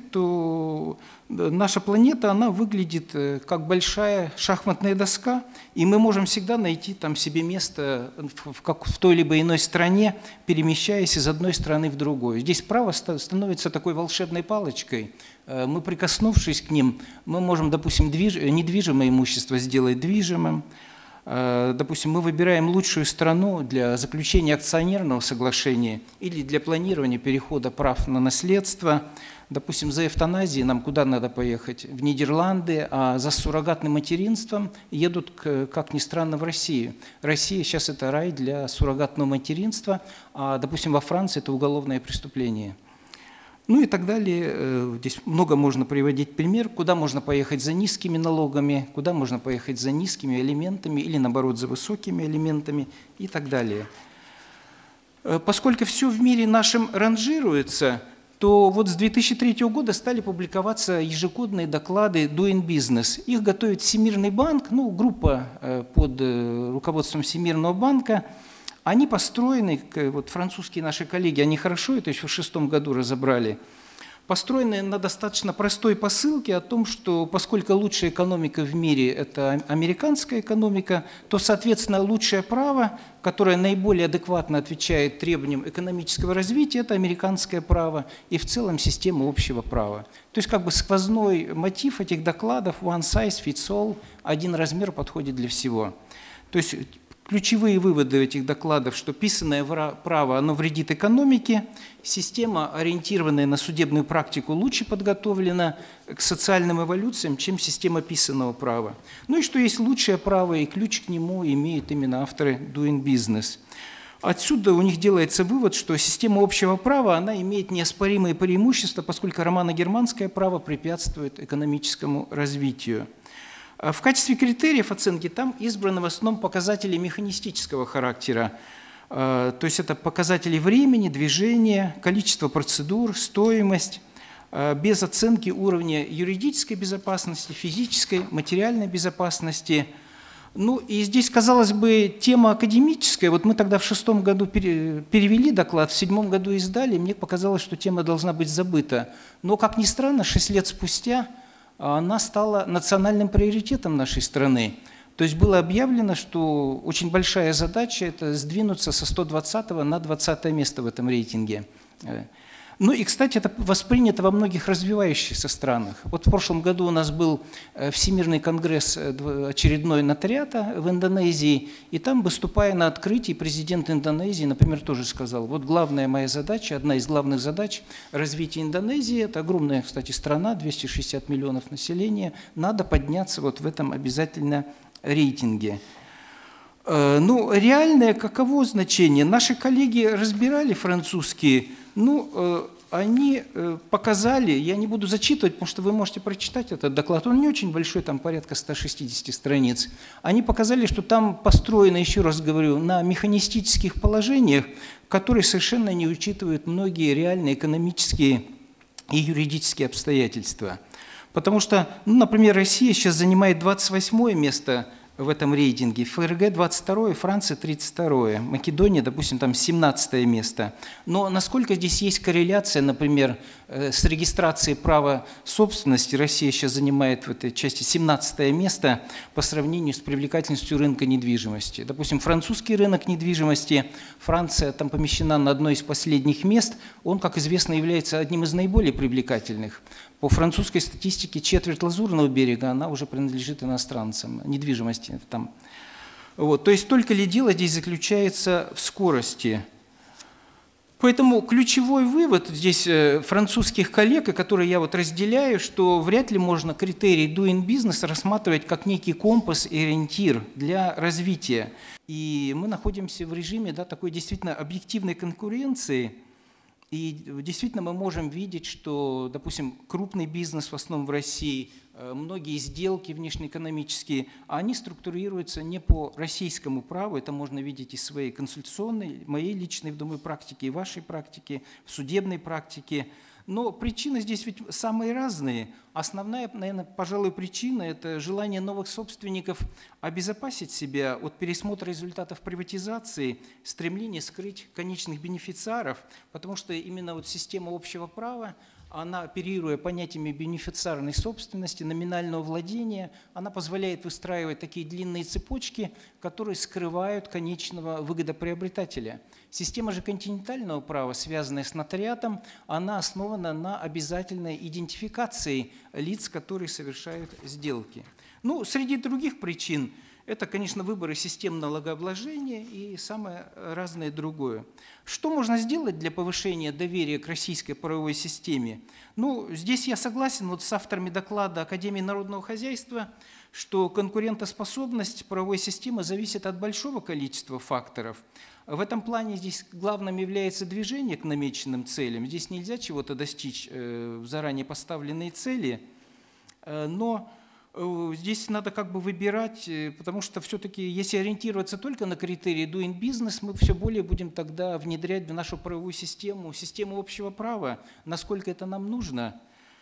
то наша планета, она выглядит как большая шахматная доска, и мы можем всегда найти там себе место в, как в той либо иной стране, перемещаясь из одной страны в другую. Здесь право становится такой волшебной палочкой. Мы, прикоснувшись к ним, мы можем, допустим, движ... недвижимое имущество сделать движимым, Допустим, мы выбираем лучшую страну для заключения акционерного соглашения или для планирования перехода прав на наследство. Допустим, за эвтаназией нам куда надо поехать? В Нидерланды, а за суррогатным материнством едут, как ни странно, в Россию. Россия сейчас это рай для суррогатного материнства, а, допустим, во Франции это уголовное преступление. Ну и так далее. Здесь много можно приводить пример, куда можно поехать за низкими налогами, куда можно поехать за низкими элементами или, наоборот, за высокими элементами и так далее. Поскольку все в мире нашем ранжируется, то вот с две тысячи третьего года стали публиковаться ежегодные доклады Doing Business. Их готовит Всемирный банк, ну, группа под руководством Всемирного банка. Они построены, вот французские наши коллеги, они хорошо это еще в две тысячи шестом году разобрали, построены на достаточно простой посылке о том, что поскольку лучшая экономика в мире – это американская экономика, то, соответственно, лучшее право, которое наиболее адекватно отвечает требованиям экономического развития, это американское право и в целом система общего права. То есть как бы сквозной мотив этих докладов «one size fits all» – один размер подходит для всего. То есть ключевые выводы этих докладов, что писанное право, оно вредит экономике, система, ориентированная на судебную практику, лучше подготовлена к социальным эволюциям, чем система писанного права. Ну и что есть лучшее право, и ключ к нему имеют именно авторы Doing Business. Отсюда у них делается вывод, что система общего права, она имеет неоспоримые преимущества, поскольку романо-германское право препятствует экономическому развитию. В качестве критериев оценки там избраны в основном показатели механистического характера. То есть это показатели времени, движения, количество процедур, стоимость, без оценки уровня юридической безопасности, физической, материальной безопасности. Ну и здесь, казалось бы, тема академическая. Вот мы тогда в шестом году перевели доклад, в седьмом году издали, мне показалось, что тема должна быть забыта. Но, как ни странно, шесть лет спустя она стала национальным приоритетом нашей страны. То есть было объявлено, что очень большая задача – это сдвинуться со сто двадцатого на двадцатое место в этом рейтинге. Ну и, кстати, это воспринято во многих развивающихся странах. Вот в прошлом году у нас был Всемирный конгресс очередной нотариата в Индонезии, и там, выступая на открытии, президент Индонезии, например, тоже сказал, вот главная моя задача, одна из главных задач развития Индонезии, это огромная, кстати, страна, двести шестьдесят миллионов населения, надо подняться вот в этом обязательно рейтинге. Ну, реальное каково значение? Наши коллеги разбирали французские, ну, они показали, я не буду зачитывать, потому что вы можете прочитать этот доклад, он не очень большой, там порядка ста шестидесяти страниц. Они показали, что там построено, еще раз говорю, на механистических положениях, которые совершенно не учитывают многие реальные экономические и юридические обстоятельства. Потому что, ну, например, Россия сейчас занимает двадцать восьмое место в этом рейтинге, ФРГ двадцать второе, Франция тридцать второе, Македония, допустим, там семнадцатое место. Но насколько здесь есть корреляция, например, с регистрацией права собственности, Россия сейчас занимает в этой части семнадцатое место по сравнению с привлекательностью рынка недвижимости. Допустим, французский рынок недвижимости, Франция там помещена на одно из последних мест, он, как известно, является одним из наиболее привлекательных. По французской статистике четверть Лазурного берега, она уже принадлежит иностранцам, недвижимости там. Вот. То есть только ли дело здесь заключается в скорости. Поэтому ключевой вывод здесь французских коллег, который я вот разделяю, что вряд ли можно критерий Doing Business рассматривать как некий компас и ориентир для развития. И мы находимся в режиме, да, такой действительно объективной конкуренции. И действительно мы можем видеть, что, допустим, крупный бизнес, в основном в России, многие сделки внешнеэкономические, они структурируются не по российскому праву, это можно видеть из своей консультационной, моей личной, думаю, практики, и вашей практики, в судебной практике. Но причины здесь ведь самые разные. Основная, наверное, пожалуй, причина – это желание новых собственников обезопасить себя от пересмотра результатов приватизации, стремление скрыть конечных бенефициаров, потому что именно вот система общего права, она, оперируя понятиями бенефициарной собственности, номинального владения, она позволяет выстраивать такие длинные цепочки, которые скрывают конечного выгодоприобретателя. Система же континентального права, связанная с нотариатом, она основана на обязательной идентификации лиц, которые совершают сделки. Ну, среди других причин, Это, конечно, выборы систем налогообложения и самое разное другое. Что можно сделать для повышения доверия к российской правовой системе? Ну, здесь я согласен вот с авторами доклада Академии народного хозяйства, что конкурентоспособность правовой системы зависит от большого количества факторов. В этом плане здесь главным является движение к намеченным целям. Здесь нельзя чего-то достичь в заранее поставленные цели, но здесь надо как бы выбирать, потому что все-таки, если ориентироваться только на критерии doing business, мы все более будем тогда внедрять в нашу правовую систему, систему общего права, насколько это нам нужно.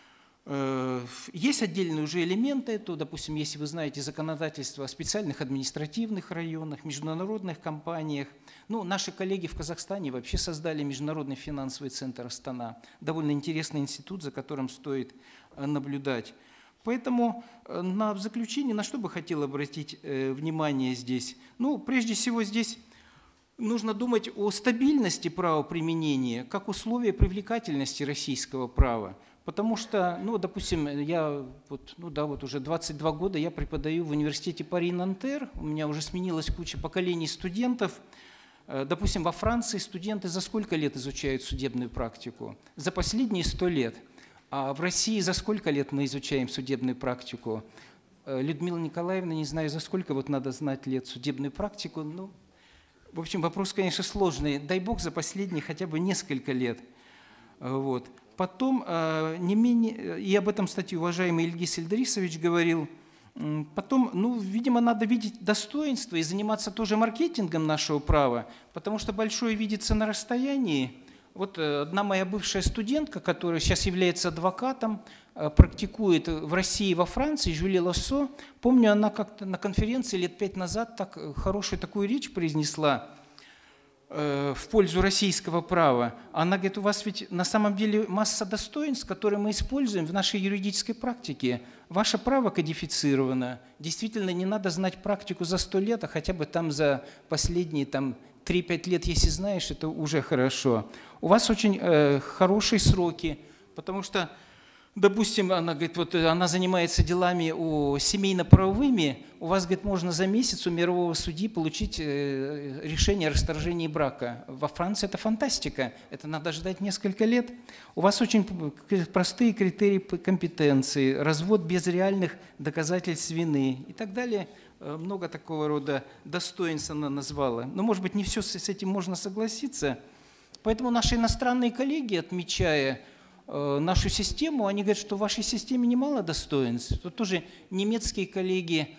Есть отдельные уже элементы, то, допустим, если вы знаете законодательство о специальных административных районах, международных компаниях. Ну, наши коллеги в Казахстане вообще создали Международный финансовый центр Астана. Довольно интересный институт, за которым стоит наблюдать. Поэтому на, в заключение на что бы хотел обратить э, внимание здесь? Ну, прежде всего здесь нужно думать о стабильности правоприменения как условие привлекательности российского права. Потому что, ну, допустим, я вот, ну, да, вот уже двадцать два года я преподаю в университете Пари-Нантер, у меня уже сменилась куча поколений студентов. Допустим, во Франции студенты за сколько лет изучают судебную практику? За последние сто лет. А в России за сколько лет мы изучаем судебную практику? Людмила Николаевна, не знаю, за сколько вот надо знать лет судебную практику. Ну, в общем, вопрос, конечно, сложный. Дай бог за последние хотя бы несколько лет. Вот. Потом, не менее, и об этом, кстати, уважаемый Ильгиз Ильдрисович говорил, потом, ну, видимо, надо видеть достоинство и заниматься тоже маркетингом нашего права, потому что большое видится на расстоянии. Вот одна моя бывшая студентка, которая сейчас является адвокатом, практикует в России и во Франции, Жюли Лассо, помню, она как-то на конференции лет пять назад так хорошую такую речь произнесла в пользу российского права. Она говорит, у вас ведь на самом деле масса достоинств, которые мы используем в нашей юридической практике. Ваше право кодифицировано. Действительно, не надо знать практику за сто лет, а хотя бы там за последние там, три-пять лет, если знаешь, это уже хорошо. У вас очень э, хорошие сроки, потому что, допустим, она говорит, вот она занимается делами о семейно-правовыми, у вас, говорит, можно за месяц у мирового судьи получить э, решение о расторжении брака. Во Франции это фантастика, это надо ждать несколько лет. У вас очень простые критерии компетенции, развод без реальных доказательств вины и так далее. Много такого рода достоинств она назвала. Но, может быть, не все с этим можно согласиться. Поэтому наши иностранные коллеги, отмечая э, нашу систему, они говорят, что в вашей системе немало достоинств. Тут тоже немецкие коллеги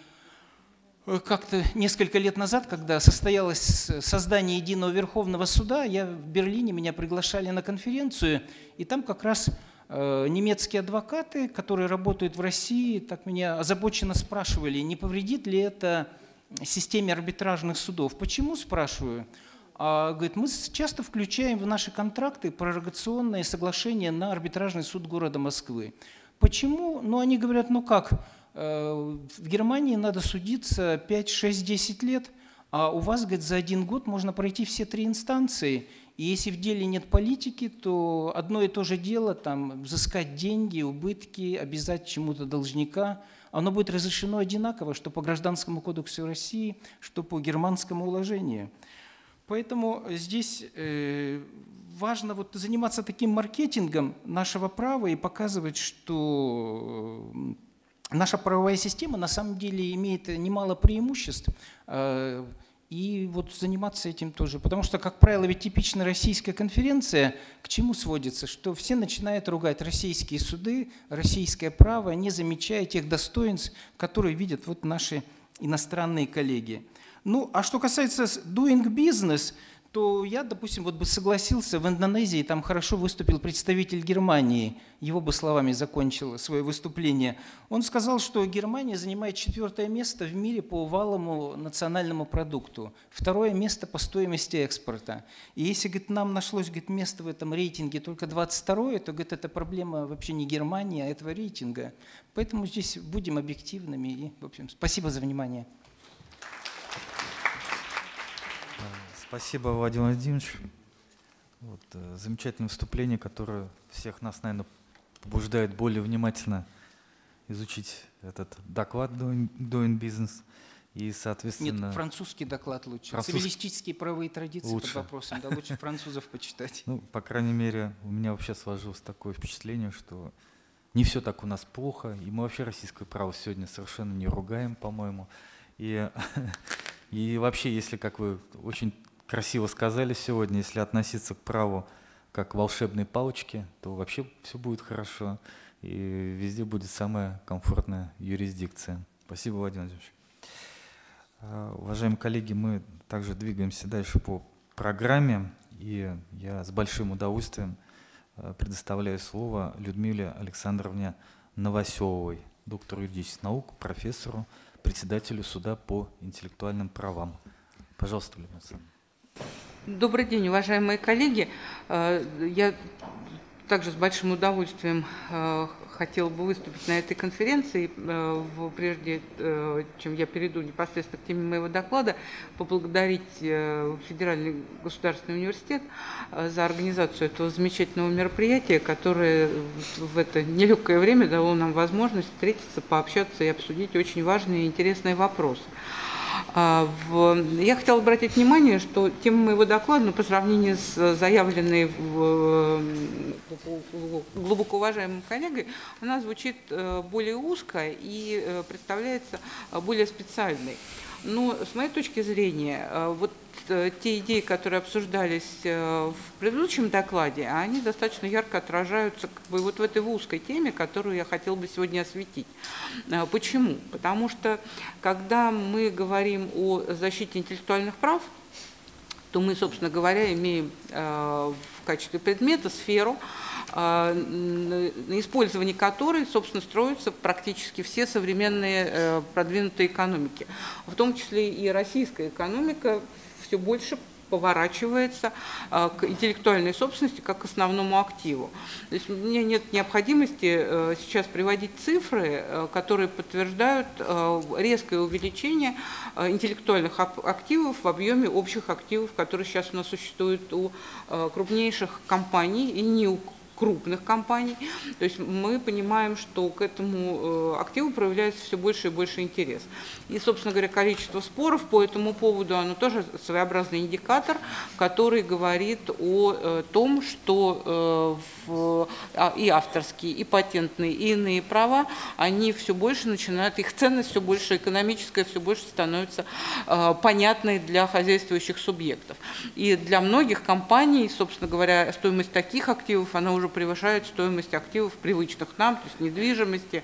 э, как-то несколько лет назад, когда состоялось создание единого Верховного суда, я в Берлине, меня приглашали на конференцию, и там как раз немецкие адвокаты, которые работают в России, так меня озабоченно спрашивали, не повредит ли это системе арбитражных судов. Почему, спрашиваю? А, говорит, мы часто включаем в наши контракты пророгационные соглашения на арбитражный суд города Москвы. Почему? Ну, они говорят, ну как, в Германии надо судиться пять, шесть, десять лет, а у вас, говорит, за один год можно пройти все три инстанции. И если в деле нет политики, то одно и то же дело, там, взыскать деньги, убытки, обязать чему-то должника, оно будет разрешено одинаково, что по Гражданскому кодексу России, что по германскому уложению. Поэтому здесь э, важно вот заниматься таким маркетингом нашего права и показывать, что наша правовая система на самом деле имеет немало преимуществ. Э, И вот заниматься этим тоже. Потому что, как правило, ведь типичная российская конференция к чему сводится? Что все начинают ругать российские суды, российское право, не замечая тех достоинств, которые видят вот наши иностранные коллеги. Ну, а что касается doing business, то я, допустим, вот бы согласился, в Индонезии там хорошо выступил представитель Германии, его бы словами закончил свое выступление. Он сказал, что Германия занимает четвертое место в мире по валовому национальному продукту, второе место по стоимости экспорта. И если, говорит, нам нашлось, говорит, место в этом рейтинге только двадцать второе, то, говорит, это проблема вообще не Германии, а этого рейтинга. Поэтому здесь будем объективными. И, в общем, спасибо за внимание. Спасибо, Владимир Владимирович. Вот, э, замечательное выступление, которое всех нас, наверное, побуждает более внимательно изучить этот доклад Doing, Doing Business. И, соответственно... Нет, французский доклад лучше. Француз... Цивилистические правовые традиции лучше. под вопросом. Да, лучше французов почитать. Ну, по крайней мере, у меня вообще сложилось такое впечатление, что не все так у нас плохо, и мы вообще российское право сегодня совершенно не ругаем, по-моему. И, и вообще, если, как вы очень красиво сказали сегодня, если относиться к праву как к волшебной палочке, то вообще все будет хорошо, и везде будет самая комфортная юрисдикция. Спасибо, Владимир Владимирович. Уважаемые коллеги, мы также двигаемся дальше по программе, и я с большим удовольствием предоставляю слово Людмиле Александровне Новоселовой, доктору юридических наук, профессору, председателю суда по интеллектуальным правам. Пожалуйста, Людмила Александровна. Добрый день, уважаемые коллеги. Я также с большим удовольствием хотела бы выступить на этой конференции. Прежде чем я перейду непосредственно к теме моего доклада, поблагодарить Федеральный государственный университет за организацию этого замечательного мероприятия, которое в это нелегкое время дало нам возможность встретиться, пообщаться и обсудить очень важные и интересные вопросы. Я хотела обратить внимание, что тема моего доклада, ну, по сравнению с заявленной глубоко уважаемым коллегой, она звучит более узко и представляется более специальной. Но с моей точки зрения, вот те идеи, которые обсуждались в предыдущем докладе, они достаточно ярко отражаются как бы вот в этой узкой теме, которую я хотела бы сегодня осветить. Почему? Потому что, когда мы говорим о защите интеллектуальных прав, то мы, собственно говоря, имеем в качестве предмета сферу, на использовании которой, собственно, строятся практически все современные продвинутые экономики. В том числе и российская экономика все больше поворачивается к интеллектуальной собственности как к основному активу. То есть у меня нет необходимости сейчас приводить цифры, которые подтверждают резкое увеличение интеллектуальных активов в объеме общих активов, которые сейчас у нас существуют у крупнейших компаний и не у крупных компаний. То есть мы понимаем, что к этому активу проявляется все больше и больше интерес. И, собственно говоря, количество споров по этому поводу, оно тоже своеобразный индикатор, который говорит о том, что и авторские, и патентные, и иные права, они все больше начинают, их ценность все больше экономическая, все больше становится понятной для хозяйствующих субъектов. И для многих компаний, собственно говоря, стоимость таких активов, она уже превышает стоимость активов привычных нам, то есть недвижимости,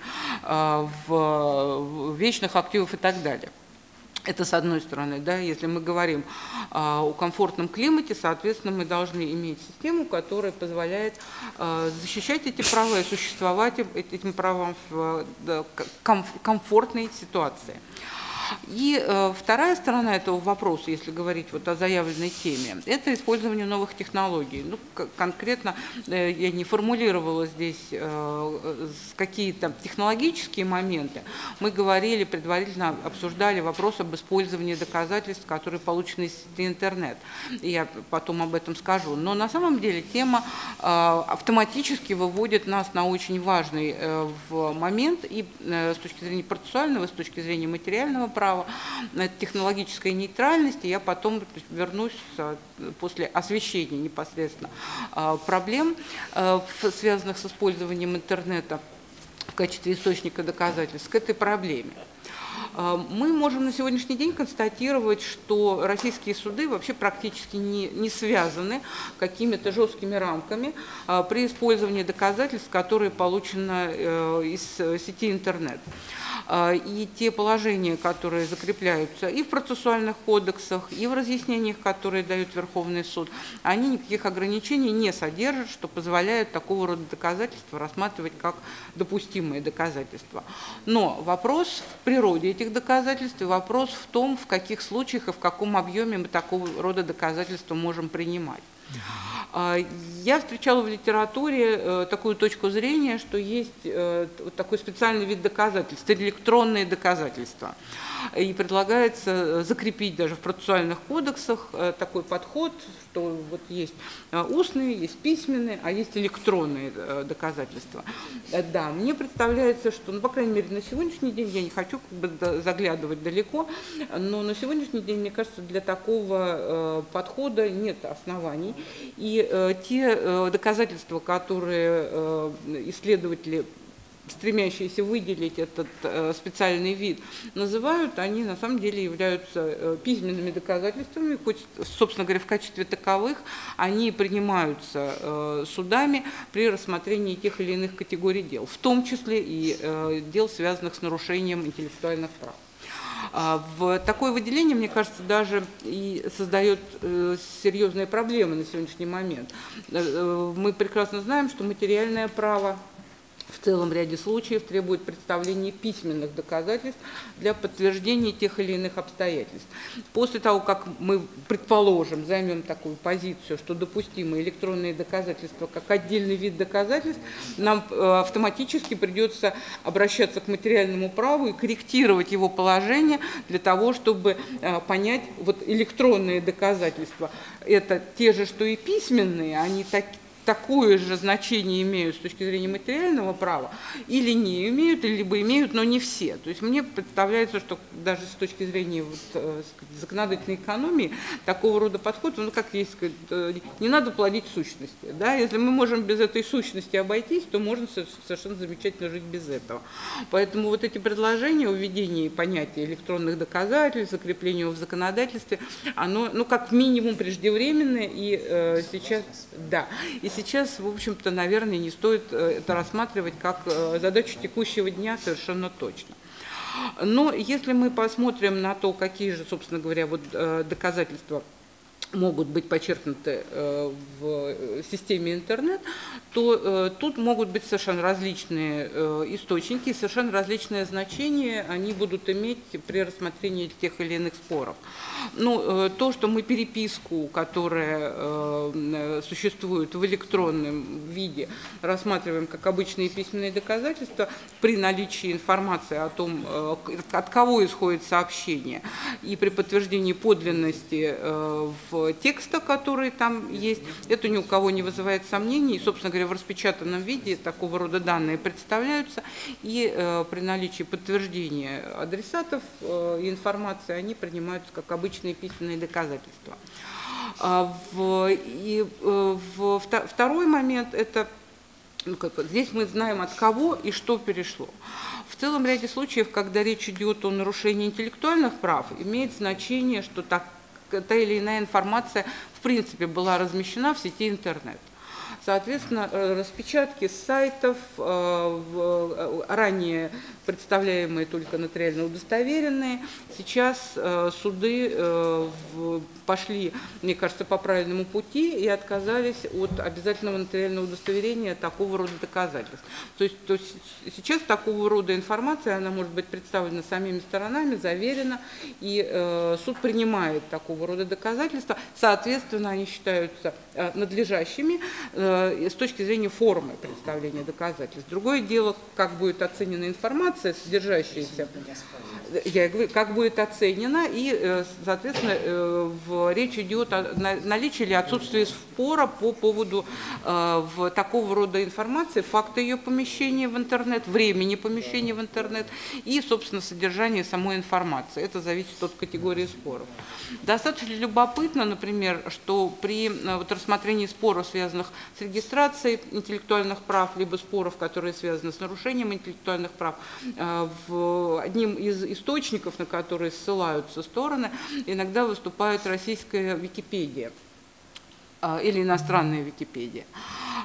в вечных активов и так далее. Это с одной стороны, да, если мы говорим о комфортном климате, соответственно, мы должны иметь систему, которая позволяет защищать эти права и существовать этим правам в комфортной ситуации. И э, вторая сторона этого вопроса, если говорить вот о заявленной теме, это использование новых технологий. Ну, конкретно э, я не формулировала здесь э, какие-то технологические моменты. Мы говорили, предварительно обсуждали вопрос об использовании доказательств, которые получены из сети интернет. И я потом об этом скажу. Но на самом деле тема э, автоматически выводит нас на очень важный э, момент и э, с точки зрения процессуального, и с точки зрения материального права, права, технологической нейтральности. Я потом вернусь после освещения непосредственно проблем, связанных с использованием интернета в качестве источника доказательств, к этой проблеме. Мы можем на сегодняшний день констатировать, что российские суды вообще практически не, не связаны какими-то жесткими рамками при использовании доказательств, которые получены из сети интернет. И те положения, которые закрепляются и в процессуальных кодексах, и в разъяснениях, которые дает Верховный суд, они никаких ограничений не содержат, что позволяет такого рода доказательства рассматривать как допустимые доказательства. Но вопрос в природе этих доказательств и вопрос в том, в каких случаях и в каком объеме мы такого рода доказательства можем принимать. Я встречала в литературе такую точку зрения, что есть такой специальный вид доказательств, электронные доказательства. И предлагается закрепить даже в процессуальных кодексах такой подход, что вот есть устные, есть письменные, а есть электронные доказательства. Да, мне представляется, что, ну, по крайней мере, на сегодняшний день, я не хочу как бы заглядывать далеко, но на сегодняшний день, мне кажется, для такого подхода нет оснований. И те доказательства, которые исследователи, стремящиеся выделить этот специальный вид, называют, они на самом деле являются письменными доказательствами, хоть, собственно говоря, в качестве таковых они принимаются судами при рассмотрении тех или иных категорий дел, в том числе и дел, связанных с нарушением интеллектуальных прав. В такое выделение, мне кажется, даже и создает серьезные проблемы на сегодняшний момент. Мы прекрасно знаем, что материальное право в целом ряде случаев требует представления письменных доказательств для подтверждения тех или иных обстоятельств. После того, как мы, предположим, займем такую позицию, что допустимы электронные доказательства как отдельный вид доказательств, нам автоматически придется обращаться к материальному праву и корректировать его положение для того, чтобы понять, вот электронные доказательства – это те же, что и письменные, они такие, такое же значение имеют с точки зрения материального права, или не имеют, либо имеют, но не все. То есть мне представляется, что даже с точки зрения вот, э, законодательной экономии такого рода подход, ну, как есть, э, не надо плодить сущности. Да? Если мы можем без этой сущности обойтись, то можно совершенно замечательно жить без этого. Поэтому вот эти предложения о введении понятия электронных доказательств, закреплению в законодательстве, оно, ну, как минимум преждевременное, и э, сейчас, да, и сейчас, в общем-то, наверное, не стоит это рассматривать как задачу текущего дня совершенно точно. Но если мы посмотрим на то, какие же, собственно говоря, вот доказательства могут быть подчеркнуты в системе интернет, то тут могут быть совершенно различные источники, совершенно различные значения они будут иметь при рассмотрении тех или иных споров. Ну, то, что мы переписку, которая существует в электронном виде, рассматриваем как обычные письменные доказательства, при наличии информации о том, от кого исходит сообщение, и при подтверждении подлинности в текста, который там есть, это ни у кого не вызывает сомнений. И, собственно говоря, в распечатанном виде такого рода данные представляются, и э, при наличии подтверждения адресатов э, информации они принимаются как обычные письменные доказательства. А в, и, э, в, второй момент – это ну, как бы, здесь мы знаем, от кого и что перешло. В целом ряде случаев, когда речь идет о нарушении интеллектуальных прав, имеет значение, что так та или иная информация в принципе была размещена в сети интернет. Соответственно, распечатки с сайтов, ранее представляемые только нотариально удостоверенные, сейчас суды пошли, мне кажется, по правильному пути и отказались от обязательного нотариального удостоверения такого рода доказательств. То есть, то есть сейчас такого рода информация, она может быть представлена самими сторонами, заверена, и э, суд принимает такого рода доказательства. Соответственно, они считаются э, надлежащими э, с точки зрения формы представления доказательств. Другое дело, как будет оценена информация, содержащаяся, я говорю, как будет оценена, и, э, соответственно, э, в, речь идет о наличии или отсутствии спора по поводу э, в такого рода информации, факта ее помещения в интернет, времени помещения в интернет и, собственно, содержания самой информации. Это зависит от категории споров. Достаточно любопытно, например, что при вот, рассмотрении споров, связанных с регистрацией интеллектуальных прав, либо споров, которые связаны с нарушением интеллектуальных прав, э, в, одним из источников, на которые ссылаются стороны, иногда выступает российская Википедия или иностранная Википедия.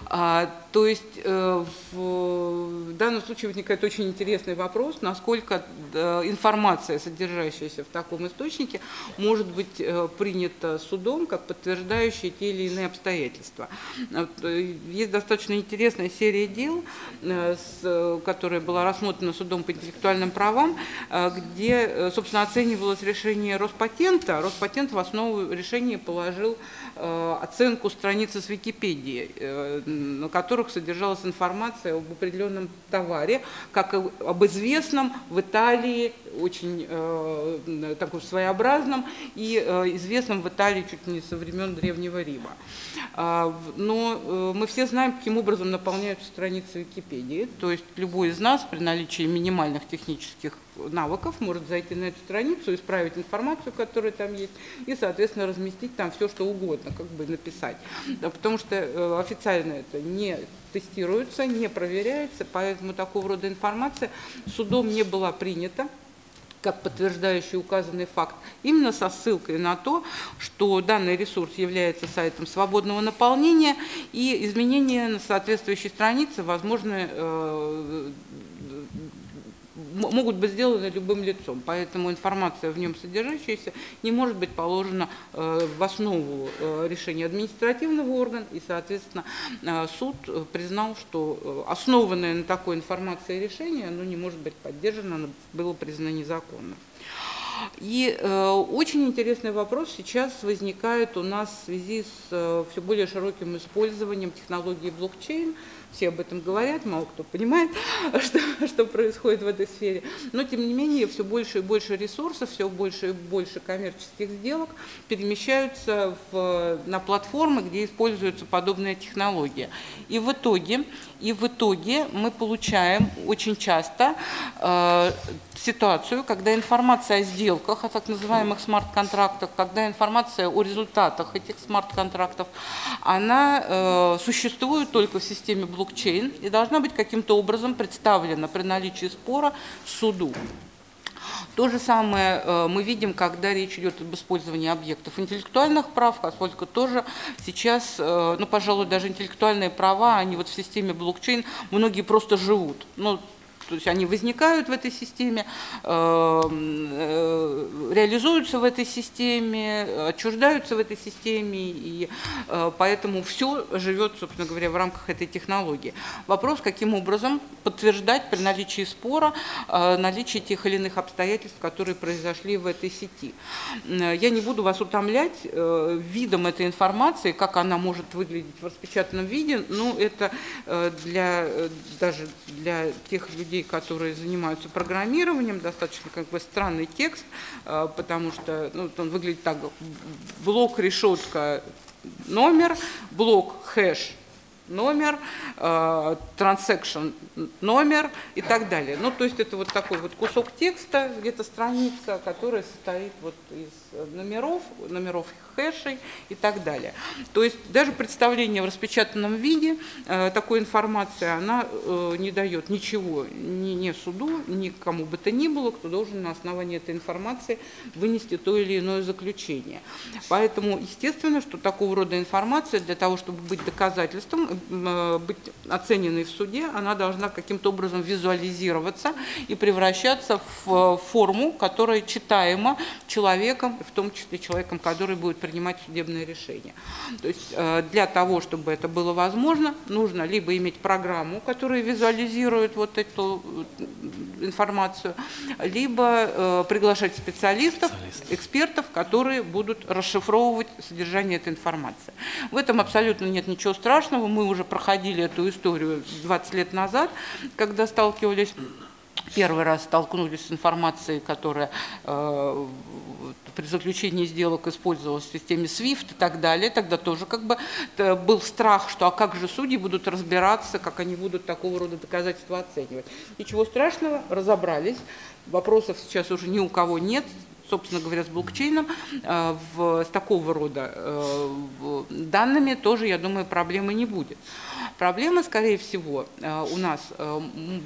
А, то есть э, в, в данном случае возникает очень интересный вопрос, насколько э, информация, содержащаяся в таком источнике, может быть э, принята судом как подтверждающая те или иные обстоятельства. Вот, э, есть достаточно интересная серия дел, э, с, которая была рассмотрена судом по интеллектуальным правам, э, где, э, собственно, оценивалось решение Роспатента. Роспатент в основу решения положил э, оценку страницы с Википедии, э, на которых содержалась информация об определенном товаре, как об известном в Италии, очень э, таком своеобразном и э, известном в Италии чуть не со времен Древнего Рима. А, но э, мы все знаем, каким образом наполняются страницы Википедии. То есть любой из нас при наличии минимальных технических навыков может зайти на эту страницу, исправить информацию, которая там есть, и, соответственно, разместить там все, что угодно, как бы написать. Да, потому что э, официально это не тестируется, не проверяется, поэтому такого рода информация судом не была принята как подтверждающий указанный факт, именно со ссылкой на то, что данный ресурс является сайтом свободного наполнения, и изменения на соответствующей странице возможны, э, могут быть сделаны любым лицом, поэтому информация в нем содержащаяся не может быть положена э, в основу э, решения административного органа, и, соответственно, э, суд признал, что основанное на такой информации решение, оно не может быть поддержано, оно было признано незаконным. И э, очень интересный вопрос сейчас возникает у нас в связи с э, все более широким использованием технологии блокчейн. Все об этом говорят, мало кто понимает, что, что происходит в этой сфере. Но, тем не менее, все больше и больше ресурсов, все больше и больше коммерческих сделок перемещаются в, на платформы, где используется подобная технология. И в итоге, и в итоге мы получаем очень часто э, ситуацию, когда информация о сделках, о так называемых смарт-контрактах, когда информация о результатах этих смарт-контрактов, она э, существует только в системе блокчейн и должна быть каким-то образом представлена при наличии спора суду. То же самое э, мы видим, когда речь идет об использовании объектов интеллектуальных прав, поскольку тоже сейчас, э, ну, пожалуй, даже интеллектуальные права, они вот в системе блокчейн, многие просто живут. Ну, то есть они возникают в этой системе, э, э, реализуются в этой системе, отчуждаются в этой системе, и э, поэтому все живет, собственно говоря, в рамках этой технологии. Вопрос, каким образом подтверждать при наличии спора э, наличие тех или иных обстоятельств, которые произошли в этой сети. Я не буду вас утомлять э, видом этой информации, как она может выглядеть в распечатанном виде, но это э, для, даже для тех людей, которые занимаются программированием, достаточно как бы странный текст, потому что ну, он выглядит так: блок, решетка, номер, блок, хэш, номер, transaction, номер и так далее. Ну, то есть это вот такой вот кусок текста, где-то страница, которая состоит вот из номеров, номеров хэшей и так далее. То есть даже представление в распечатанном виде э, такой информации, она э, не дает ничего ни, ни суду, ни кому бы то ни было, кто должен на основании этой информации вынести то или иное заключение. Поэтому естественно, что такого рода информация для того, чтобы быть доказательством, э, быть оцененной в суде, она должна каким-то образом визуализироваться и превращаться в форму, которая читаема человеком, в том числе человеком, который будет принимать судебное решение. То есть для того, чтобы это было возможно, нужно либо иметь программу, которая визуализирует вот эту информацию, либо приглашать специалистов, экспертов, которые будут расшифровывать содержание этой информации. В этом абсолютно нет ничего страшного. Мы уже проходили эту историю двадцать лет назад, когда сталкивались, первый раз столкнулись с информацией, которая э, при заключении сделок использовалась в системе свифт и так далее. Тогда тоже как бы был страх, что а как же судьи будут разбираться, как они будут такого рода доказательства оценивать. Ничего страшного, разобрались. Вопросов сейчас уже ни у кого нет. Собственно говоря, с блокчейном, э, в, с такого рода э, данными тоже, я думаю, проблемы не будет. Проблема, скорее всего, э, у нас э,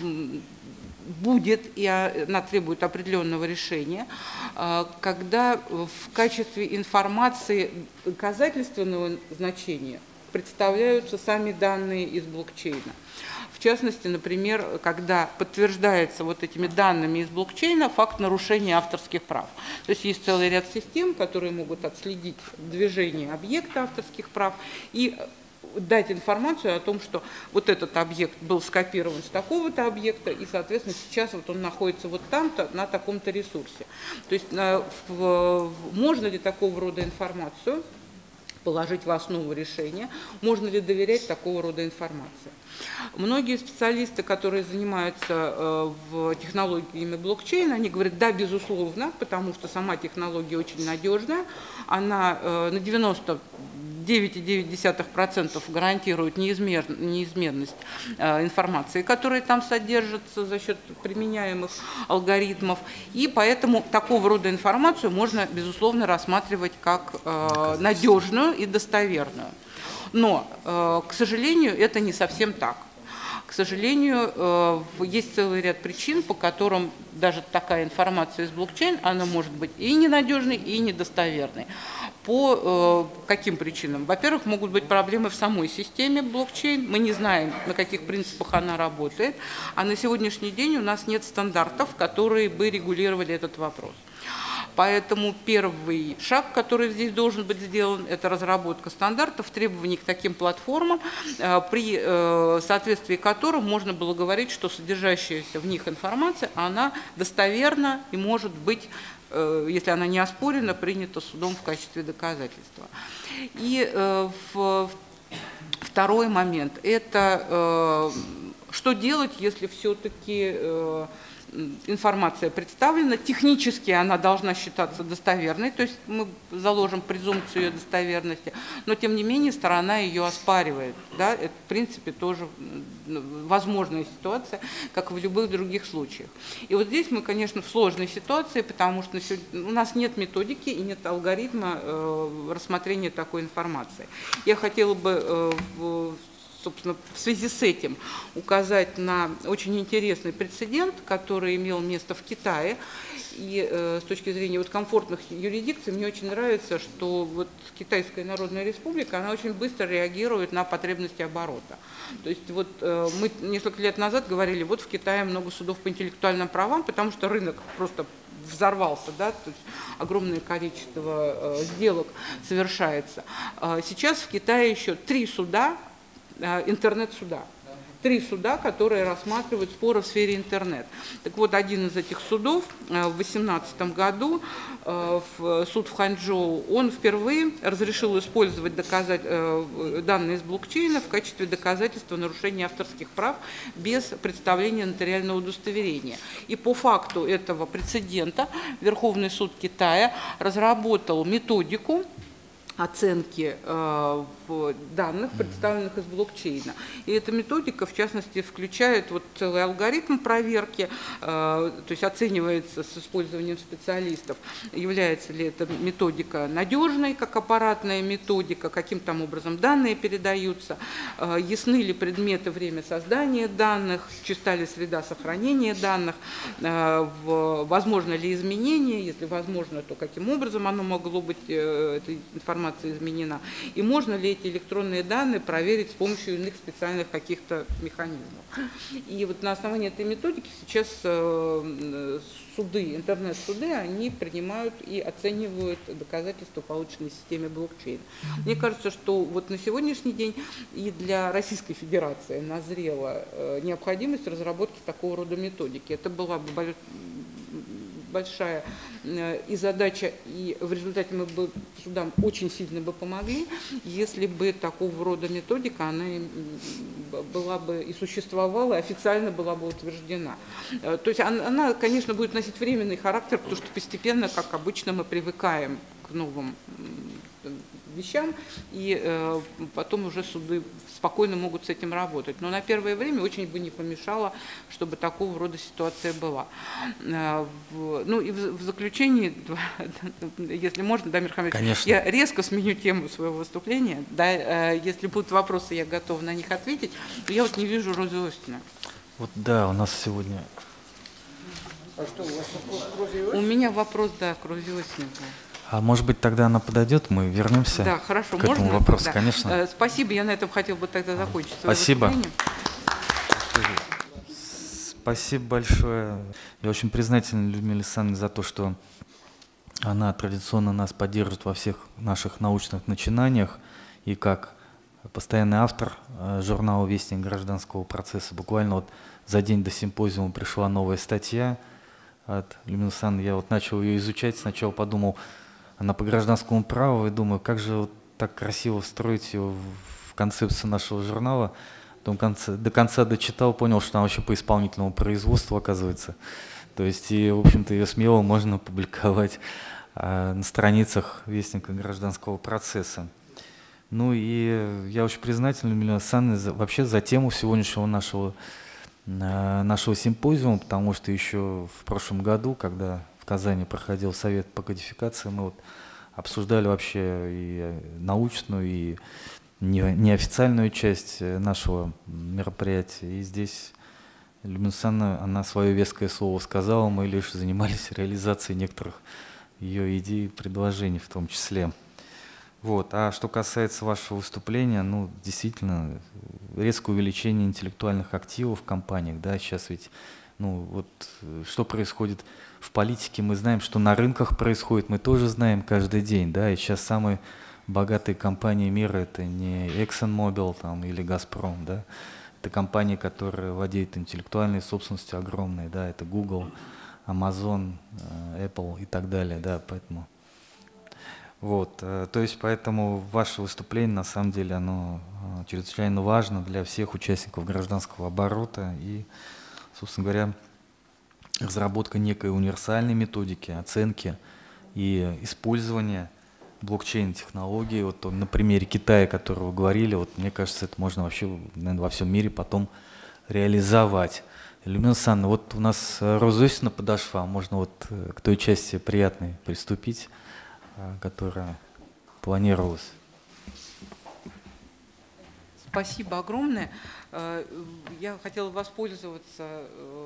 будет, и она требует определенного решения, э, когда в качестве информации доказательственного значения представляются сами данные из блокчейна. В частности, например, когда подтверждается вот этими данными из блокчейна факт нарушения авторских прав. То есть есть целый ряд систем, которые могут отследить движение объекта авторских прав и дать информацию о том, что вот этот объект был скопирован с такого-то объекта, и, соответственно, сейчас вот он находится вот там-то, на таком-то ресурсе. То есть можно ли такого рода информацию положить в основу решения, можно ли доверять такого рода информации. Многие специалисты, которые занимаются в технологиями блокчейна, они говорят, да, безусловно, потому что сама технология очень надежная, она на девяносто девять целых девять десятых процента гарантирует неизмер, неизменность информации, которая там содержится за счет применяемых алгоритмов, и поэтому такого рода информацию можно, безусловно, рассматривать как надежную и достоверную. Но, к сожалению, это не совсем так. К сожалению, есть целый ряд причин, по которым даже такая информация из блокчейна, она может быть и ненадежной, и недостоверной. По каким причинам? Во-первых, могут быть проблемы в самой системе блокчейн. Мы не знаем, на каких принципах она работает. А на сегодняшний день у нас нет стандартов, которые бы регулировали этот вопрос. Поэтому первый шаг, который здесь должен быть сделан, это разработка стандартов, требований к таким платформам, при соответствии которым можно было говорить, что содержащаяся в них информация, она достоверна и может быть, если она не оспорена, принята судом в качестве доказательства. И второй момент – это что делать, если все-таки информация представлена, технически она должна считаться достоверной, то есть мы заложим презумпцию ее достоверности, но тем не менее сторона ее оспаривает. Да? Это в принципе тоже возможная ситуация, как и в любых других случаях. И вот здесь мы, конечно, в сложной ситуации, потому что у нас нет методики и нет алгоритма э, рассмотрения такой информации. Я хотела бы э, в собственно, в связи с этим указать на очень интересный прецедент, который имел место в Китае. И э, с точки зрения вот, комфортных юрисдикций, мне очень нравится, что вот, Китайская Народная Республика, она очень быстро реагирует на потребности оборота. То есть вот, э, мы несколько лет назад говорили, вот в Китае много судов по интеллектуальным правам, потому что рынок просто взорвался, да, то есть огромное количество э, сделок совершается. Э, сейчас в Китае еще три суда, интернет-суда. Три суда, которые рассматривают споры в сфере интернет. Так вот, один из этих судов в две тысячи восемнадцатом году, суд в Ханчжоу, он впервые разрешил использовать доказать, данные из блокчейна в качестве доказательства нарушения авторских прав без представления нотариального удостоверения. И по факту этого прецедента Верховный суд Китая разработал методику оценки э, данных, представленных из блокчейна. И эта методика, в частности, включает вот целый алгоритм проверки, э, то есть оценивается с использованием специалистов, является ли эта методика надежной, как аппаратная методика, каким там образом данные передаются, э, ясны ли предметы, время создания данных, чиста ли среда сохранения данных, э, в, возможно ли изменение, если возможно, то каким образом оно могло быть, э, эта информация изменена, и можно ли эти электронные данные проверить с помощью иных специальных каких-то механизмов. И вот на основании этой методики сейчас суды, интернет-суды, они принимают и оценивают доказательства, полученные в системе блокчейн. Мне кажется, что вот на сегодняшний день и для Российской Федерации назрела необходимость разработки такого рода методики. Это была бы большая и задача, и в результате мы бы судам очень сильно бы помогли, если бы такого рода методика, она была бы и существовала, официально была бы утверждена. То есть она, она, конечно, будет носить временный характер, потому что постепенно, как обычно, мы привыкаем к новым вещам, и э, потом уже суды спокойно могут с этим работать. Но на первое время очень бы не помешало, чтобы такого рода ситуация была. Э, в, ну и в, в заключении, если можно, Дамир Хамитович, я резко сменю тему своего выступления. Да, э, если будут вопросы, я готова на них ответить. Но я вот не вижу Розу Остина. Вот да, у нас сегодня... А что, у вас вопрос к Розе Остина? У меня вопрос, да, к Розе Остина. А может быть, тогда она подойдет, мы вернемся да, хорошо, к этому можно? вопросу, Да. конечно. Спасибо, я на этом хотел бы тогда закончить свое Спасибо. выступление. Спасибо большое. Я очень признателен Людмиле Александровне за то, что она традиционно нас поддерживает во всех наших научных начинаниях. И как постоянный автор журнала «Вестник гражданского процесса», буквально вот за день до симпозиума пришла новая статья от Людмилы Александровны. Я вот начал ее изучать, сначала подумал, она по гражданскому праву, и думаю, как же вот так красиво встроить ее в концепцию нашего журнала. Потом конце, до конца дочитал, понял, что она вообще по исполнительному производству, оказывается. То есть, и, в общем-то, ее смело можно публиковать а, на страницах Вестника гражданского процесса. Ну и я очень признателен Людмиле Александровне за, вообще за тему сегодняшнего нашего, а, нашего симпозиума, потому что еще в прошлом году, когда в Казани проходил совет по кодификации, мы вот обсуждали вообще и научную, и неофициальную часть нашего мероприятия. И здесь Людмила Александровна, она свое веское слово сказала, мы лишь занимались реализацией некоторых ее идей и предложений в том числе. Вот. А что касается вашего выступления, ну, действительно, резкое увеличение интеллектуальных активов в компаниях, да, сейчас ведь, ну, вот, что происходит в политике, мы знаем, что на рынках происходит, мы тоже знаем каждый день, да, и сейчас самые богатые компании мира — это не ExxonMobil там, или Газпром, да, это компании, которые владеют интеллектуальной собственностью огромной, да, это Google, Amazon, Apple и так далее, да, поэтому, вот, то есть поэтому ваше выступление, на самом деле, оно чрезвычайно важно для всех участников гражданского оборота и, собственно говоря, разработка некой универсальной методики оценки и использования блокчейн-технологии, вот на примере Китая, о котором вы говорили, вот мне кажется, это можно вообще, наверное, во всем мире потом реализовать. Людмила Александровна, вот у нас Роза Иосифовна подошла, можно вот к той части приятной приступить, которая планировалась. Спасибо огромное. Я хотела воспользоваться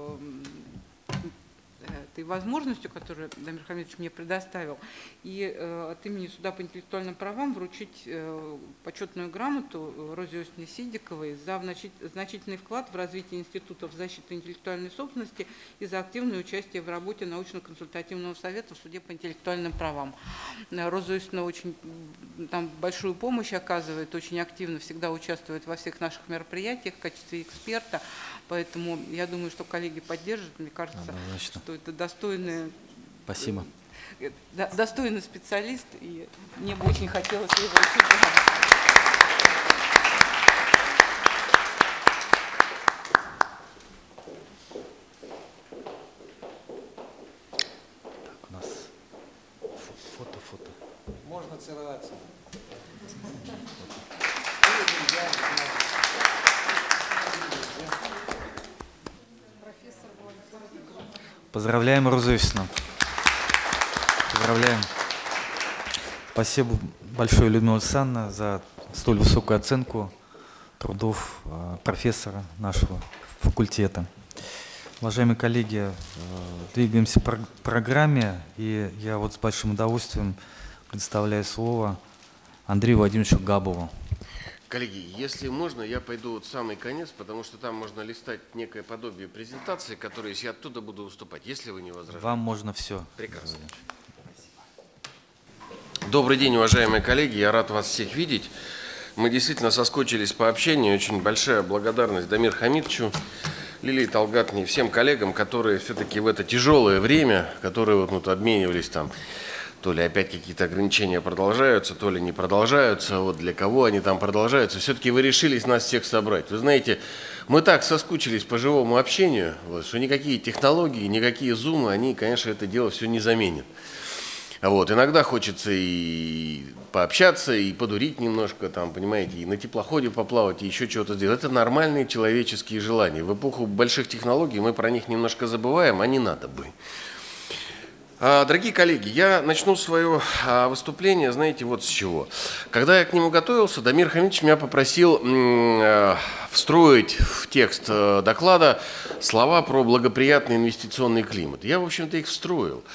этой возможностью, которую Дамир Хамитович мне предоставил, и э, от имени Суда по интеллектуальным правам вручить э, почетную грамоту Розе Иосифовне Сидиковой за значительный вклад в развитие институтов защиты интеллектуальной собственности и за активное участие в работе научно-консультативного совета в Суде по интеллектуальным правам. Роза Иосифовна очень там большую помощь оказывает, очень активно всегда участвует во всех наших мероприятиях в качестве эксперта, поэтому я думаю, что коллеги поддержат, мне кажется, Однозначно. Что это достойный, Спасибо. достойный специалист, и мне бы очень хотелось его учить. Так, у нас фото-фото. Можно целоваться. Поздравляем, Роза Иосифовна. Поздравляем. Спасибо большое, Людмила Александровна, за столь высокую оценку трудов профессора нашего факультета. Уважаемые коллеги, двигаемся по программе, и я вот с большим удовольствием предоставляю слово Андрею Владимировичу Габову. Коллеги, если можно, я пойду вот в самый конец, потому что там можно листать некое подобие презентации, которая, если я оттуда буду выступать, если вы не возражаете. Вам можно все. Прекрасно. Добрый день, уважаемые коллеги, я рад вас всех видеть. Мы действительно соскучились по общению, очень большая благодарность Дамиру Хамитовичу, Лилии Талгатовне и всем коллегам, которые все-таки в это тяжелое время, которые вот, вот обменивались там, то ли опять какие-то ограничения продолжаются, то ли не продолжаются, вот для кого они там продолжаются. Все-таки вы решились нас всех собрать. Вы знаете, мы так соскучились по живому общению, вот, что никакие технологии, никакие зумы, они, конечно, это дело все не заменят. Вот, иногда хочется и пообщаться, и подурить немножко, там, понимаете, и на теплоходе поплавать, и еще чего-то сделать. Это нормальные человеческие желания. В эпоху больших технологий мы про них немножко забываем, а не надо бы. Дорогие коллеги, я начну свое выступление, знаете, вот с чего. Когда я к нему готовился, Дамир Хамитович меня попросил встроить в текст доклада слова про благоприятный инвестиционный климат. Я, в общем-то, их встроил.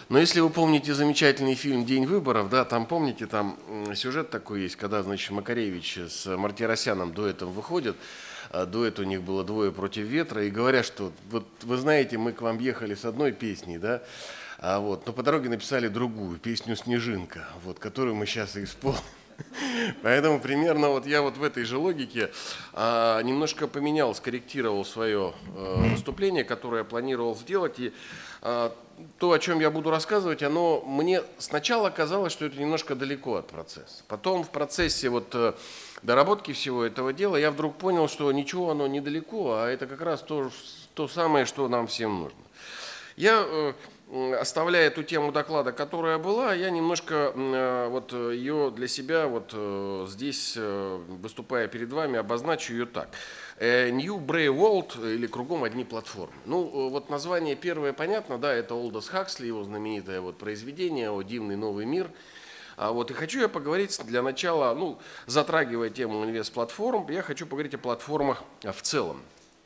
Но если вы помните замечательный фильм «День выборов», да, там, помните, там сюжет такой есть, когда, значит, Макаревич с Мартиросяном дуэтом выходят, а дуэт у них было «Двое против ветра», и говорят, что вот вы знаете, мы к вам ехали с одной песней, да, а вот, но по дороге написали другую, песню «Снежинка», вот, которую мы сейчас и исполним. Поэтому примерно вот я вот в этой же логике а, немножко поменял, скорректировал свое а, выступление, которое я планировал сделать. И а, то, о чем я буду рассказывать, оно мне сначала казалось, что это немножко далеко от процесса. Потом в процессе вот доработки всего этого дела я вдруг понял, что ничего оно недалеко, а это как раз то, то самое, что нам всем нужно. Я... Оставляя эту тему доклада, которая была, я немножко вот ее для себя вот здесь, выступая перед вами, обозначу ее так. New Brave World или кругом одни платформы. Ну, вот название первое понятно, да, это Олдос Хаксли, его знаменитое вот произведение «О дивный новый мир». А вот и хочу я поговорить для начала, ну, затрагивая тему инвестплатформ, я хочу поговорить о платформах в целом.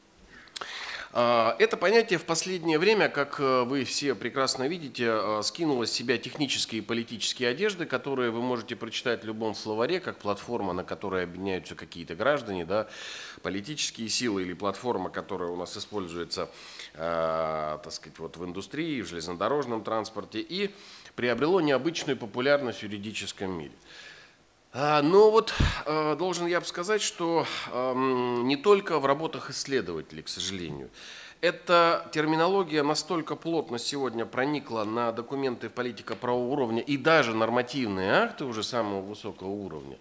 Это понятие в последнее время, как вы все прекрасно видите, скинуло с себя технические и политические одежды, которые вы можете прочитать в любом словаре, как платформа, на которой объединяются какие-то граждане, да, политические силы, или платформа, которая у нас используется, так сказать, вот в индустрии, в железнодорожном транспорте, и приобрело необычную популярность в юридическом мире. Но вот должен я бы сказать, что не только в работах исследователей, к сожалению. Эта терминология настолько плотно сегодня проникла на документы политико-правового уровня и даже нормативные акты уже самого высокого уровня,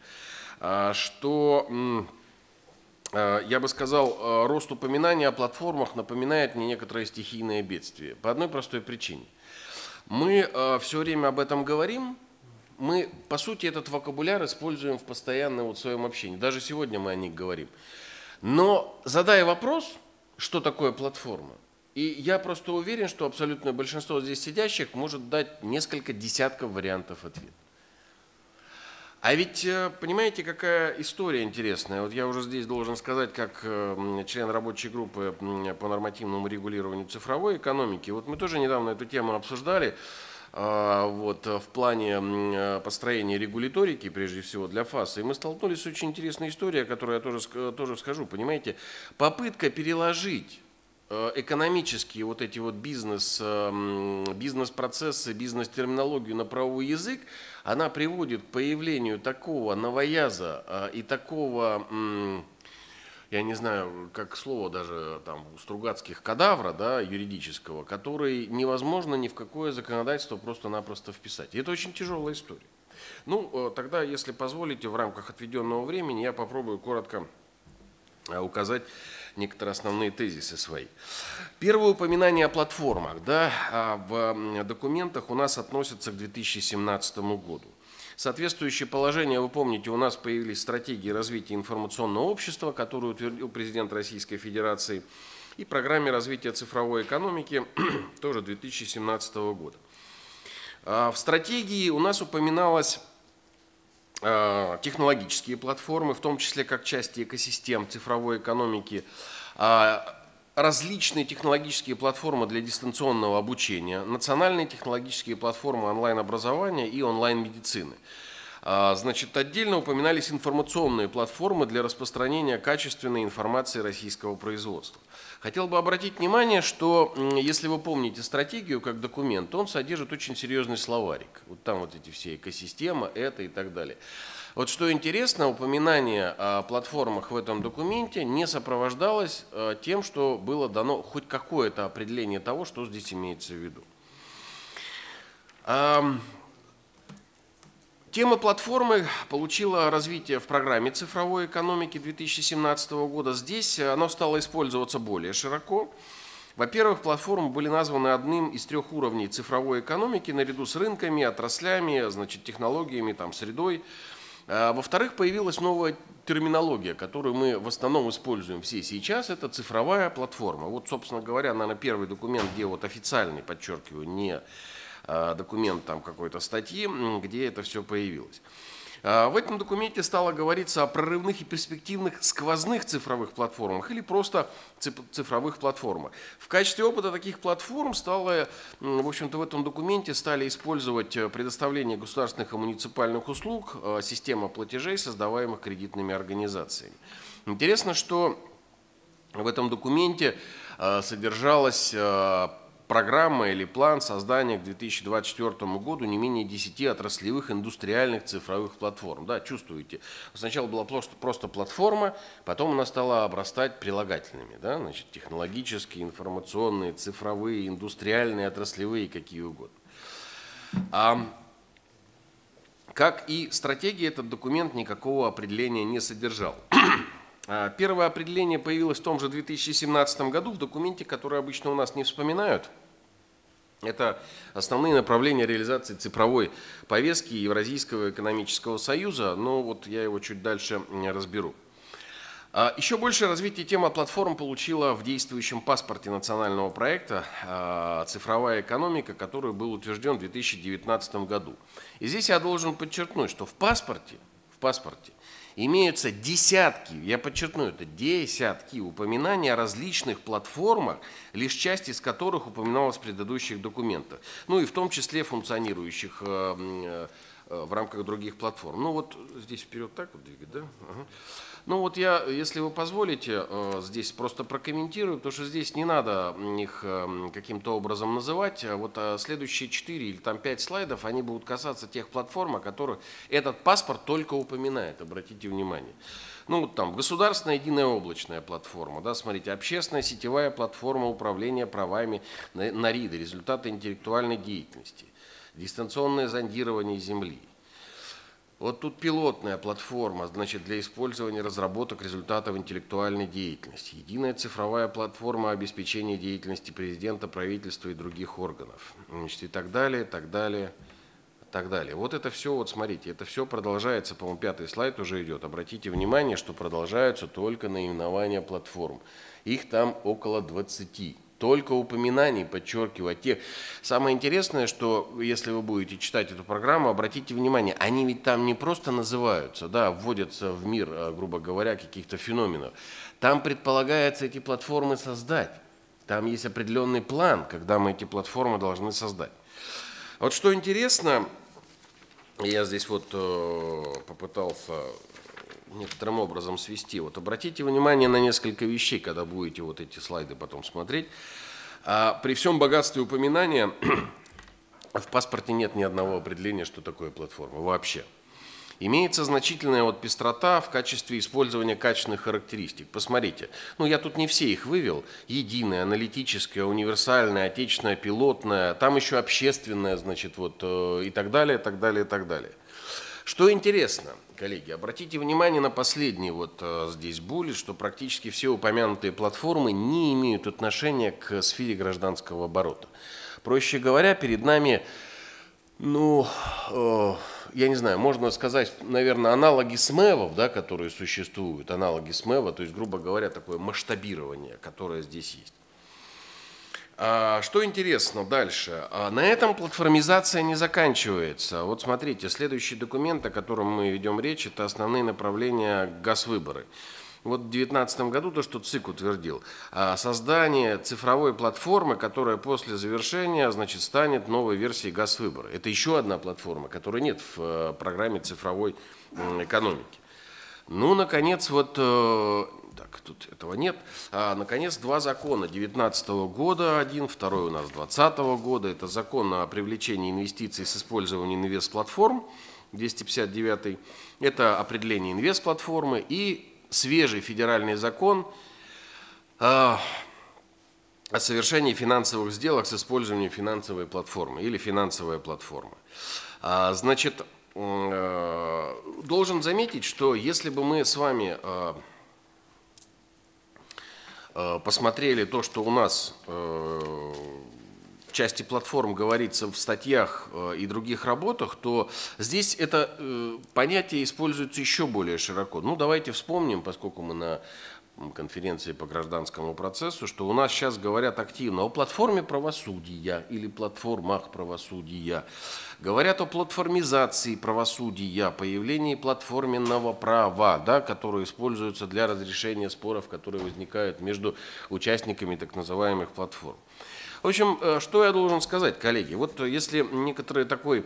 что, я бы сказал, рост упоминаний о платформах напоминает мне некоторое стихийное бедствие. По одной простой причине. Мы все время об этом говорим. Мы, по сути, этот вокабуляр используем в постоянном вот своем общении. Даже сегодня мы о них говорим. Но задая вопрос, что такое платформа, и я просто уверен, что абсолютное большинство здесь сидящих может дать несколько десятков вариантов ответа. А ведь, понимаете, какая история интересная. Вот я уже здесь должен сказать, как член рабочей группы по нормативному регулированию цифровой экономики. Вот мы тоже недавно эту тему обсуждали. Вот, в плане построения регуляторики, прежде всего для ФАСа. И мы столкнулись с очень интересной историей, о которой я тоже, тоже скажу. Понимаете, попытка переложить экономические вот эти вот бизнес, бизнес-процессы, бизнес-терминологию на правовой язык, она приводит к появлению такого новояза и такого... я не знаю, как слово даже там у Стругацких, кадавра, да, юридического, который невозможно ни в какое законодательство просто-напросто вписать. И это очень тяжелая история. Ну, тогда, если позволите, в рамках отведенного времени я попробую коротко указать некоторые основные тезисы свои. Первое упоминание о платформах, да, в документах у нас относится к две тысячи семнадцатому году. Соответствующие положения, вы помните, у нас появились стратегии развития информационного общества, которую утвердил президент Российской Федерации, и программе развития цифровой экономики, тоже две тысячи семнадцатого года. В стратегии у нас упоминалось технологические платформы, в том числе как части экосистем цифровой экономики, различные технологические платформы для дистанционного обучения, национальные технологические платформы онлайн-образования и онлайн-медицины. Значит, отдельно упоминались информационные платформы для распространения качественной информации российского производства. Хотел бы обратить внимание, что, если вы помните стратегию как документ, он содержит очень серьезный словарик. Вот там вот эти все экосистемы, это и так далее. Вот что интересно, упоминание о платформах в этом документе не сопровождалось тем, что было дано хоть какое-то определение того, что здесь имеется в виду. Тема платформы получила развитие в программе цифровой экономики две тысячи семнадцатого года. Здесь оно стало использоваться более широко. Во-первых, платформы были названы одним из трех уровней цифровой экономики наряду с рынками, отраслями, значит, технологиями, там, средой. Во-вторых, появилась новая терминология, которую мы в основном используем все сейчас, это цифровая платформа. Вот, собственно говоря, наверное, первый документ, где вот официальный, подчеркиваю, не документ там какой-то статьи, где это все появилось. В этом документе стало говориться о прорывных и перспективных сквозных цифровых платформах или просто цифровых платформах. В качестве опыта таких платформ стало, в общем-то, в этом документе стали использовать предоставление государственных и муниципальных услуг, система платежей, создаваемых кредитными организациями. Интересно, что в этом документе содержалась программа или план создания к две тысячи двадцать четвёртому году не менее десяти отраслевых индустриальных цифровых платформ. Да, чувствуете, сначала была просто, просто платформа, потом она стала обрастать прилагательными. Да, значит, технологические, информационные, цифровые, индустриальные, отраслевые, какие угодно. А, как и стратегия, этот документ никакого определения не содержал. Первое определение появилось в том же две тысячи семнадцатом году в документе, который обычно у нас не вспоминают. Это основные направления реализации цифровой повестки Евразийского экономического союза, но вот я его чуть дальше разберу. Еще больше развитие тема платформ получила в действующем паспорте национального проекта «Цифровая экономика», который был утвержден в две тысячи девятнадцатом году. И здесь я должен подчеркнуть, что в паспорте, в паспорте имеются десятки, я подчеркну это, десятки упоминаний о различных платформах, лишь часть из которых упоминалась в предыдущих документах, ну и в том числе функционирующих в рамках других платформ. Ну вот здесь вперед так вот двигать, да? Ага. Ну вот я, если вы позволите, здесь просто прокомментирую, потому что здесь не надо их каким-то образом называть. Вот следующие четыре или там пять слайдов, они будут касаться тех платформ, о которых этот паспорт только упоминает, обратите внимание. Ну вот там государственная единая облачная платформа, да, смотрите, общественная сетевая платформа управления правами на РИДы, результаты интеллектуальной деятельности, дистанционное зондирование земли. Вот тут пилотная платформа, значит, для использования разработок результатов интеллектуальной деятельности. Единая цифровая платформа обеспечения деятельности президента, правительства и других органов. Значит, и так далее, так далее, так далее. Вот это все, вот смотрите, это все продолжается, по-моему, пятый слайд уже идет. Обратите внимание, что продолжаются только наименования платформ. Их там около двадцати. Только упоминаний, подчеркиваю, тех. Самое интересное, что если вы будете читать эту программу, обратите внимание, они ведь там не просто называются, да, вводятся в мир, грубо говоря, каких-то феноменов. Там предполагается эти платформы создать. Там есть определенный план, когда мы эти платформы должны создать. Вот что интересно, я здесь вот попытался некоторым образом свести. Вот обратите внимание на несколько вещей, когда будете вот эти слайды потом смотреть. А при всем богатстве упоминания в паспорте нет ни одного определения, что такое платформа вообще. Имеется значительная вот пестрота в качестве использования качественных характеристик. Посмотрите, ну я тут не все их вывел. Единая, аналитическая, универсальная, отечественная, пилотная, там еще общественная, значит, вот и так далее, так далее, так далее. Что интересно, коллеги, обратите внимание на последний вот э, здесь буллет, что практически все упомянутые платформы не имеют отношения к сфере гражданского оборота. Проще говоря, перед нами, ну, э, я не знаю, можно сказать, наверное, аналоги СМЭВов, да, которые существуют, аналоги СМЭВа, то есть, грубо говоря, такое масштабирование, которое здесь есть. Что интересно дальше, на этом платформизация не заканчивается. Вот смотрите, следующий документ, о котором мы ведем речь, это основные направления Газвыборы. Вот в две тысячи девятнадцатом году то, что ЦИК утвердил, создание цифровой платформы, которая после завершения, значит, станет новой версией Газвыборы. Это еще одна платформа, которой нет в программе цифровой экономики. Ну, наконец, вот... Так, тут этого нет. А, наконец, два закона две тысячи девятнадцатого года, один, второй у нас две тысячи двадцатого года. Это закон о привлечении инвестиций с использованием инвестплатформ, двести пятьдесят девятый. Это определение инвестплатформы и свежий федеральный закон а, о совершении финансовых сделок с использованием финансовой платформы или финансовая платформа. А, значит, а, должен заметить, что если бы мы с вами... А, посмотрели то, что у нас в части платформ говорится в статьях и других работах, то здесь это понятие используется еще более широко. Ну, давайте вспомним, поскольку мы на конференции по гражданскому процессу, что у нас сейчас говорят активно о платформе правосудия или платформах правосудия, говорят о платформизации правосудия, появлении платформенного права, да, которое используется для разрешения споров, которые возникают между участниками так называемых платформ. В общем, что я должен сказать, коллеги? Вот если некоторые такой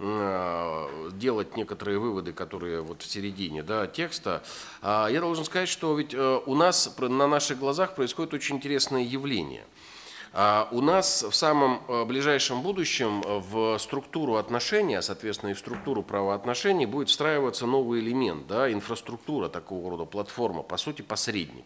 делать некоторые выводы, которые вот в середине, да, текста, я должен сказать, что ведь у нас на наших глазах происходит очень интересное явление. У нас в самом ближайшем будущем в структуру отношений, а соответственно и в структуру правоотношений будет встраиваться новый элемент, да, инфраструктура такого рода, платформа, по сути посредник.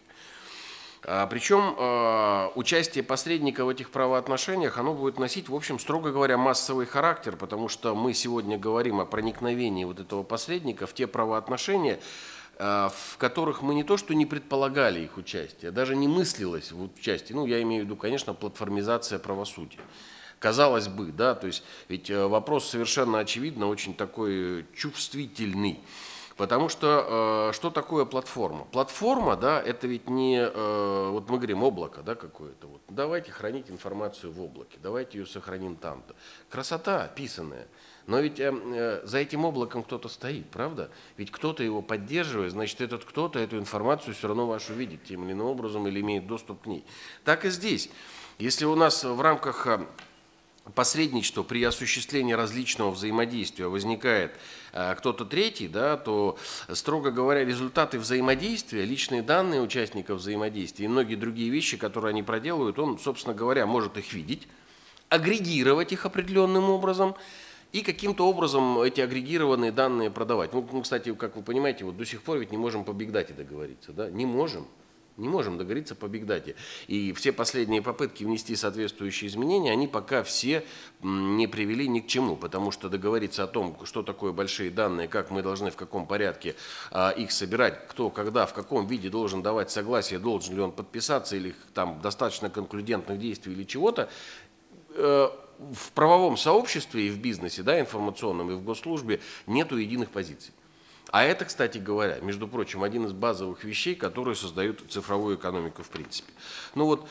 Причем участие посредника в этих правоотношениях, оно будет носить, в общем, строго говоря, массовый характер, потому что мы сегодня говорим о проникновении вот этого посредника в те правоотношения, в которых мы не то что не предполагали их участие, даже не мыслилось в участии. Ну, я имею в виду, конечно, платформизация правосудия. Казалось бы, да, то есть ведь вопрос совершенно очевидно очень такой чувствительный. Потому что э, что такое платформа? Платформа, да, это ведь не, э, вот мы говорим, облако, да, какое-то. Вот. Давайте хранить информацию в облаке, давайте ее сохраним там-то. Красота описанная. Но ведь э, э, за этим облаком кто-то стоит, правда? Ведь кто-то его поддерживает, значит, этот кто-то эту информацию все равно вашу видит тем или иным образом или имеет доступ к ней. Так и здесь. Если у нас в рамках посредничества при осуществлении различного взаимодействия возникает э, кто-то третий, да, то, строго говоря, результаты взаимодействия, личные данные участников взаимодействия и многие другие вещи, которые они проделывают, он, собственно говоря, может их видеть, агрегировать их определенным образом и каким-то образом эти агрегированные данные продавать. Ну, кстати, как вы понимаете, вот до сих пор ведь не можем по бигдате договориться, да? Не можем. Не можем договориться по бигдате. И все последние попытки внести соответствующие изменения, они пока все не привели ни к чему, потому что договориться о том, что такое большие данные, как мы должны, в каком порядке а, их собирать, кто, когда, в каком виде должен давать согласие, должен ли он подписаться, или там достаточно конклюдентных действий или чего-то, э, в правовом сообществе и в бизнесе, да, информационном, и в госслужбе нету единых позиций. А это, кстати говоря, между прочим, один из базовых вещей, которые создают цифровую экономику в принципе. Ну вот,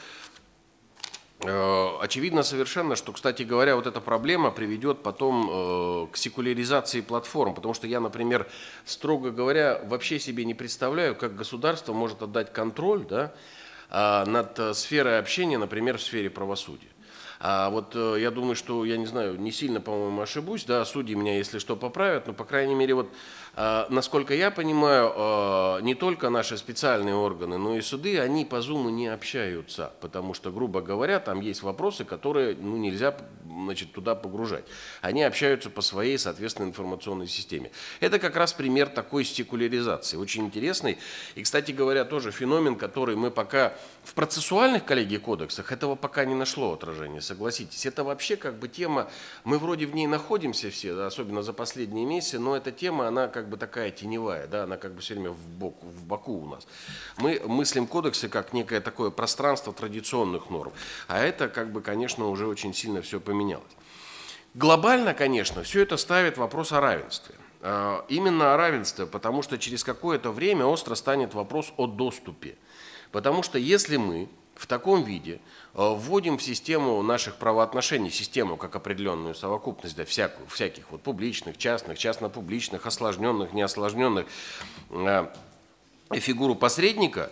э, очевидно совершенно, что, кстати говоря, вот эта проблема приведет потом э, к секуляризации платформ, потому что я, например, строго говоря, вообще себе не представляю, как государство может отдать контроль, да, э, над сферой общения, например, в сфере правосудия. А вот э, я думаю, что, я не знаю, не сильно, по-моему, ошибусь, да, судьи меня, если что, поправят, но, по крайней мере, вот, э, насколько я понимаю, э, не только наши специальные органы, но и суды, они по зуму не общаются, потому что, грубо говоря, там есть вопросы, которые, ну, нельзя, значит, туда погружать. Они общаются по своей, соответственно, информационной системе. Это как раз пример такой секуляризации, очень интересный. И, кстати говоря, тоже феномен, который мы пока в процессуальных, коллеги, кодексах, этого пока не нашло отражения. Согласитесь, это вообще как бы тема, мы вроде в ней находимся все, да, особенно за последние месяцы, но эта тема, она как бы такая теневая, да, она как бы все время в, бок, в боку у нас. Мы мыслим кодексы как некое такое пространство традиционных норм, а это как бы, конечно, уже очень сильно все поменялось. Глобально, конечно, все это ставит вопрос о равенстве. Именно о равенстве, потому что через какое-то время остро станет вопрос о доступе. Потому что если мы в таком виде вводим в систему наших правоотношений, систему как определенную совокупность, да, всякую, всяких вот публичных, частных, частно-публичных, осложненных, неосложненных, э, фигуру посредника,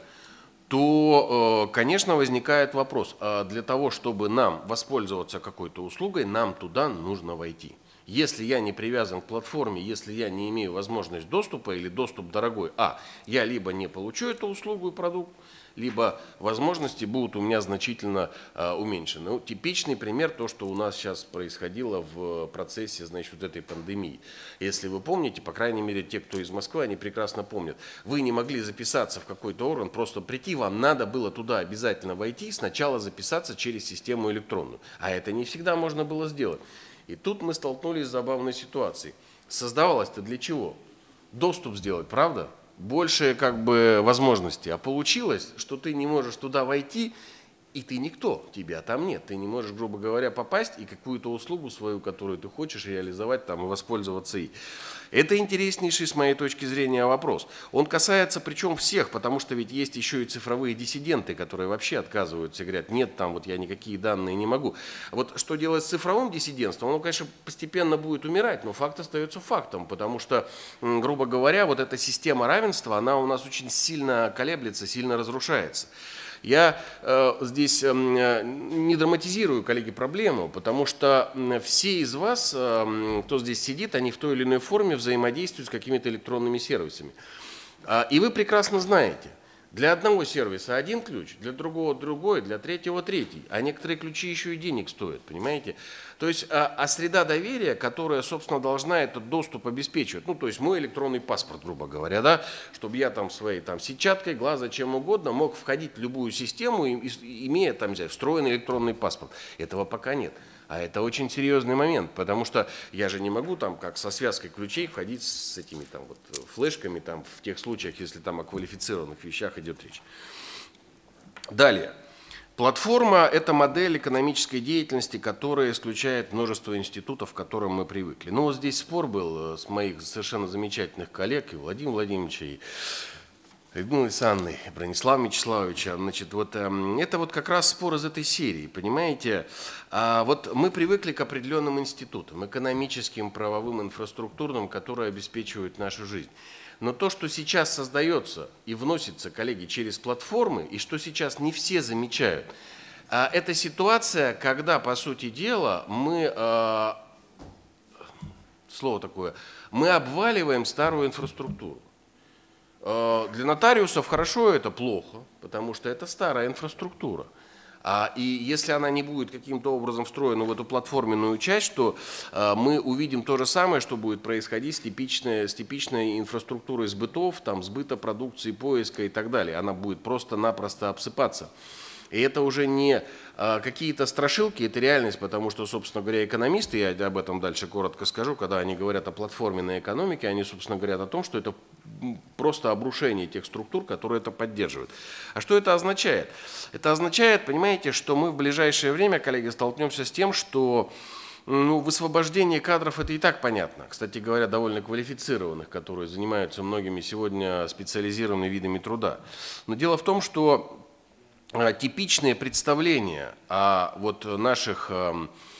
то, э, конечно, возникает вопрос, а для того, чтобы нам воспользоваться какой-то услугой, нам туда нужно войти. Если я не привязан к платформе, если я не имею возможность доступа или доступ дорогой, а, я либо не получу эту услугу и продукт, либо возможности будут у меня значительно а, уменьшены. Ну, типичный пример, то, что у нас сейчас происходило в процессе, значит, вот этой пандемии. Если вы помните, по крайней мере, те, кто из Москвы, они прекрасно помнят, вы не могли записаться в какой-то орган, просто прийти, вам надо было туда обязательно войти, сначала записаться через систему электронную. А это не всегда можно было сделать. И тут мы столкнулись с забавной ситуацией. Создавалось-то для чего? Доступ сделать, правда? Больше как бы возможностей. А получилось, что ты не можешь туда войти, И ты никто, тебя там нет. Ты не можешь, грубо говоря, попасть и какую-то услугу свою, которую ты хочешь реализовать там и воспользоваться ей. Это интереснейший, с моей точки зрения, вопрос. Он касается причем всех, потому что ведь есть еще и цифровые диссиденты, которые вообще отказываются и говорят, нет, там вот я никакие данные не могу. Вот что делать с цифровым диссидентством, оно, конечно, постепенно будет умирать, но факт остается фактом, потому что, грубо говоря, вот эта система равенства, она у нас очень сильно колеблется, сильно разрушается. Я э, здесь э, не драматизирую, коллеги, проблему, потому что все из вас, э, кто здесь сидит, они в той или иной форме взаимодействуют с какими-то электронными сервисами. А, и вы прекрасно знаете, для одного сервиса один ключ, для другого другой, для третьего третий. А некоторые ключи еще и денег стоят, понимаете? То есть, а, а среда доверия, которая, собственно, должна этот доступ обеспечивать, ну, то есть мой электронный паспорт, грубо говоря, да, чтобы я там своей там сетчаткой, глаза, чем угодно мог входить в любую систему, и, и, имея там взять, встроенный электронный паспорт. Этого пока нет. А это очень серьезный момент, потому что я же не могу там, как со связкой ключей, входить с этими там вот флешками там, в тех случаях, если там о квалифицированных вещах идет речь. Далее. Платформа – это модель экономической деятельности, которая исключает множество институтов, к которым мы привыкли. Ну вот здесь спор был с моих совершенно замечательных коллег, и Владимира Владимировича, и Людмилы Санны, Бронислава Мячеславовича. Значит, вот, э, это вот как раз спор из этой серии, понимаете? А вот мы привыкли к определенным институтам, экономическим, правовым, инфраструктурным, которые обеспечивают нашу жизнь. Но то, что сейчас создается и вносится, коллеги, через платформы, и что сейчас не все замечают, а, это ситуация, когда, по сути дела, мы, а, слово такое, мы обваливаем старую инфраструктуру. Для нотариусов хорошо, это плохо, потому что это старая инфраструктура. А, и если она не будет каким-то образом встроена в эту платформенную часть, то а, мы увидим то же самое, что будет происходить с типичной, с типичной инфраструктурой сбытов, там, сбыта продукции, поиска и так далее. Она будет просто-напросто обсыпаться. И это уже не а, какие-то страшилки, это реальность, потому что, собственно говоря, экономисты, я об этом дальше коротко скажу, когда они говорят о платформенной экономике, они, собственно, говорят о том, что это просто обрушение тех структур, которые это поддерживают. А что это означает? Это означает, понимаете, что мы в ближайшее время, коллеги, столкнемся с тем, что ну, высвобождение кадров это и так понятно. Кстати говоря, довольно квалифицированных, которые занимаются многими сегодня специализированными видами труда. Но дело в том, что типичные представления о вот наших э,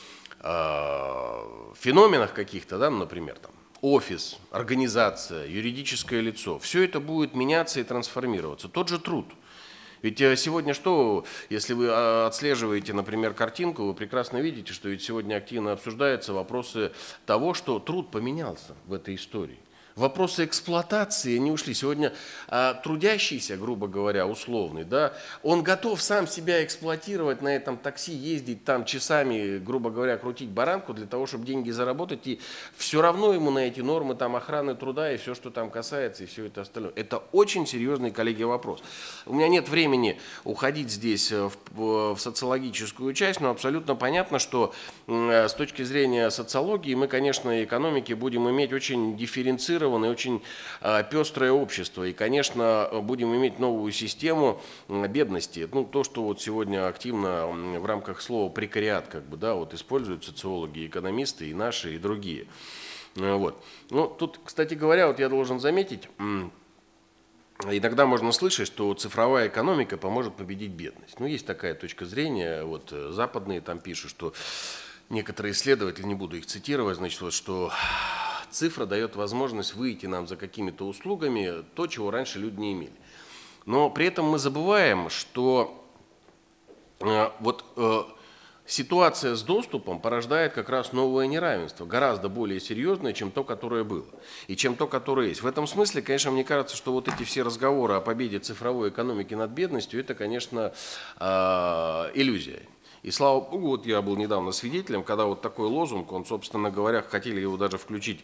э, феноменах каких-то, да, например, там, офис, организация, юридическое лицо, все это будет меняться и трансформироваться. Тот же труд. Ведь сегодня что, если вы отслеживаете, например, картинку, вы прекрасно видите, что ведь сегодня активно обсуждаются вопросы того, что труд поменялся в этой истории. Вопросы эксплуатации не ушли. Сегодня а, трудящийся, грубо говоря, условный, да, он готов сам себя эксплуатировать на этом такси, ездить там часами, грубо говоря, крутить баранку для того, чтобы деньги заработать. И все равно ему на эти нормы там, охраны труда и все, что там касается, и все это остальное. Это очень серьезный, коллеги, вопрос. У меня нет времени уходить здесь в, в социологическую часть, но абсолютно понятно, что э, с точки зрения социологии мы, конечно, и экономики будем иметь очень дифференцированные, и очень э, пестрое общество. И, конечно, будем иметь новую систему э, бедности. Ну, то, что вот сегодня активно э, в рамках слова прекариат, как бы, да, вот используют социологи, экономисты, и наши, и другие. Э, вот. Ну, тут, кстати говоря, вот я должен заметить, э, иногда можно слышать, что цифровая экономика поможет победить бедность. Ну, есть такая точка зрения, вот западные там пишут, что некоторые исследователи, не буду их цитировать, значит, вот, что цифра дает возможность выйти нам за какими-то услугами, то, чего раньше люди не имели. Но при этом мы забываем, что э, вот э, ситуация с доступом порождает как раз новое неравенство, гораздо более серьезное, чем то, которое было, и чем то, которое есть. В этом смысле, конечно, мне кажется, что вот эти все разговоры о победе цифровой экономики над бедностью, это, конечно, э, иллюзия. И слава богу, вот я был недавно свидетелем, когда вот такой лозунг, он, собственно говоря, хотели его даже включить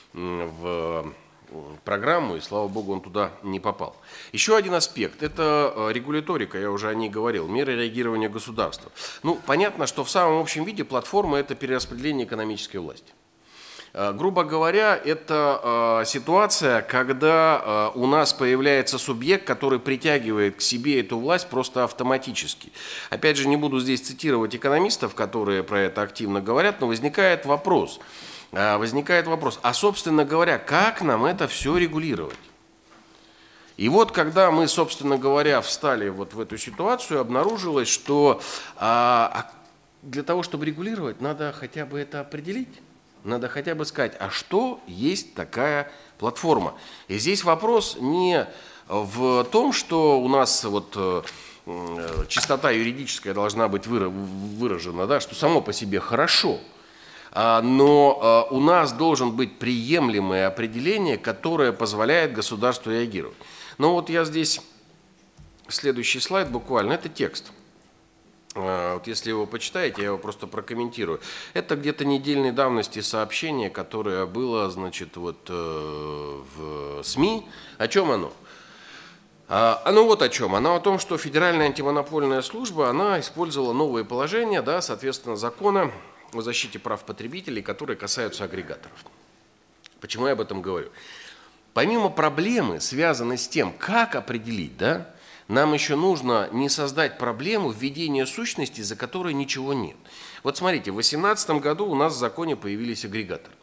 в программу, и слава богу, он туда не попал. Еще один аспект – это регуляторика, я уже о ней говорил, меры реагирования государства. Ну, понятно, что в самом общем виде платформа – это перераспределение экономической власти. Грубо говоря, это ситуация, когда у нас появляется субъект, который притягивает к себе эту власть просто автоматически. Опять же, не буду здесь цитировать экономистов, которые про это активно говорят, но возникает вопрос, возникает вопрос, а собственно говоря, как нам это все регулировать? И вот когда мы, собственно говоря, встали вот в эту ситуацию, обнаружилось, что для того, чтобы регулировать, надо хотя бы это определить. Надо хотя бы сказать, а что есть такая платформа? И здесь вопрос не в том, что у нас вот чистота юридическая должна быть выражена, да, что само по себе хорошо, но у нас должен быть приемлемое определение, которое позволяет государству реагировать. Ну вот я здесь, следующий слайд буквально, это текст. Вот если его почитаете, я его просто прокомментирую. Это где-то недельной давности сообщение, которое было, значит, вот в СМИ. О чем оно? Оно вот о чем. Оно о том, что Федеральная антимонопольная служба, она использовала новые положения, да, соответственно, закона о защите прав потребителей, которые касаются агрегаторов. Почему я об этом говорю? Помимо проблемы, связанной с тем, как определить, да, нам еще нужно не создать проблему введения сущности, за которой ничего нет. Вот смотрите, в две тысячи восемнадцатом году у нас в законе появились агрегаторы.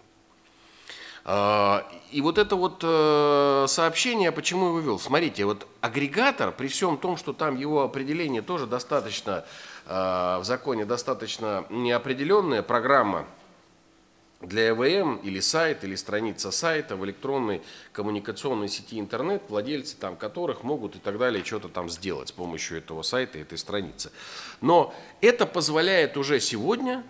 И вот это вот сообщение, почему я вывел? Смотрите, вот агрегатор, при всем том, что там его определение тоже достаточно, в законе достаточно неопределенная программа для ЭВМ или сайт, или страница сайта в электронной коммуникационной сети интернет, владельцы там которых могут и так далее что-то там сделать с помощью этого сайта, этой страницы. Но это позволяет уже сегодня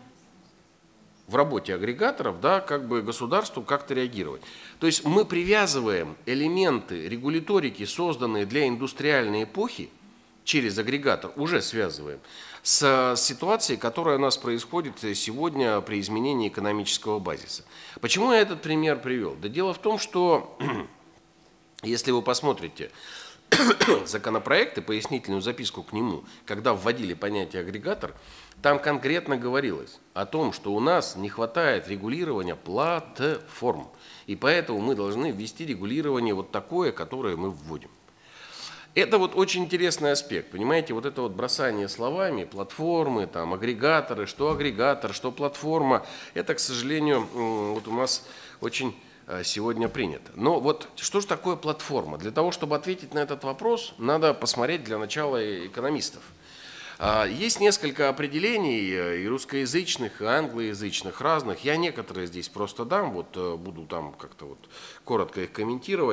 в работе агрегаторов, да, как бы государству как-то реагировать. То есть мы привязываем элементы регуляторики, созданные для индустриальной эпохи, через агрегатор уже связываем с ситуацией, которая у нас происходит сегодня при изменении экономического базиса. Почему я этот пример привел? Да дело в том, что если вы посмотрите законопроект и пояснительную записку к нему, когда вводили понятие агрегатор, там конкретно говорилось о том, что у нас не хватает регулирования платформ, и поэтому мы должны ввести регулирование вот такое, которое мы вводим. Это вот очень интересный аспект, понимаете, вот это вот бросание словами, платформы, там, агрегаторы, что агрегатор, что платформа, это, к сожалению, вот у нас очень сегодня принято. Но вот что же такое платформа? Для того, чтобы ответить на этот вопрос, надо посмотреть для начала экономистов. Есть несколько определений и русскоязычных, и англоязычных, разных. Я некоторые здесь просто дам, вот буду там как-то вот коротко их комментировать.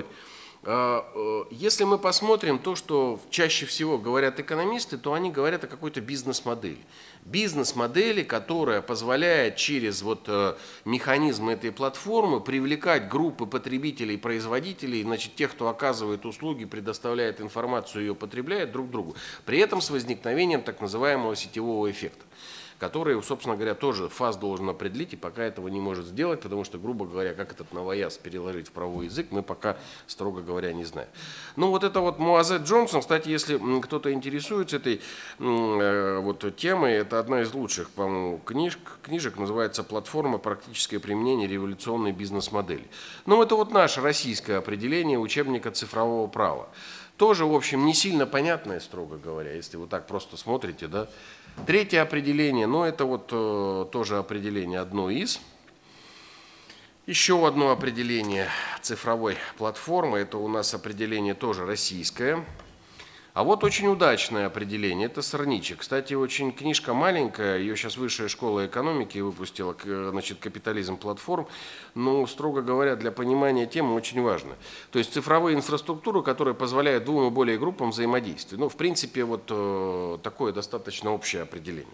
Если мы посмотрим то, что чаще всего говорят экономисты, то они говорят о какой-то бизнес-модели. Бизнес-модели, которая позволяет через вот механизм этой платформы привлекать группы потребителей, производителей, значит, тех, кто оказывает услуги, предоставляет информацию, ее потребляет друг другу. При этом с возникновением так называемого сетевого эффекта, который, собственно говоря, тоже ФАС должен определить, и пока этого не может сделать, потому что, грубо говоря, как этот новояз переложить в правовой язык, мы пока, строго говоря, не знаем. Ну, вот это вот Муазет Джонсон, кстати, если кто-то интересуется этой вот темой, это одна из лучших, по-моему, книжек, книжек, называется «Платформа. Практическое применение революционной бизнес-модели». Ну, это вот наше российское определение учебника цифрового права. Тоже, в общем, не сильно понятное, строго говоря, если вы так просто смотрите, да. Третье определение, ну это вот э, тоже определение одно из. Еще одно определение цифровой платформы, это у нас определение тоже российское. А вот очень удачное определение, это Сорничек. Кстати, очень книжка маленькая, ее сейчас Высшая школа экономики выпустила, значит, «Капитализм платформ». Но, строго говоря, для понимания темы очень важно. То есть цифровые инфраструктуры, которые позволяют двум и более группам взаимодействовать. Ну, в принципе, вот э, такое достаточно общее определение.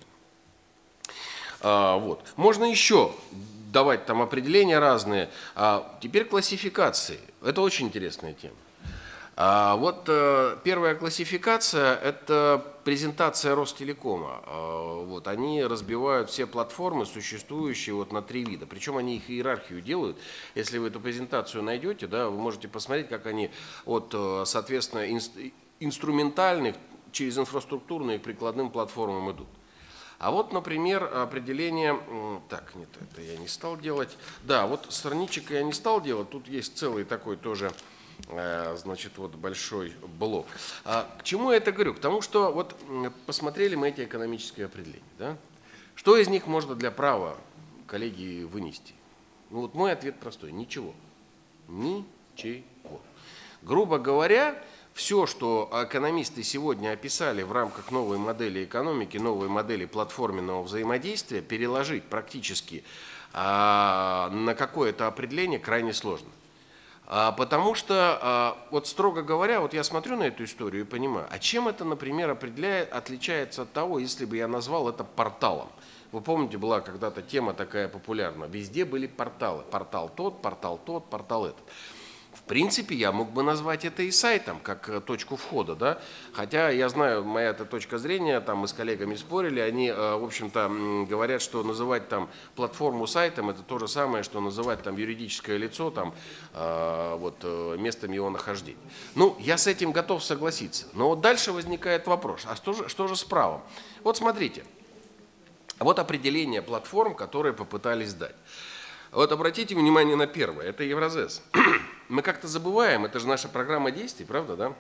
А, вот. Можно еще давать там определения разные. А теперь классификации. Это очень интересная тема. А вот э, первая классификация – это презентация Ростелекома. А, вот, они разбивают все платформы, существующие вот на три вида. Причем они их иерархию делают. Если вы эту презентацию найдете, да, вы можете посмотреть, как они от, соответственно, инст, инструментальных через инфраструктурные к прикладным платформам идут. А вот, например, определение, так, нет, это я не стал делать. Да, вот страничек я не стал делать, тут есть целый такой тоже, значит, вот большой блок. А к чему я это говорю? К тому, что вот посмотрели мы эти экономические определения, да? Что из них можно для права коллеги вынести? Ну вот мой ответ простой, ничего. Ничего. Грубо говоря, все, что экономисты сегодня описали в рамках новой модели экономики, новой модели платформенного взаимодействия, переложить практически а, на какое-то определение крайне сложно. А, потому что, а, вот строго говоря, вот я смотрю на эту историю и понимаю, а чем это, например, определяет, отличается от того, если бы я назвал это порталом. Вы помните, была когда-то тема такая популярна, везде были порталы, портал тот, портал тот, портал этот. В принципе, я мог бы назвать это и сайтом, как точку входа, да. Хотя я знаю, моя эта точка зрения, там мы с коллегами спорили, они, в общем-то, говорят, что называть там платформу сайтом, это то же самое, что называть там юридическое лицо, там, вот, местом его нахождения. Ну, я с этим готов согласиться. Но вот дальше возникает вопрос, а что же, что же с правом? Вот смотрите, вот определение платформ, которые попытались дать. Вот обратите внимание на первое, это Евразес. Мы как-то забываем, это же наша программа действий, правда, да?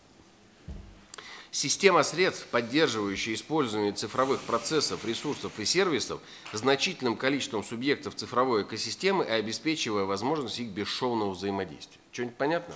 Система средств, поддерживающая использование цифровых процессов, ресурсов и сервисов значительным количеством субъектов цифровой экосистемы и обеспечивая возможность их бесшовного взаимодействия. Что-нибудь понятно?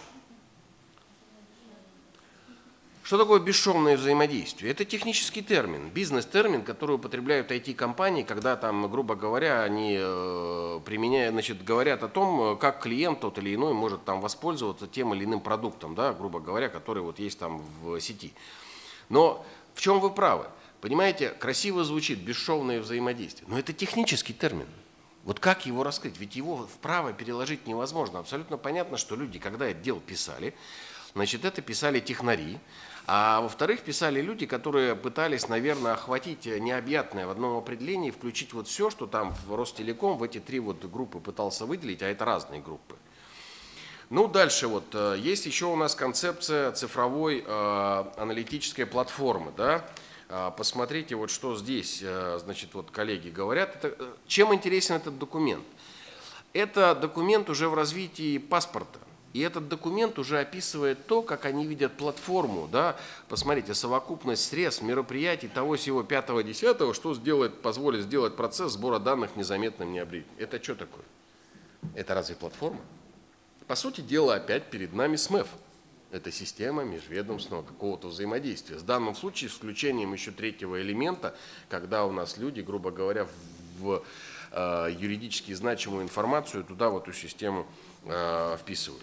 Что такое бесшовное взаимодействие? Это технический термин, бизнес-термин, который употребляют ай ти-компании, когда там, грубо говоря, они э, применяют, значит, говорят о том, как клиент тот или иной может там воспользоваться тем или иным продуктом, да, грубо говоря, который вот есть там в сети. Но в чем вы правы? Понимаете, красиво звучит бесшовное взаимодействие, но это технический термин. Вот как его раскрыть? Ведь его вправо переложить невозможно. Абсолютно понятно, что люди, когда это дело писали, значит, это писали технари, а во-вторых, писали люди, которые пытались, наверное, охватить необъятное в одном определении, включить вот все, что там в Ростелеком в эти три вот группы пытался выделить, а это разные группы. Ну, дальше вот есть еще у нас концепция цифровой э, аналитической платформы, да. Посмотрите, вот что здесь, значит, вот коллеги говорят. Это, чем интересен этот документ? Это документ уже в развитии паспорта. И этот документ уже описывает то, как они видят платформу, да, посмотрите, совокупность средств, мероприятий, того всего пятого, десятого, что сделает, позволит сделать процесс сбора данных незаметным, необремененным. Это что такое? Это разве платформа? По сути дела, опять перед нами СМЭФ. Это система межведомственного какого-то взаимодействия. В данном случае с включением еще третьего элемента, когда у нас люди, грубо говоря, в э, юридически значимую информацию туда, в эту систему э, вписывают.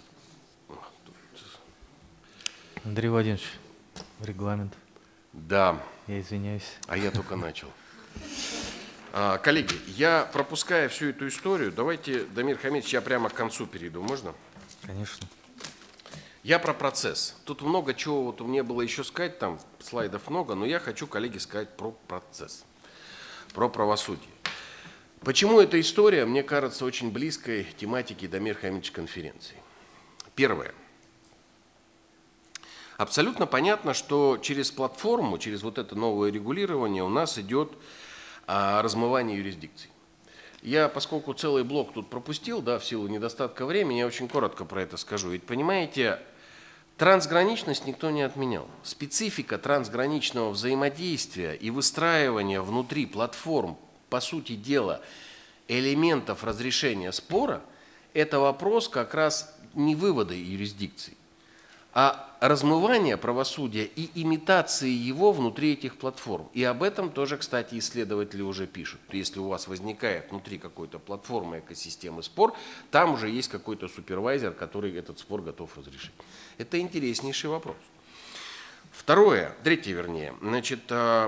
Андрей Владимирович, регламент. Да. Я извиняюсь. А я только начал. А, коллеги, я, пропуская всю эту историю, давайте, Дамир Хамидович, я прямо к концу перейду, можно? Конечно. Я про процесс. Тут много чего вот мне было еще сказать, там слайдов много, но я хочу, коллеги, сказать про процесс, про правосудие. Почему эта история, мне кажется, очень близкой тематике Дамир Хамидович конференции? Первое. Абсолютно понятно, что через платформу, через вот это новое регулирование у нас идет а, размывание юрисдикций. Я, поскольку целый блок тут пропустил, да, в силу недостатка времени, я очень коротко про это скажу. Ведь, понимаете, трансграничность никто не отменял. Специфика трансграничного взаимодействия и выстраивания внутри платформ, по сути дела, элементов разрешения спора, это вопрос как раз не вывода юрисдикций, а размывание правосудия и имитации его внутри этих платформ. И об этом тоже, кстати, исследователи уже пишут. Если у вас возникает внутри какой-то платформы, экосистемы спор, там уже есть какой-то супервайзер, который этот спор готов разрешить. Это интереснейший вопрос. Второе, третье вернее, значит,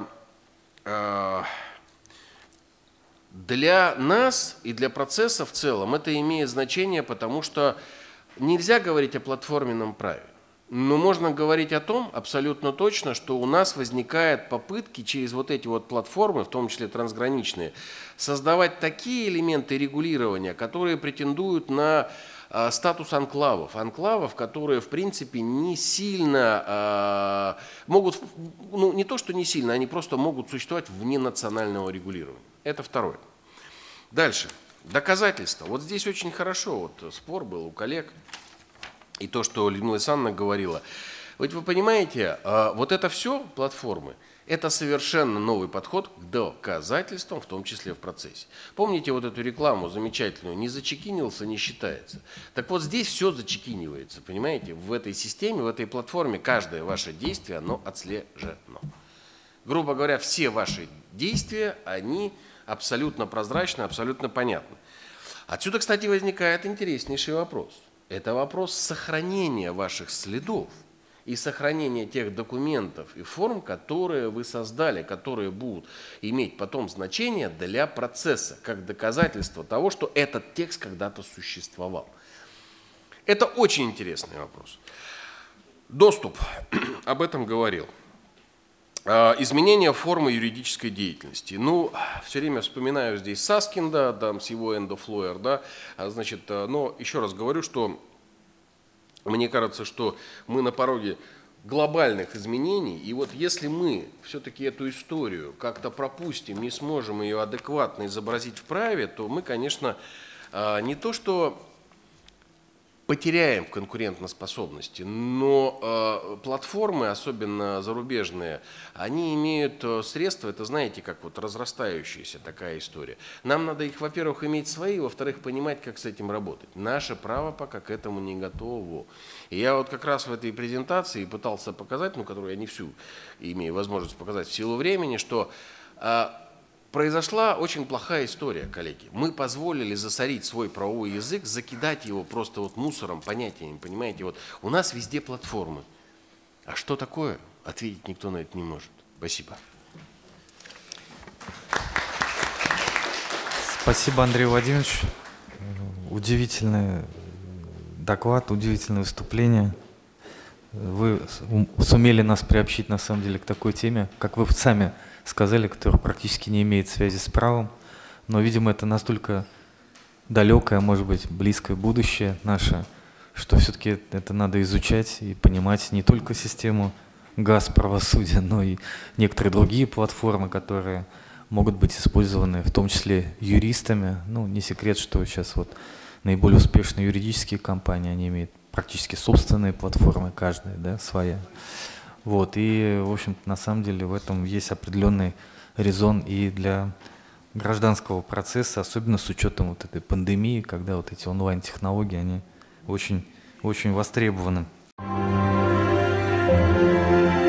для нас и для процесса в целом это имеет значение, потому что нельзя говорить о платформенном праве. Но можно говорить о том абсолютно точно, что у нас возникают попытки через вот эти вот платформы, в том числе трансграничные, создавать такие элементы регулирования, которые претендуют на статус анклавов. Анклавов, которые, в принципе, не сильно а, могут, ну, не то, что не сильно, они просто могут существовать вне национального регулирования. Это второе. Дальше. Доказательства. Вот здесь очень хорошо, вот спор был у коллег, и то, что Людмила Александровна говорила. Вот вы понимаете, а, вот это все платформы, это совершенно новый подход к доказательствам, в том числе в процессе. Помните вот эту рекламу замечательную, не зачекинился, не считается. Так вот здесь все зачекинивается, понимаете, в этой системе, в этой платформе каждое ваше действие, оно отслежено. Грубо говоря, все ваши действия, они абсолютно прозрачны, абсолютно понятны. Отсюда, кстати, возникает интереснейший вопрос. Это вопрос сохранения ваших следов и сохранения тех документов и форм, которые вы создали, которые будут иметь потом значение для процесса, как доказательство того, что этот текст когда-то существовал. Это очень интересный вопрос. Доступ, об этом говорил. Изменение формы юридической деятельности. Ну, все время вспоминаю здесь Саскинда, да, с его end of lawyer, да, значит, но еще раз говорю, что мне кажется, что мы на пороге глобальных изменений, и вот если мы все-таки эту историю как-то пропустим, не сможем ее адекватно изобразить в праве, то мы, конечно, не то что потеряем в конкурентоспособности, но э, платформы, особенно зарубежные, они имеют средства, это знаете, как вот разрастающаяся такая история. Нам надо их, во-первых, иметь свои, во-вторых, понимать, как с этим работать. Наше право пока к этому не готово. И я вот как раз в этой презентации пытался показать, ну, которую я не всю имею возможность показать в силу времени, что э, произошла очень плохая история, коллеги. Мы позволили засорить свой правовой язык, закидать его просто вот мусором, понятиями, понимаете? Вот у нас везде платформы. А что такое? Ответить никто на это не может. Спасибо. Спасибо, Андрей Владимирович. Удивительный доклад, удивительное выступление. Вы сумели нас приобщить, на самом деле, к такой теме, как вы сами сказали, которая практически не имеет связи с правом. Но, видимо, это настолько далекое, может быть, близкое будущее наше, что все-таки это надо изучать и понимать не только систему газ правосудия, но и некоторые другие платформы, которые могут быть использованы, в том числе юристами. Ну, не секрет, что сейчас вот наиболее успешные юридические компании, они имеют практически собственные платформы, каждая, да, своя. Вот, и, в общем-то, на самом деле в этом есть определенный резон и для гражданского процесса, особенно с учетом вот этой пандемии, когда вот эти онлайн-технологии, они очень, очень востребованы.